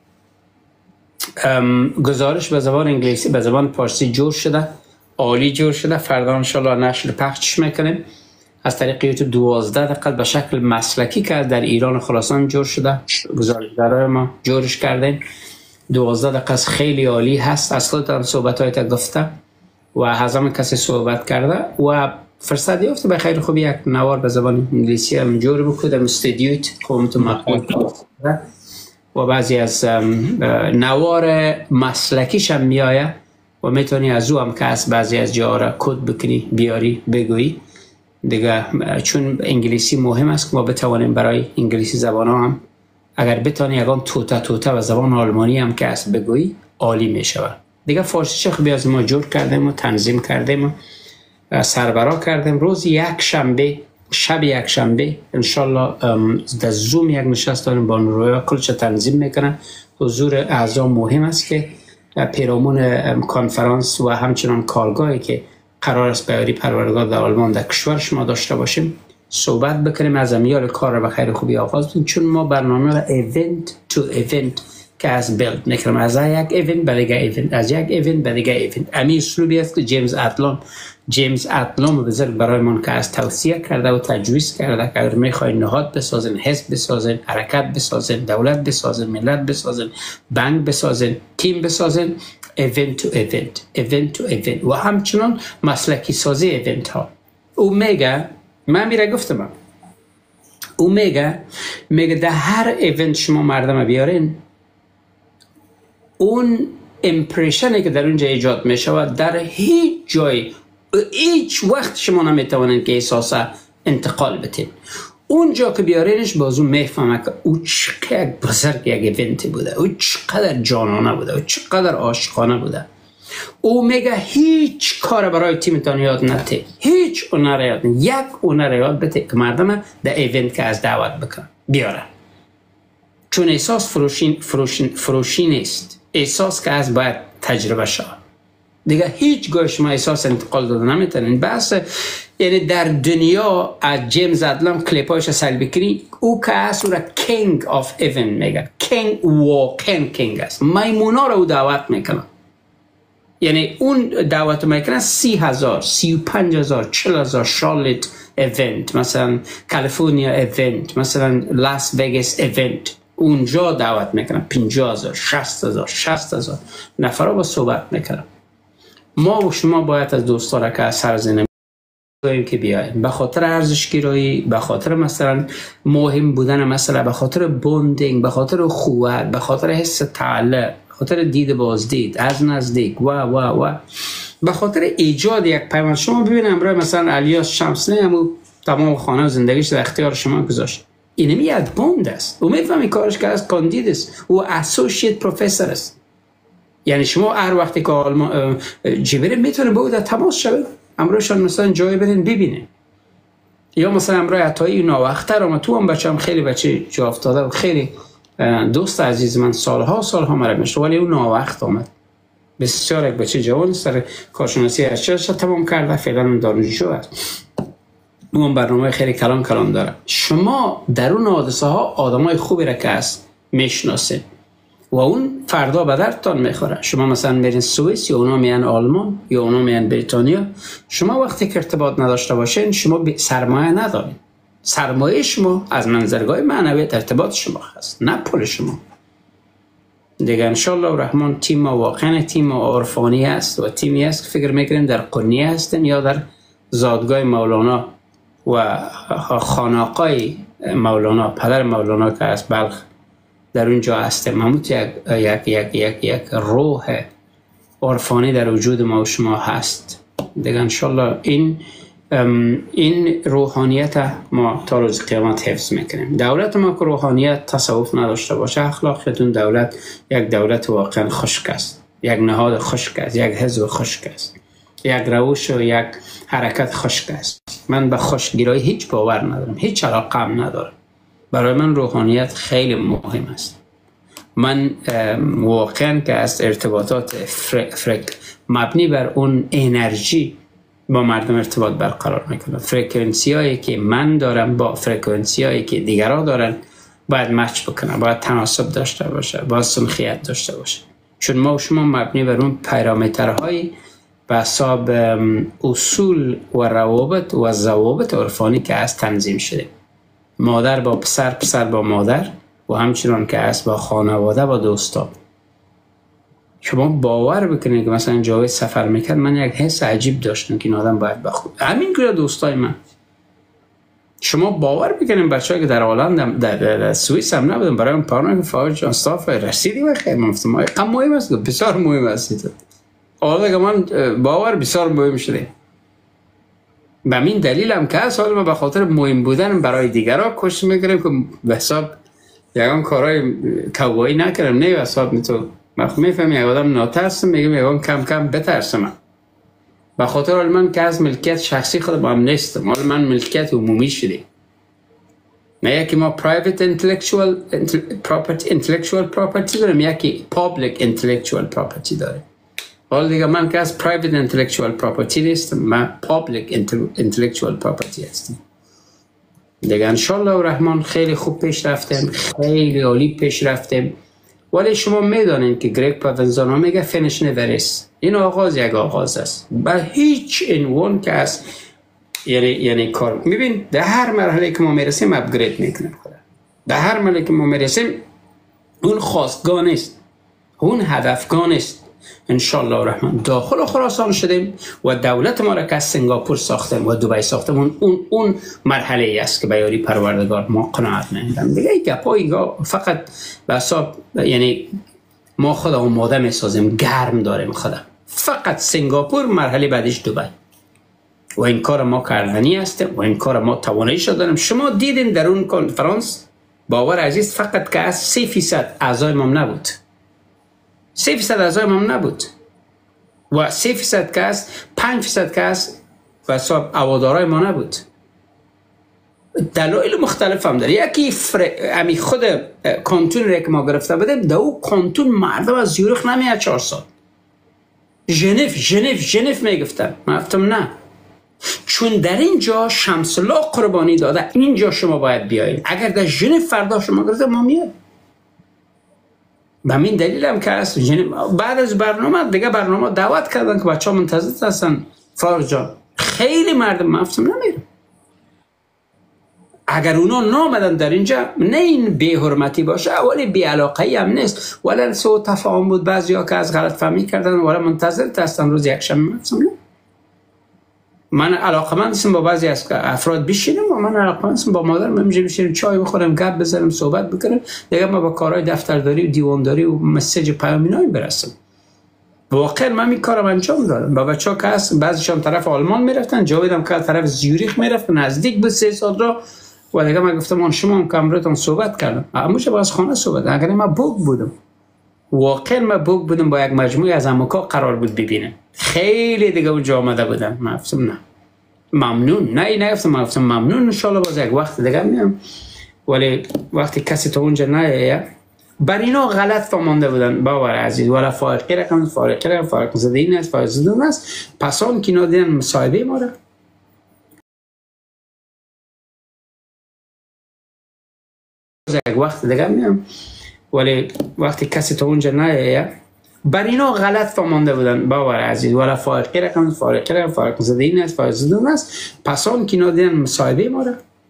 گزارش به زبان انگلیسی به زبان پارسی جور شده، عالی جور شده. فردا انشالله نشر پخشش میکنیم از طریق یوتیوب. 12 دقیقه به شکل مسلکی که در ایران و خراسان جور شده، گزارشگرای ما جورش کردیم. 12 دقیقه خیلی عالی هست. اصلا صحبت های تا گفته و هزم کسی صحبت کرده و فرصت یافته به خیر خوبی یک نوار به زبان انگلیسی هم جور بکنم. استودیویت قومت مقبول و بعضی از نوار مسلکیش هم میایه و میتونی از او هم که از بعضی از جا را کد بکنی بیاری بگویی دیگه. چون انگلیسی مهم است که ما بتوانیم برای انگلیسی زبان ها هم اگر بتانی یکان توته و زبان آلمانی هم که از بگویی عالی می شود دیگه. فارسی چه خوبی از ما جور کردیم و تنظیم کردیم و سربرا کردیم. روز یک شنبه، شب یک شنبه انشالله در زوم یک نشست داریم با نورویا کلچه تنظیم میکنن. حضور اعضا مهم است که پیرامون کنفرانس و همچنان کارگاهی که قرار است بیاری پروردگار در آلمان در کشور شما داشته باشیم صحبت بکنیم، از امیال کار را به خیر خوبی آغاز کنیم. چون ما برنامه را ایونت تو ایونت که از بیلد میکنم، از یک ایونت به دیگه ایونت، از یک ایونت به دیگه ایونت. امی اسلوبی است که جیمز اتلان بزرگ برای من که از توصیه کرده و تجویز کرده که اگر میخواین نهاد بسازین، حزب بسازین، حرکت بسازین، دولت بسازین، ملت بسازین، بانک بسازین، تیم بسازین، ایونت تو ایونت، ایونت تو ایونت و همچنان مسلکی سازی ایونت ها. او میگه، من میره گفتم، او میگه در هر ایونت شما مردم بیارین، اون امپریشنی که در اونجا ایجاد می شود در هیچ جای هیچ وقت شما نمیتوانید که احساس انتقال بتین. اونجا که بیارینش بازو میفهمه که او چقدر بزرگ یک ایونت بوده، او چقدر جانانه بوده، او چقدر عاشقانه بوده. او میگه هیچ کار برای تیمتان یاد نده، هیچ اونر یاد نده، یک اونر یاد بده که مردم در ایونت که از دعوت بکن بیاره. چون احساس فروشی نیست، احساس که از باید تجربه شد دیگه. هیچ گاه شما احساس انتقال داده نمیتونین. بس یعنی در دنیا از جیمز ادلام کلیپایش سلبی کنی، او که هست او را کینگ آف ایون میگه، کینگ واقعا کینگ است. میمونا را او دعوت میکنه، یعنی اون دعوت میکنه 30,000 35,000 40,000 شارلت ایونت، مثلا کالیفرنیا ایونت، مثلا لاس وگاس ایونت، اونجا دعوت میکنن 50,000 60,000 نفر با صحبت میکنن. ما و شما باید از دوستان که از سرزنم که بیایم به خاطر ارزشگرایی، به خاطر مثلا مهم بودن مسئله، به خاطر بوندینگ، به خاطر خوت، به خاطر حس تعلق، به خاطر دید بازدید از نزدیک و به خاطر ایجاد یک پیمان. شما ببینید امروز مثلا الیاس شمسنی هم تمام خانه و زندگیش در اختیار شما گذاشت. اینمی یک بوند است. او میفهمی کارش که از کاندید است، او اسوسییت پروفسور است. یعنی شما هر وقتی که جبری میتونه با او در تماس شوید. امروزشان مثلا جای برین ببینه، یا مثلا امروز عطایی ناوقتر آمد. تو هم بچه هم خیلی بچه جا افتاده و خیلی دوست عزیز من سالها مرا میشت، ولی اون ناوقت آمد. بسیار یک بچه جوان سر کارشناسی ارشدش تمام کرده، فعلا دانشجو است. اون برنامه خیلی کلان داره. شما در اون حادثه ها آدمای خوبی را که هست میشناسید و اون فردا به دردتان میخوره. شما مثلا میرین سوئیس یا اونا میان آلمان یا اونا میان بریتانیا، شما وقتی که ارتباط نداشته باشین شما سرمایه ندارین. سرمایه شما از منظرگاه معنویت ارتباط شما هست، نه پول شما. دیگه انشالله و رحمان تیم ما واقعا تیم ما عرفانی است و تیمی است که فکر میکنیم در قنیه هستیم یا در زادگاه مولانا و خانقای مولانا، پدر مولانا که از بلخ، در اونجا هستیم. همون یک روح عرفانی در وجود ما و شما هست. دیگه انشالله این روحانیت ما تا روز قیامت حفظ میکنیم. دولت ما که روحانیت تصوف نداشته باشه، اخلاقیتون دولت یک دولت واقعا خشک است، یک نهاد خشک است، یک حزب خشک است، یک روش و یک حرکت خشک است. من به خشکگیری هیچ باور ندارم، هیچ علاقه هم ندارم. برای من روحانیت خیلی مهم است. من واقعا که از ارتباطات مبنی بر اون انرژی با مردم ارتباط برقرار میکنم. فرکانسی هایی که من دارم با فرکانسی هایی که دیگران دارن باید مچ بکنم، باید تناسب داشته باشه، باید سنخیت داشته باشه. چون ما و شما مبنی بر اون پارامترهای به حساب اصول و روابط و ضوابط عرفانی که از تنظیم شده. مادر با پسر، پسر با مادر و همچنان که است با خانواده و دوستا. شما باور بکنید که مثلا جاوید سفر میکرد، من یک حس عجیب داشتم که این آدم باید بخود. همین گونه دوستای من. شما باور بکنید بچه‌ها که در هلند در سوئیس هم نبودن، برای اون پارنا که فاج جان استاف رسیدی و خیلی مفتم هم مهم است، بسیار مهم است. حالا که من باور بسیار مهم شده. به این دلیل هم که از حال ما به خاطر مهم بودن برای دیگران کوشش میکنیم که به حساب یکم کارهای کوایی نکنم. نه به حساب میتو میفهمی یک آدم ناترسم، میگم یکم کم کم بترسم. به خاطر حال من که از ملکیت شخصی خودم هم نیستم، حال من ملکیت عمومی شده. نه یکی ما private intellectual property داریم، یکی public intellectual property داریم. حال دیگه من که از private intellectual property نیستم، من public intellectual property هستم. دیگه انشالله و رحمان خیلی خوب پیش رفتیم، خیلی عالی پیش رفتیم. ولی شما میدانید که گریگ پاونزانا میگه finish never is. این آغاز یک آغاز است. با هیچ عنوان که است یعنی کار. میبین در هر مرحله که ما میرسیم اپگرید میکنیم خدا. در هر مرحله که ما میرسیم اون خواستگاه نیست، اون هدفگاه نیست. انشالله الرحمن داخل خراسان شدیم و دولت ما را که از سنگاپور ساختیم و دبی ساختیم. اون مرحله ای است که به یاری پروردگار ما قناعت نمیدم. دیگه این گپایی فقط به حساب یعنی ما خود آماده میسازیم، گرم داریم خدا. فقط سنگاپور، مرحله بعدش دبی. و این کار ما کردنی است و این کار ما تواناییش داریم. شما دیدین در اون کنفرانس باور عزیز فقط که از 3% اعضای ما نبود. 3% اعضای ما نبود و 3% که است 5% که است و حساب هوادارای ما نبود. دلایل مختلف هم داره. یکی امی خود کانتون را که ما گرفته بودیم، در او کانتون مردم از زیورخ نمیاد 4 سال. ژنو میگفتن. من گفتم نه، چون در اینجا شمس الله قربانی داده، اینجا شما باید بیایید. اگر در ژنو فردا شما گرفته ما میاد. به همین دلیل هم که هست بعد از برنامه دیگه برنامه دعوت کردن که بچه ها منتظر هستن. فارغ جان خیلی مردم مفتم نمیرم. اگر اونا نامدن در اینجا، نه این بی حرمتی باشه ولی بی علاقه هم نیست، ولی سو تفاهم بود. بعضی ها که از غلط فهمی کردن ولی منتظر هستن روز یک شنبه مفتم. من علاقه من هستم با بعضی از افراد بشینم و من علاقه من هستم با مادرم همینجا بشینم چای بخورم، گپ بزنم، صحبت بکنم. دیگه ما با کارهای دفترداری و دیوانداری و مسیج پیام اینا برسم. واقعا من این کارم انجام دادم. با بچه‌ها که هست بعضیشون طرف آلمان میرفتن، جاویدم که طرف زیوریخ میرفت، نزدیک بود 3 سال را. و دیگه من گفتم شما هم کامرتون صحبت کردم. امروز باز خانه صحبت. اگر من بوک بودم، واقعا من بوک بودم، با یک مجموعه از امریکا قرار بود ببینم. خیلی دیگه اونجا آمده بودن. من گفتم نه ممنون، نه گفتم، من گفتم ممنون، ان شاء الله باز یک وقت دیگه میام. ولی وقتی کسی تو اونجا نیاید بر اینا غلط فهمانده بودن باور عزیز. ولا فارقی رقم فارق زده این است فارق زده اون است. پس آن که اینا دیدن مصاحبه ما را یک وقت دیگه میام، ولی وقتی کسی تا اونجا نیایه بر اینا غلط فهمانده بودن باور عزیز. ولا فارقی رقم فارق زده این است فارق زده اون است. پس آن که اینا دیدن مصاحبه ما را،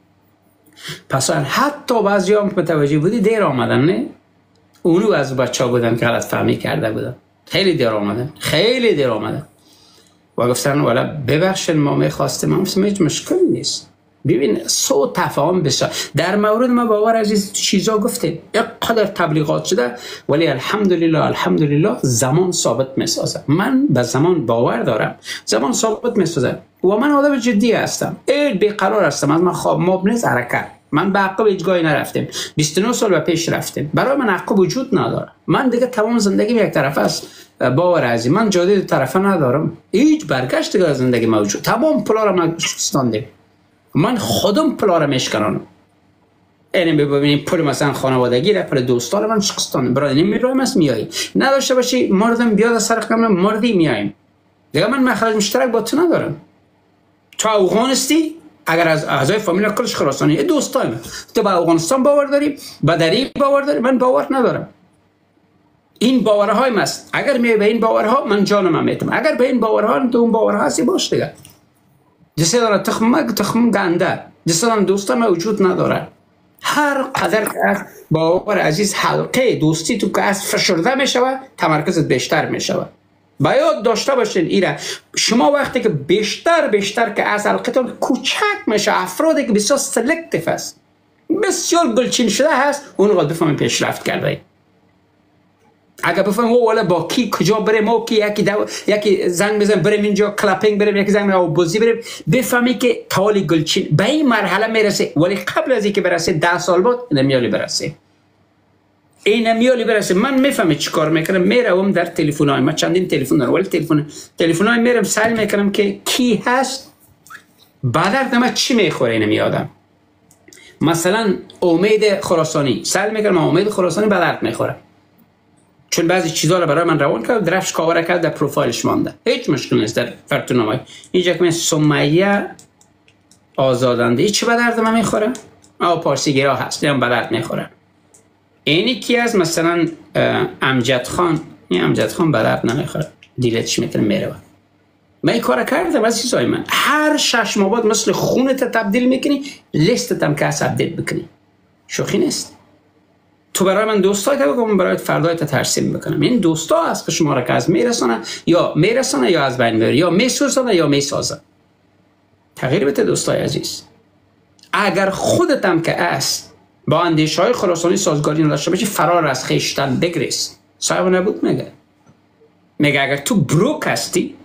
پس آن حتی بعضی هم متوجه بودی دیر آمدن، نه اونو از بچه ها بودن که غلط فهمی کرده بودن، خیلی دیر آمدن و گفتن والا ببخشن ما میخواستیم. ما گفتم هیچ مشکل نیست. ببین سو تفاهم بسیار در مورد ما باور عزیز چیزا گفتیم قدر تبلیغات شده، ولی الحمدلله زمان ثابت میسازه. من به زمان باور دارم، زمان ثابت میسازه و من آدم جدی هستم، بیقرار هستم. از من خواب ماب نیست حرکت. من به عقب هیچ جایی نرفتم، 29 سال به پیش رفتم. برای من عقب وجود نداره. من دیگه تمام زندگی یک طرف است باور عزیز. من جاده دو طرفه ندارم، هیچ برگشت دیگه زندگی موجود. تمام پلا را من شکستاندم. من خودم پلا را میشکنم. اینم ببینید پل مثلا خانوادگی را پل دوستان من شکستاندم. برای نمیرایم است میایی نداشته باشی مردم بیاد سر کم مردی میایم دیگه. من مخرج مشترک با تو ندارم. تو افغانستی اگر از اعضای فامیل کلش خراسانی دوستای من، تو به افغانستان باور داری، به دری باور داری، من باور ندارم. این باورهای ماست. اگر می به این باورها من جانم میتم، اگر به این باورها تو اون باورها هستی باش دیگه. جسه داره تخم گنده، جسه داره دوستا موجود نداره. هر قدر که از باور عزیز حلقه دوستی تو که از فشرده میشوه تمرکزت بیشتر میشوه. باید داشته باشین ایره. شما وقتی که بیشتر که از حلقتون کوچک میشه، افرادی که بسیار سلکتیو است، بسیار گلچین شده هست، اون رو بفهمین پیشرفت کرده. اگر بفهمیم والا با کی کجا بریم، او کی یکی زنگ بزن بریم اینجا کلاپینگ بریم، یکی زنگ او بازی بریم، بفهمی که تالی گلچین به این مرحله میرسه. ولی قبل از اینکه برسه 10 سال بعد نمیالی برسه. من میفهمم چی کار میکنم. میروم در تلفن‌های من چندین تلفن دارم، ولی تلفن‌های میرم سعی میکنم که کی هست، بعد ما چی میخوره اینم یادم. مثلا امید خراسانی سعی میکنم امید خراسانی به درد میخوره، چون بعضی چیزا رو برای من روان کرد، درفش کاور کرد، در پروفایلش مانده. هیچ مشکل نیست در فرتونامای اینجا که من سمیه آزادنده هیچ به درد من میخوره. او پارسیگرا هست هم به درد میخوره. اینی کی از مثلا امجد خان، این امجد خان به درد نمیخوره، دیلتش میکنه میره. من این کار کردم عزیزای من. هر 6 ماه بعد مثل خونت تبدیل میکنی، لیستت هم که تبدیل بکنی. شوخی نیست. تو برای من دوستایی که بگم برای فردای ترسیم بکنم. این دوستا هست که شما را که از میرسانه یا از بین میبره، یا میسوزانه یا میسازه. تغییر بده دوستای عزیز. اگر خودت هم که است با اندیشه های خراسانی سازگاری نداشته باشی، فرار از خویشتن بگریز. صاحب نبود میگه اگر تو بروک هستی،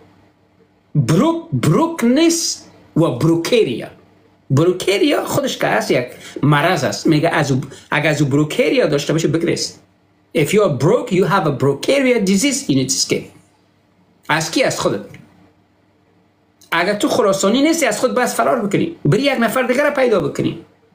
بروک نیست و بروکریا خودش که هست یک مرض است. میگه اگر از بروکریا داشته باشه بگریز. If you are broke, you have a brocaria disease, you need to escape. از کی؟ از خودت. اگر تو خراسانی نیستی از خود بس فرار بکنی، بری یک نفر دیگر را پیدا بکنی.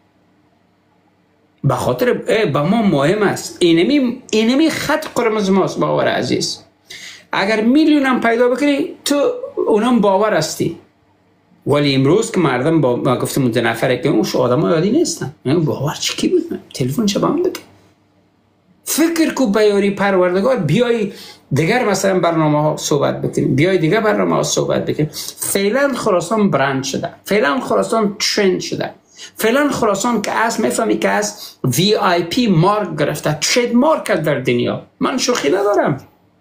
به خاطر با ما مهم است. اینمی خط قرمز ماست باور عزیز. اگر میلیون هم پیدا بکنی تو اونم باور هستی. ولی امروز که مردم با گفتم اون 2 نفره که اون آدم یادی نیستن، باور چی کی بود؟ تلفن چه بام بده. فکر کو بیاری پروردگار بیای دیگر مثلا برنامه ها صحبت بکنیم، بیای دیگر برنامه ها صحبت بکنیم. فعلا خراسان برند شده، فعلا خراسان ترند شده، فعلا خراسان که از میفهمی که از VIP مارک گرفته، ترید مارک در دنیا. من شوخی ندارم.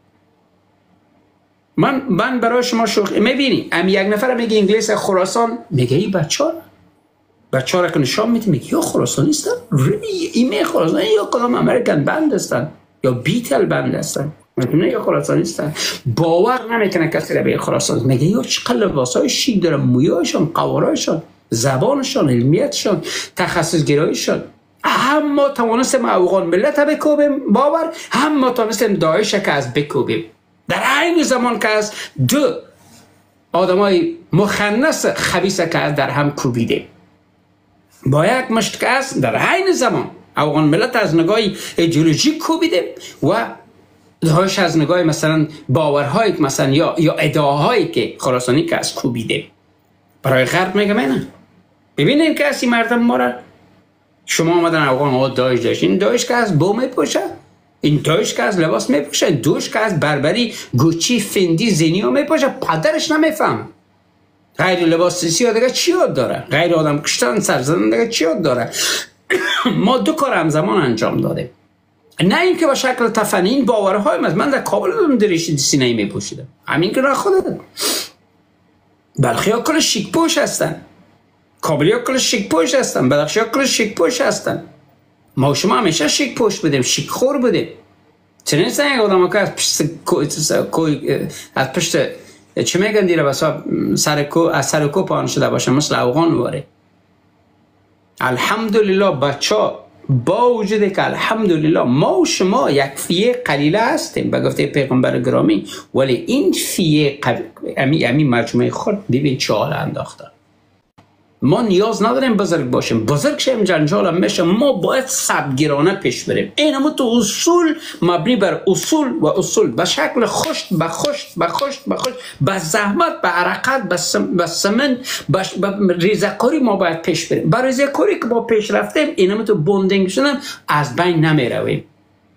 من برای شما شوخی میبینی یک نفر میگه انگلیس خراسان، میگه این بچه ها را که نشان میده، میگه یا خراسانی هستن، این خراسانی یا کدام امریکن بند هستن یا بیتل بند هستن، میدونه یا خراسانی هستن. باور نمیکنه کسی را به خراسان. میگه یا چقدر لباس های شیک دارن، مویایشان، قوارایشان، زبانشان، علمیتشان، تخصص گرایشان. هم ما توانستیم افغان ملت بکوبیم باور، هم ما توانستیم داعش که از بکوبیم. در عین زمان که از 2 آدمای مخنث خبیث که از در هم کوبیده با یک مشت که از در عین زمان افغان ملت از نگاه ایدئولوژیک کوبیدیم و دهاش از نگاه مثلا باورهایی که مثلا یا ادعاهایی که خراسانی که از کوبیدیم. برای غرب میگم نه، ببینید که اسی مردم ما را شما آمدن افغان داعش داشت، این داعش که از بو میپوشه، این داعش که از لباس میپوشه، دوش که از بربری گوچی فندی زینیو میپوشه، پدرش نمیفهم. غیر لباس سیاه دیگه چی یاد داره؟ غیر آدم کشتن سر زدن دیگه چی یاد داره؟ ما دو کار همزمان انجام دادیم. نه اینکه با شکل تفنی این باورهای من در کابل دادم دریشی سینه‌ای میپوشیدم، همین که را خودم. بلخی ها کل شیک پوش هستن، کابلی ها کل شیک پوش هستن، بدخشی ها کل شیک پوش هستن. ما شما همیشه شیک پوش بودیم، شیک خور بودیم. چنین نیستن یک آدم ها که از پشت چه میگن دیره بسا از سر کو پان شده باشه مثل افغان واره. الحمدلله بچه با وجود که الحمدلله ما و شما یک فیه قلیله هستیم به گفته پیغمبر گرامی، ولی این فیه امی مجموعه خود ببین چه حال انداخته. ما نیاز نداریم بزرگ باشیم، بزرگ شیم جنجال هم میشه. ما باید سبگیرانه پیش بریم. این همون تو اصول مبنی بر اصول و اصول به شکل خشت به خشت به خشت به خشت به زحمت به حرکت به سمن به ریزه‌کاری ما باید پیش بریم. با ریزه‌کاری که ما پیش رفتیم این همون تو بوندینگ شدن از بین نمی رویم.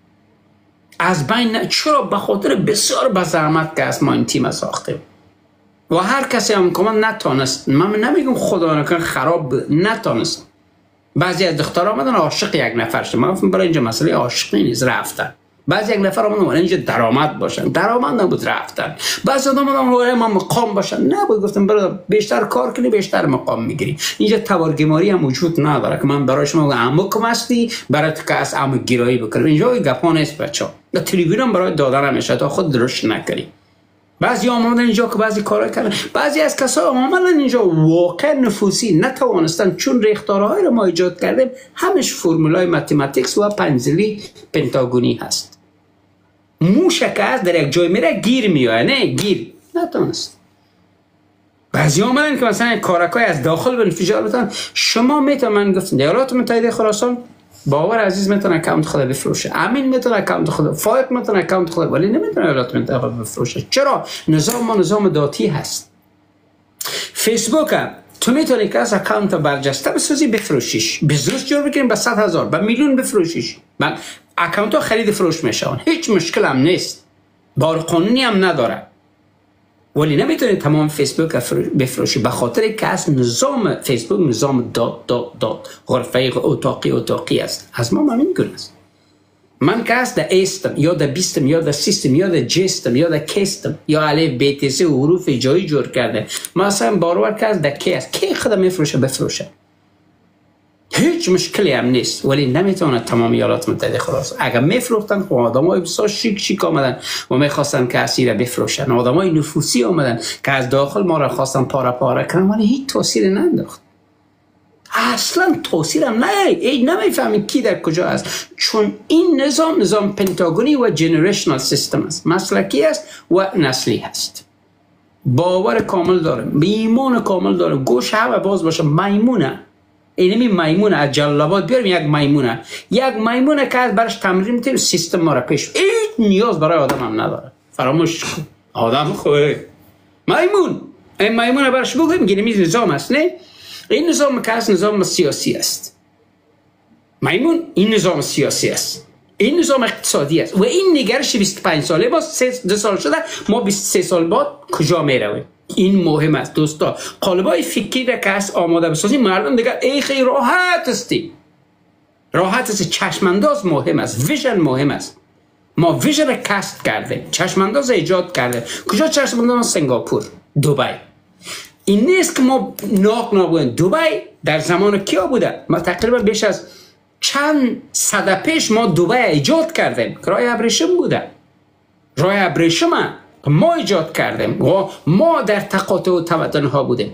از بین چرا؟ به خاطر بسیار به زحمت که از ما این تیم ساختیم و هر کسی هم که من نتانست، من نمیگم خدا نکنه خراب بود، نتانست. بعضی از دخترها آمدن عاشق یک نفر شدن، من گفتم برای اینجا مسئله عاشقی نیست، رفتن. بعضی یک نفر آمدن اینجا درآمد باشن، درآمد نبود، رفتن. بعضی آمدن من مقام باشن، نبود. گفتم برای بیشتر کار کنی بیشتر مقام میگیری. اینجا توارگیماری هم وجود نداره که من برای شما عمو کم هستی برای تو که از عمو گیرایی بکنم. اینجا گپا نیست بچه‌ها. تلویزیون هم برای دادن نمیشه تا خود درست نکنی. بعضی آمدن اینجا که بعضی کارا کردن، بعضی از کسا آمدن اینجا واقع نفوسی نتوانستن چون ریختارهای رو ما ایجاد کردیم همش فرمولای متماتیکس و پنزلی پنتاگونی هست. موشه که از در یک جای میره گیر میاد، نه گیر نتوانست. بعضی آمدن که مثلا کارکای از داخل به انفجار بدن. شما میتونن، من گفتم ایالات متحده خراسان باور عزیز میتونه اکانت خود بفروشه، امین میتونه اکانت خود، فایق میتونه اکانت خود، ولی نمیتونه ایالات متحده بفروشه. چرا؟ نظام ما نظام داتی هست. فیسبوک هم تو میتونی که از اکانت برجسته بسازی بفروشیش، بزرگ جور بکنیم به 100,000 به میلیون بفروشیش. من اکانت ها خرید فروش میشون، هیچ مشکل هم نیست، بار قانونی هم نداره. ولی نمیتونی تمام فیسبوک بفروشی به خاطر که از نظام فیسبوک نظام داد غرفه اتاقی است. از ما همین گونه است. من که از در ایستم یا در بیستم یا در سیستم یا در جستم یا در کستم یا علیه بیتیسی و حروف جایی جور کرده، ما اصلا باور که از در کی است، کی خود میفروشه بفروشه، هیچ مشکلی هم نیست. ولی نمیتونه تمام ایالات متحده خراسان. اگر میفروختن خب آدمای بسیار شیک آمدن و میخواستن که اسی را بفروشن، آدمای نفوسی آمدن که از داخل ما را خواستن پاره کنن، ولی هیچ تاثیر ننداخت. اصلا تاثیر هم نمیفهمی کی در کجا است، چون این نظام پنتاگونی و جنریشنال سیستم است، مسلکی است و نسلی است. باور کامل دارم، ایمان کامل دارم. گوش هوا باز باشه. میمونه اینمی میمونه از جلال‌آباد بیاریم، یک میمونه که از برش تمرین میتیم سیستم ما را پیش. این نیاز برای آدم هم نداره. فراموش آدم خوبه میمون، این میمونه برش بگویم گیرمیز نظام است. نه این نظام که از نظام سیاسی است. میمون این نظام سیاسی است، این نظام اقتصادی است و این نگرش 25 ساله با 2 سال شده، ما 23 سال بعد کجا میرویم؟ این مهم است دوستا. قالبای فکری را که از آماده بسازیم مردم دیگه ای خیلی راحت استی. راحت است. چشمانداز مهم است، ویژن مهم است. ما ویژن را کست کردیم، چشمانداز ایجاد کردیم. کجا چشمانداز؟ سنگاپور، دبی. این نیست که ما نبودیم. دبی در زمان کیا بوده؟ ما تقریبا بیش از چند صده پیش ما دبی ایجاد کردیم. راه ابریشم بوده. راه ابریشم ما ایجاد کردیم و ما در تقاطع و تمدن ها بودیم.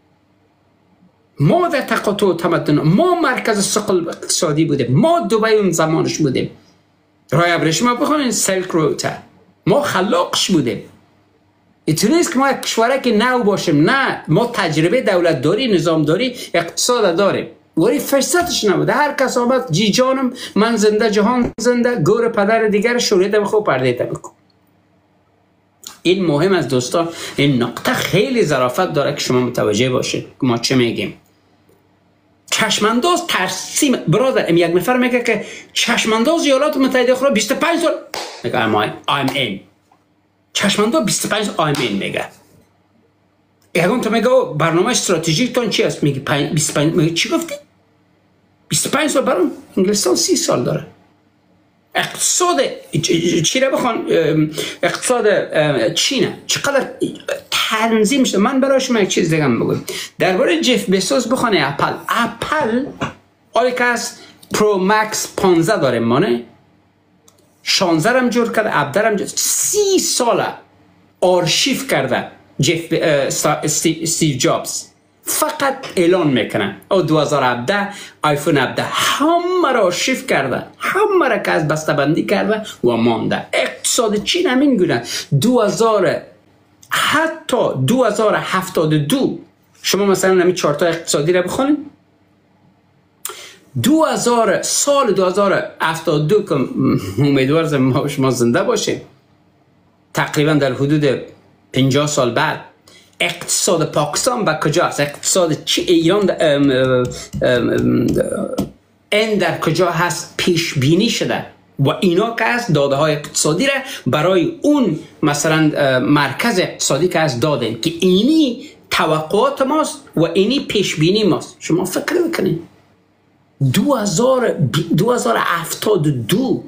ما در تقاطع و تمدن، ما مرکز ثقل اقتصادی بودیم. ما دبی اون زمانش بودیم. راه ابریشم بخونین، سلک روت، ما خلاقش بودیم. اینطور نیست که ما یک کشوره که نو باشیم، نه، ما تجربه دولت داری، نظام داری، اقتصاد داریم ولی فرصتش نبوده. هر کس آمد جی جانم من زنده جهان زنده، گور پدر دیگر شوریده بخو پرده بکن. این مهم است دوستان، این نقطه خیلی ظرافت داره که شما متوجه باشید ما چه میگیم. چشمانداز ترسیم برادر، یک نفر میگه که چشمانداز ایالات متحده خود 25 سال میگه I'm in. چشمانداز 25 سال I'm in میگه. یکم تو میگه برنامه استراتژیک تون چی است؟ میگه 25. میگه چی گفتی؟ 25 سال برام. انگلستان 30 سال داره. اقتصاد چی را بخوان، اقتصاد چینه چقدر تنظیم شده. من برای شما یک چیز دیگه بگم. درباره جف بزوس بخوان اپل آلی که از پرو مکس 15 داره مانه 16 هم جور کرده، 17 هم جور 30 ساله آرشیف کرده استیو جابز. فقط اعلان میکنه او 2017 آیفون 17 همه را آرشیف کرده، همه را که از بسته‌بندی کرده و مانده. اقتصاد چین همین گونه. حتی 2072 شما مثلا نمی چارت اقتصادی را بخونید، سال 2072 که امیدوارم شما زنده باشیم، تقریبا در حدود 50 سال بعد اقتصاد پاکستان به کجا است؟ اقتصاد ایران این در کجا هست پیش بینی شده و اینا که هست داده های اقتصادی را برای اون مثلا مرکز اقتصادی که هست دادن که اینی توقعات ماست و اینی پیش بینی ماست. شما فکر بکنید 2072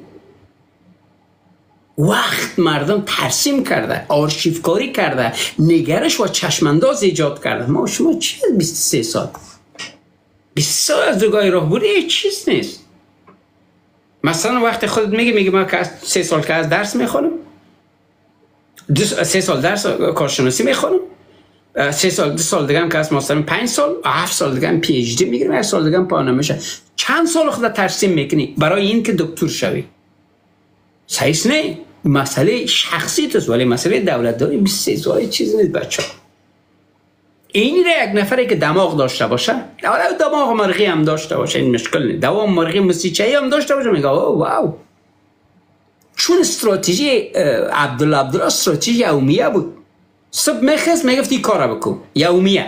وقت مردم ترسیم کرده، آرشیفکاری کرده، نگرش و چشمانداز ایجاد کرده. ما شما چی 23 سال 20 سال از دوگاه راهبری هیچ چیز نیست. مثلا وقتی خودت میگی ما که 3 سال که از درس میخونم، 3 سال درس کارشناسی میخونم، 2 سال دیگه هم که از مثلا 5 سال 7 سال دیگه هم پی اچ دی میگیرم، 1 سال دیگه هم پایان میشه. چند سال خودت ترسیم میکنی برای این که دکتر شوی؟ صحیح نه. مسئله شخصی است ولی مسئله دولت داری 23 سال چیز نیست بچه. این را یک نفری که دماغ داشته باشه، دماغ مرغی هم داشته باشه، این مشکل نیست. دماغ مرغی مسیحی هم داشته باشه میگه واو. چون استراتژی عبدالله استراتژی یومیه بود. صبح میخست میگفتی کارا بکن یومیه.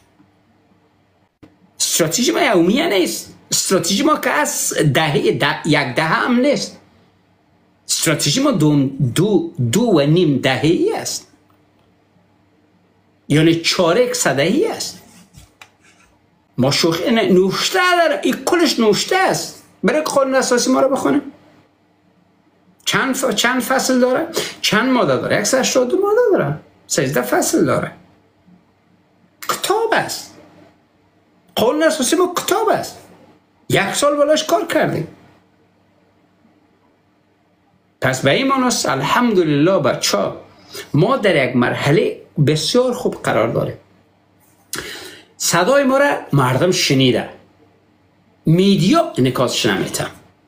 استراتژی ما یومیه نیست. استراتژی ما که از یک دهه هم نیست. استراتژی ما 2.5 دهه‌ای است، یعنی 4 صده‌ای است. ما شوخی نوشته داره، این کلش نوشته است. برای قانون اساسی ما رو بخونه. چند فصل داره؟ چند ماده داره؟ 182 ماده داره، 13 فصل داره. کتاب است. قانون اساسی ما کتاب است. 1 سال بالاش کار کردیم. پس به این معناست الحمدلله بچه ما در یک مرحله بسیار خوب قرار داریم. صدای ما را مردم شنیده، میدیا انعکاسش نمیده.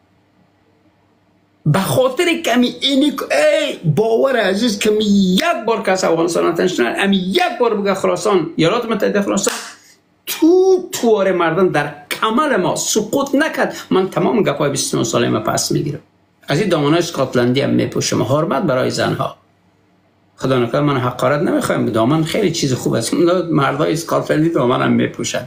به خاطر کمی باور عزیز کمی یک بار که از افغانستان تنشنن امی یک بار بگه خراسان ایالات متحده خراسان توار مردم در کمال ما سقوط نکرد، من تمام گپای 29 ساله ما پس میگیرم. از این دامنای اسکاتلندی هم میپوشم. حرمت برای زنها. خدا نکنه من حقارت نمیخوایم، دامن خیلی چیز خوب است. مردای اسکاتلندی دامن هم میپوشن.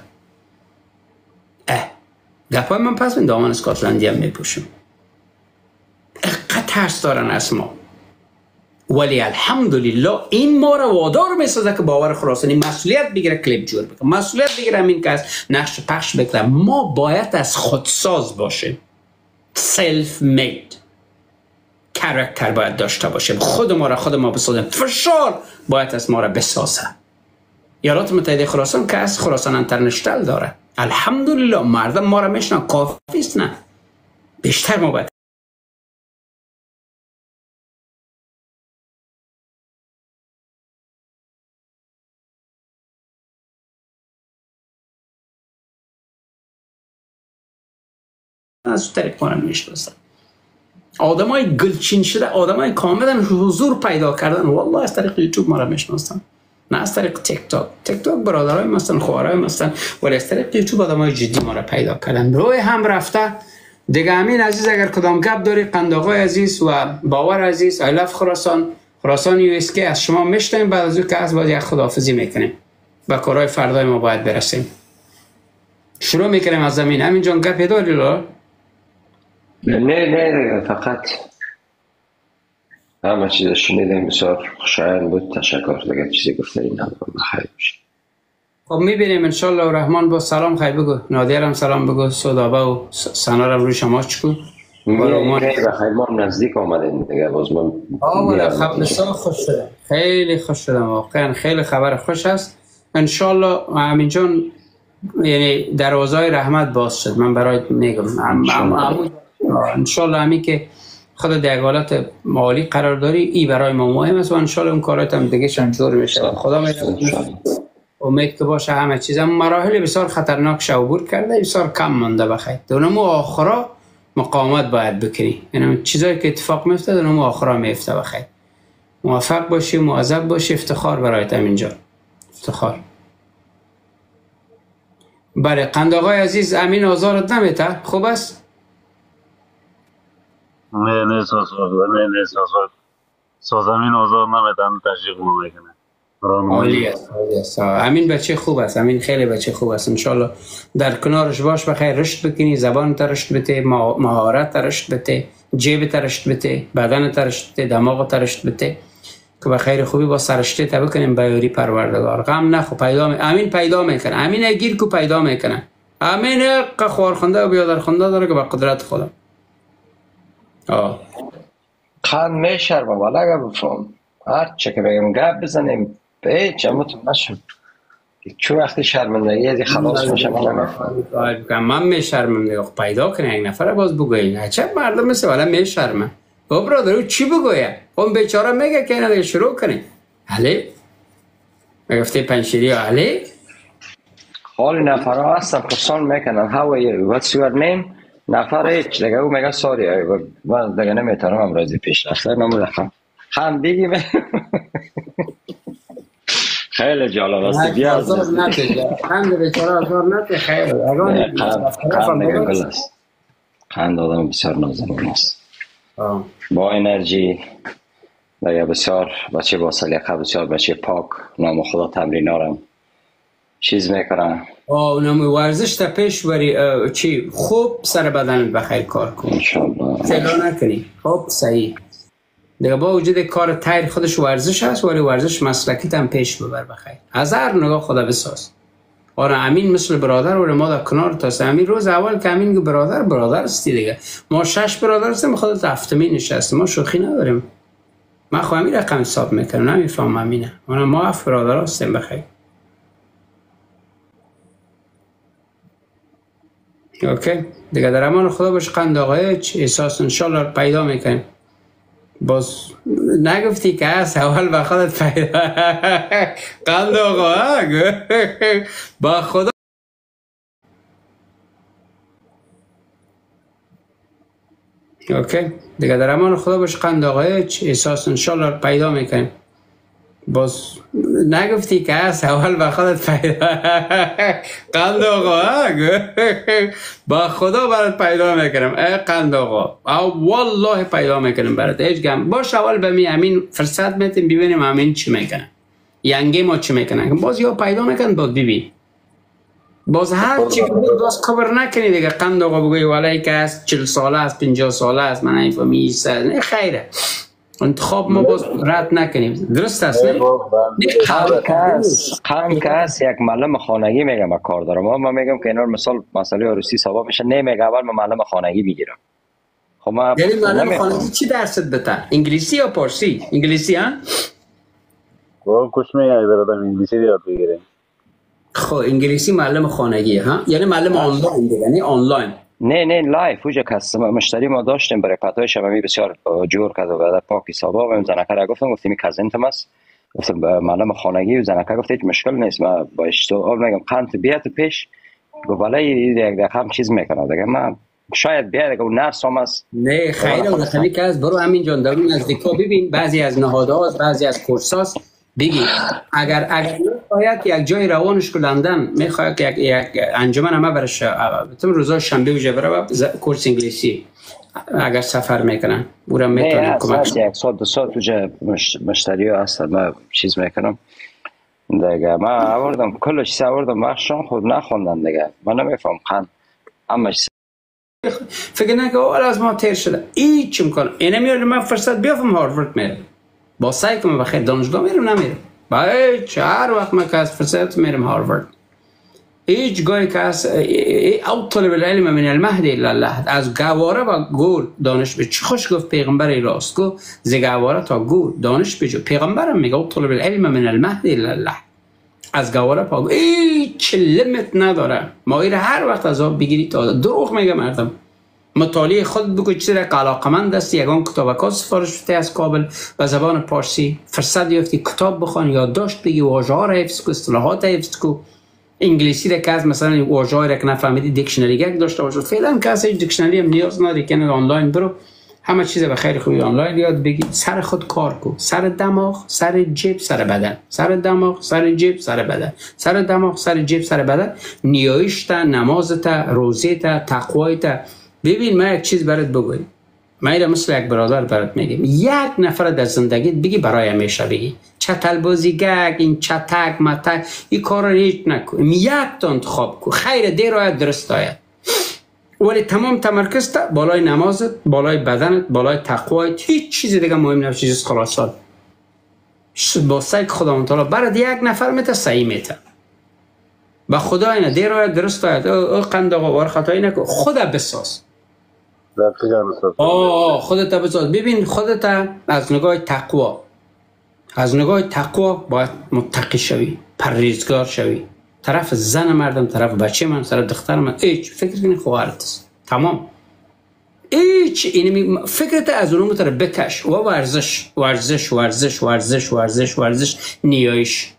گپای من پس من دامن اسکاتلندی هم میپوشم. اقدر ترس دارن از ما. ولی الحمدلله این ما را وادار میسازه که باور خراسانی مسئولیت بگیره، کلیپ جور بکنه، مسئولیت بگیره، همین که از نقش پخش بکنه. ما باید از خودساز باشیم. سلف مید کاراکتر باید داشته باشیم. خود ما بسازیم. فشار باید از ما را بسازه. ایالات متحده خراسان که از خراسان انترنشنال داره. الحمدلله مردم ما را میشنن. کافی است نه، بیشتر ما باید از طریق ما را میشناسن. آدمای گلچین شده، آدمای کاملا حضور پیدا کردن والله از طریق یوتیوب ما را میشناسن. نه از طریق تیک تاک برادرای ما هستن، خوارای ما هستن، ولی از طریق یوتیوب آدمای جدی ما را پیدا کردن. روی هم رفته دیگه. امین عزیز اگر کدام گپ داری، قنداقای عزیز و باور عزیز، I love خراسان یو اس کی از شما میشتیم. بعد از اون که از باید یک خداحافظی میکنیم و کارهای فردای ما باید برسیم. شروع میکنیم از زمین. امین جان گپی داری لو؟ نه فقط همه چیز شنیدیم، بسیار خوشایند بود. تشکر. دیگه چیزی گفتنی ندارم. بخیر باشید. خب میبینیم انشالله. و رحمان با سلام خیلی بگو، نادر هم سلام بگو، سودابه و سنا رو روی شما چکو. بخیر ما نزدیک آمدیم دیگه. باز من خب بسیار خوش شدم، خیلی خوش شدم، واقعا خیلی خبر خوش است. انشالله امین جان یعنی دروازهای رحمت باز شد. من برایت میگم انشالله همین که خدا در حالت مالی قرار داری، ای برای ما مهم است و انشالله اون کارات هم دیگه شنجور میشه. خدا میدونه امید که باشه همه چیز. هم مراحل بسیار خطرناک عبور کرده، بسیار کم مونده. بخیر دونم آخرا مقاومت باید بکنی، یعنی چیزایی که اتفاق میفته دونم آخرا میفته. بخیر موفق باشی، مواظب باشی. افتخار برایت اینجا، افتخار. بله قنداقای عزیز، امین آزارت نمیته؟ خوب است؟ نه سازمین آزار نمیتن، تشویق میکنه. عالی است. امین بچه خوب است، امین خیلی بچه خوب است. انشالله در کنارش باش، بخیر رشد بکنی، زبان رشد بده، مهارت رشد بده، جیب رشد بده، بدن رشد بده، دماغ رشد بده که بخیر خوبی با سرشته تا بکنیم بیاری پروردگار. غم نخو، امین پیدا میکنه. امین گیر کو پیدا میکنه. امین خوارخونده و بیادرخونده داره که با قدرت خدا. خان میشرمه والا اگه بفهم هر چه که بگم گپ بزنیم به چمت نشم چه وقتی شرمندگی از خلاص میشه من میشرمم دیگه. پیدا کنه یک نفر باز بگوین. چه مردم مثل والا میشرمه. با برادر چی بگویه؟ اون بیچاره میگه که اینا شروع کنی. هلی گفته پنشیری هلی حال نفرها هستن پرسان میکنن how are you what's your name. نفر هیچ دیگه او میگه ساری من دیگه نمیتونم امروزی پیش رفته نمودخم هم بگیم. خیلی جالب است. بیا خند بیچاره آزار نده. خیلی خند آدم بسیار نازنین است، با انرژی دیگه. بسیار بچه با سلیقه، بسیار بچه پاک. نام خدا تمرین آرم چیز میکنم. اونم ورزش تا پیش بری چی خوب سر بدن بخیر کار کن انشالله. سلا نکنی خوب صحیح دیگه. با وجود کار تایر خودش ورزش هست، ولی ورزش مسلکی هم پیش ببر بخیر. از هر نگاه خدا بساز. امین مثل برادر و ما در کنار تاست. امین روز اول که امین که برادر استی دیگه. ما 6 برادر هستیم، خودت هفتمی نشستیم. ما شوخی نداریم. من خو همین رقم حساب میکنم، نمیفهم امینه. ما 7 برادر هستیم بخیر. اوکی دیگه. در امان خدا باش. قنداقای احساس انشالله پیدا میکنیم. باز نگفتی که هست اول با خودت پیدا قنداقا با خدا. اوکی دیگه. در امان خدا باش. قنداقای احساس انشالله پیدا میکنیم. باز نگفتی که هست اول با خودت پیدا قنداقا با خدا برات پیدا میکنم. ای قنداقا والله پیدا میکنم برات. هیچ گم باش. اول به می امین فرصت میتیم ببینیم امین چی میکنه، ینگه ما چی میکنه. باز یا پیدا میکنن باز ببین. باز هر چی که بود باز کبر نکنی دیگه. قنداقا بگوی والایی که هست 40 ساله است 50 ساله است من نمیفهمی نه خیره. انتخاب ما باز رد نکنیم. درست است نه؟ قم کس یک معلم خانگی میگم من کار دارم. من میگم که اینا مثال مسئله عروسی ثواب میشه. نمیگه اول من معلم خانگی میگیرم. خب من یعنی معلم خانگی چی درست بده؟ انگلیسی یا پارسی؟ انگلیسی ها؟ خب کش میگه برادر انگلیسی یاد بگیره. خب انگلیسی معلم خانگی ها؟ یعنی معلم آنلاین دیگه، یعنی آنلاین. نه لایف وجه کس مشتری ما داشتیم برای پتای شبمی بسیار جور کرد و بعد پاک حسابا و زنکه را گفتم کازنتم است. گفتم معلم خانگی و زنکه گفت هیچ مشکل نیست. من با اشتغال میگم قند بیاد پیش. گفت ولی یک دقیقه هم چیز میکنه دیگه. من شاید بیاد دیگه اون نفس هم است. نه خیلی اون خیلی که از برو همین جان در اون نزدیکا ببین. بعضی از نهادها بعضی از کورساست بگی اگر میخواید یک جای روانش که لندن میخواید که یک انجمن همه برش تم روزای شنبه وجه بره کورس انگلیسی اگر سفر میکنن برام میتونیم کمک یک ساعت دو ساعت وجه مشتری ها هستن ما چیز میکنم دیگه ما آوردم کلش آوردم بخشم خود نخوندن دیگه من نمیفهم خان اما فکر نکنه اول از ما تیر شده هیچ میکنم اینه میاد من فرصت بیافم هاروارد میرم با سعی کنم بخیر دانشگاه میرم نمیرم با هیچ هر وقت من که از فرصت میرم هاروارد هیچ گاهی که از او طلب العلم من المهد الا الله از گواره و گور دانش به چه خوش گفت پیغمبر راست گفت ز گواره تا گور دانش بجو پیغمبرم میگه او طلب العلم من المهد الا الله از گواره پا هیچ لیمیت نداره ما ایره هر وقت از آب بگیری تا دروغ میگه مردم مطالعه خود بگو چیزی که علاقمند است یگان کتابکات سفارش بده از کابل به زبان پارسی فرصت یافتی کتاب بخوان یادداشت بگی واژه ها را حفظ کو اصطلاحات حفظ کو انگلیسی را که از مثلا واژه ها را که نفهمیدی دیکشنری یک داشته باشه فعلا که از دیکشنری هم نیاز نداری که آنلاین برو همه چیز به خیر خوبی آنلاین یاد بگی سر خود کار کو سر دماغ سر جیب سر بدن سر دماغ سر جیب سر بدن سر دماغ سر جیب سر بدن نیایش تا نماز تا روزه تا تقوای تا ببین من یک چیز برات بگویم من مثل یک برادر برات میگم یک نفر در زندگیت بگی برای همیشه بگی چتل بازیگک این چتک متک این کار رو هیچ نکن یک تا انتخاب کن خیر دیر آید درست آید ولی تمام تمرکز تا بالای نمازت بالای بدنت بالای تقوایت هیچ چیز دیگه مهم نباشه جز خلاصات با سعی خداوند تعالی برات یک نفر میته صحیح میته با خدا اینه دیر آید درست آید او قند آقا وار خطایی نکن خدا بساز خودت بساز ببین خودت از نگاه تقوا باید متقی شوی پرهیزگار شوی طرف زن مردم طرف بچه من طرف دختر من هیچ فکر کنی خواهرت است تمام هیچ اینمی فکرت از اونم طرف بکش و ورزش ورزش ورزش ورزش ورزش ورزش نیایش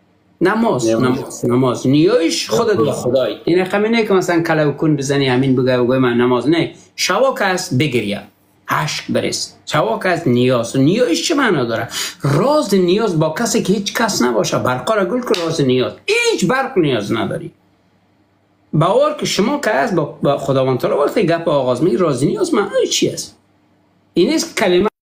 نماز نیایش خودت با خدای این خمینه که مثلا کلو کن بزنی همین بگه من نماز نه شواک است بگریه عشق برس شواک است نیایش چه معنا داره راز نیاز با کسی که هیچ کس نباشه برقرار گل که راز نیاز هیچ برق نیاز نداری باور که شما که از با خداوند تعالی وقتی گپ آغاز می راز نیاز معنی چی است این است کلمه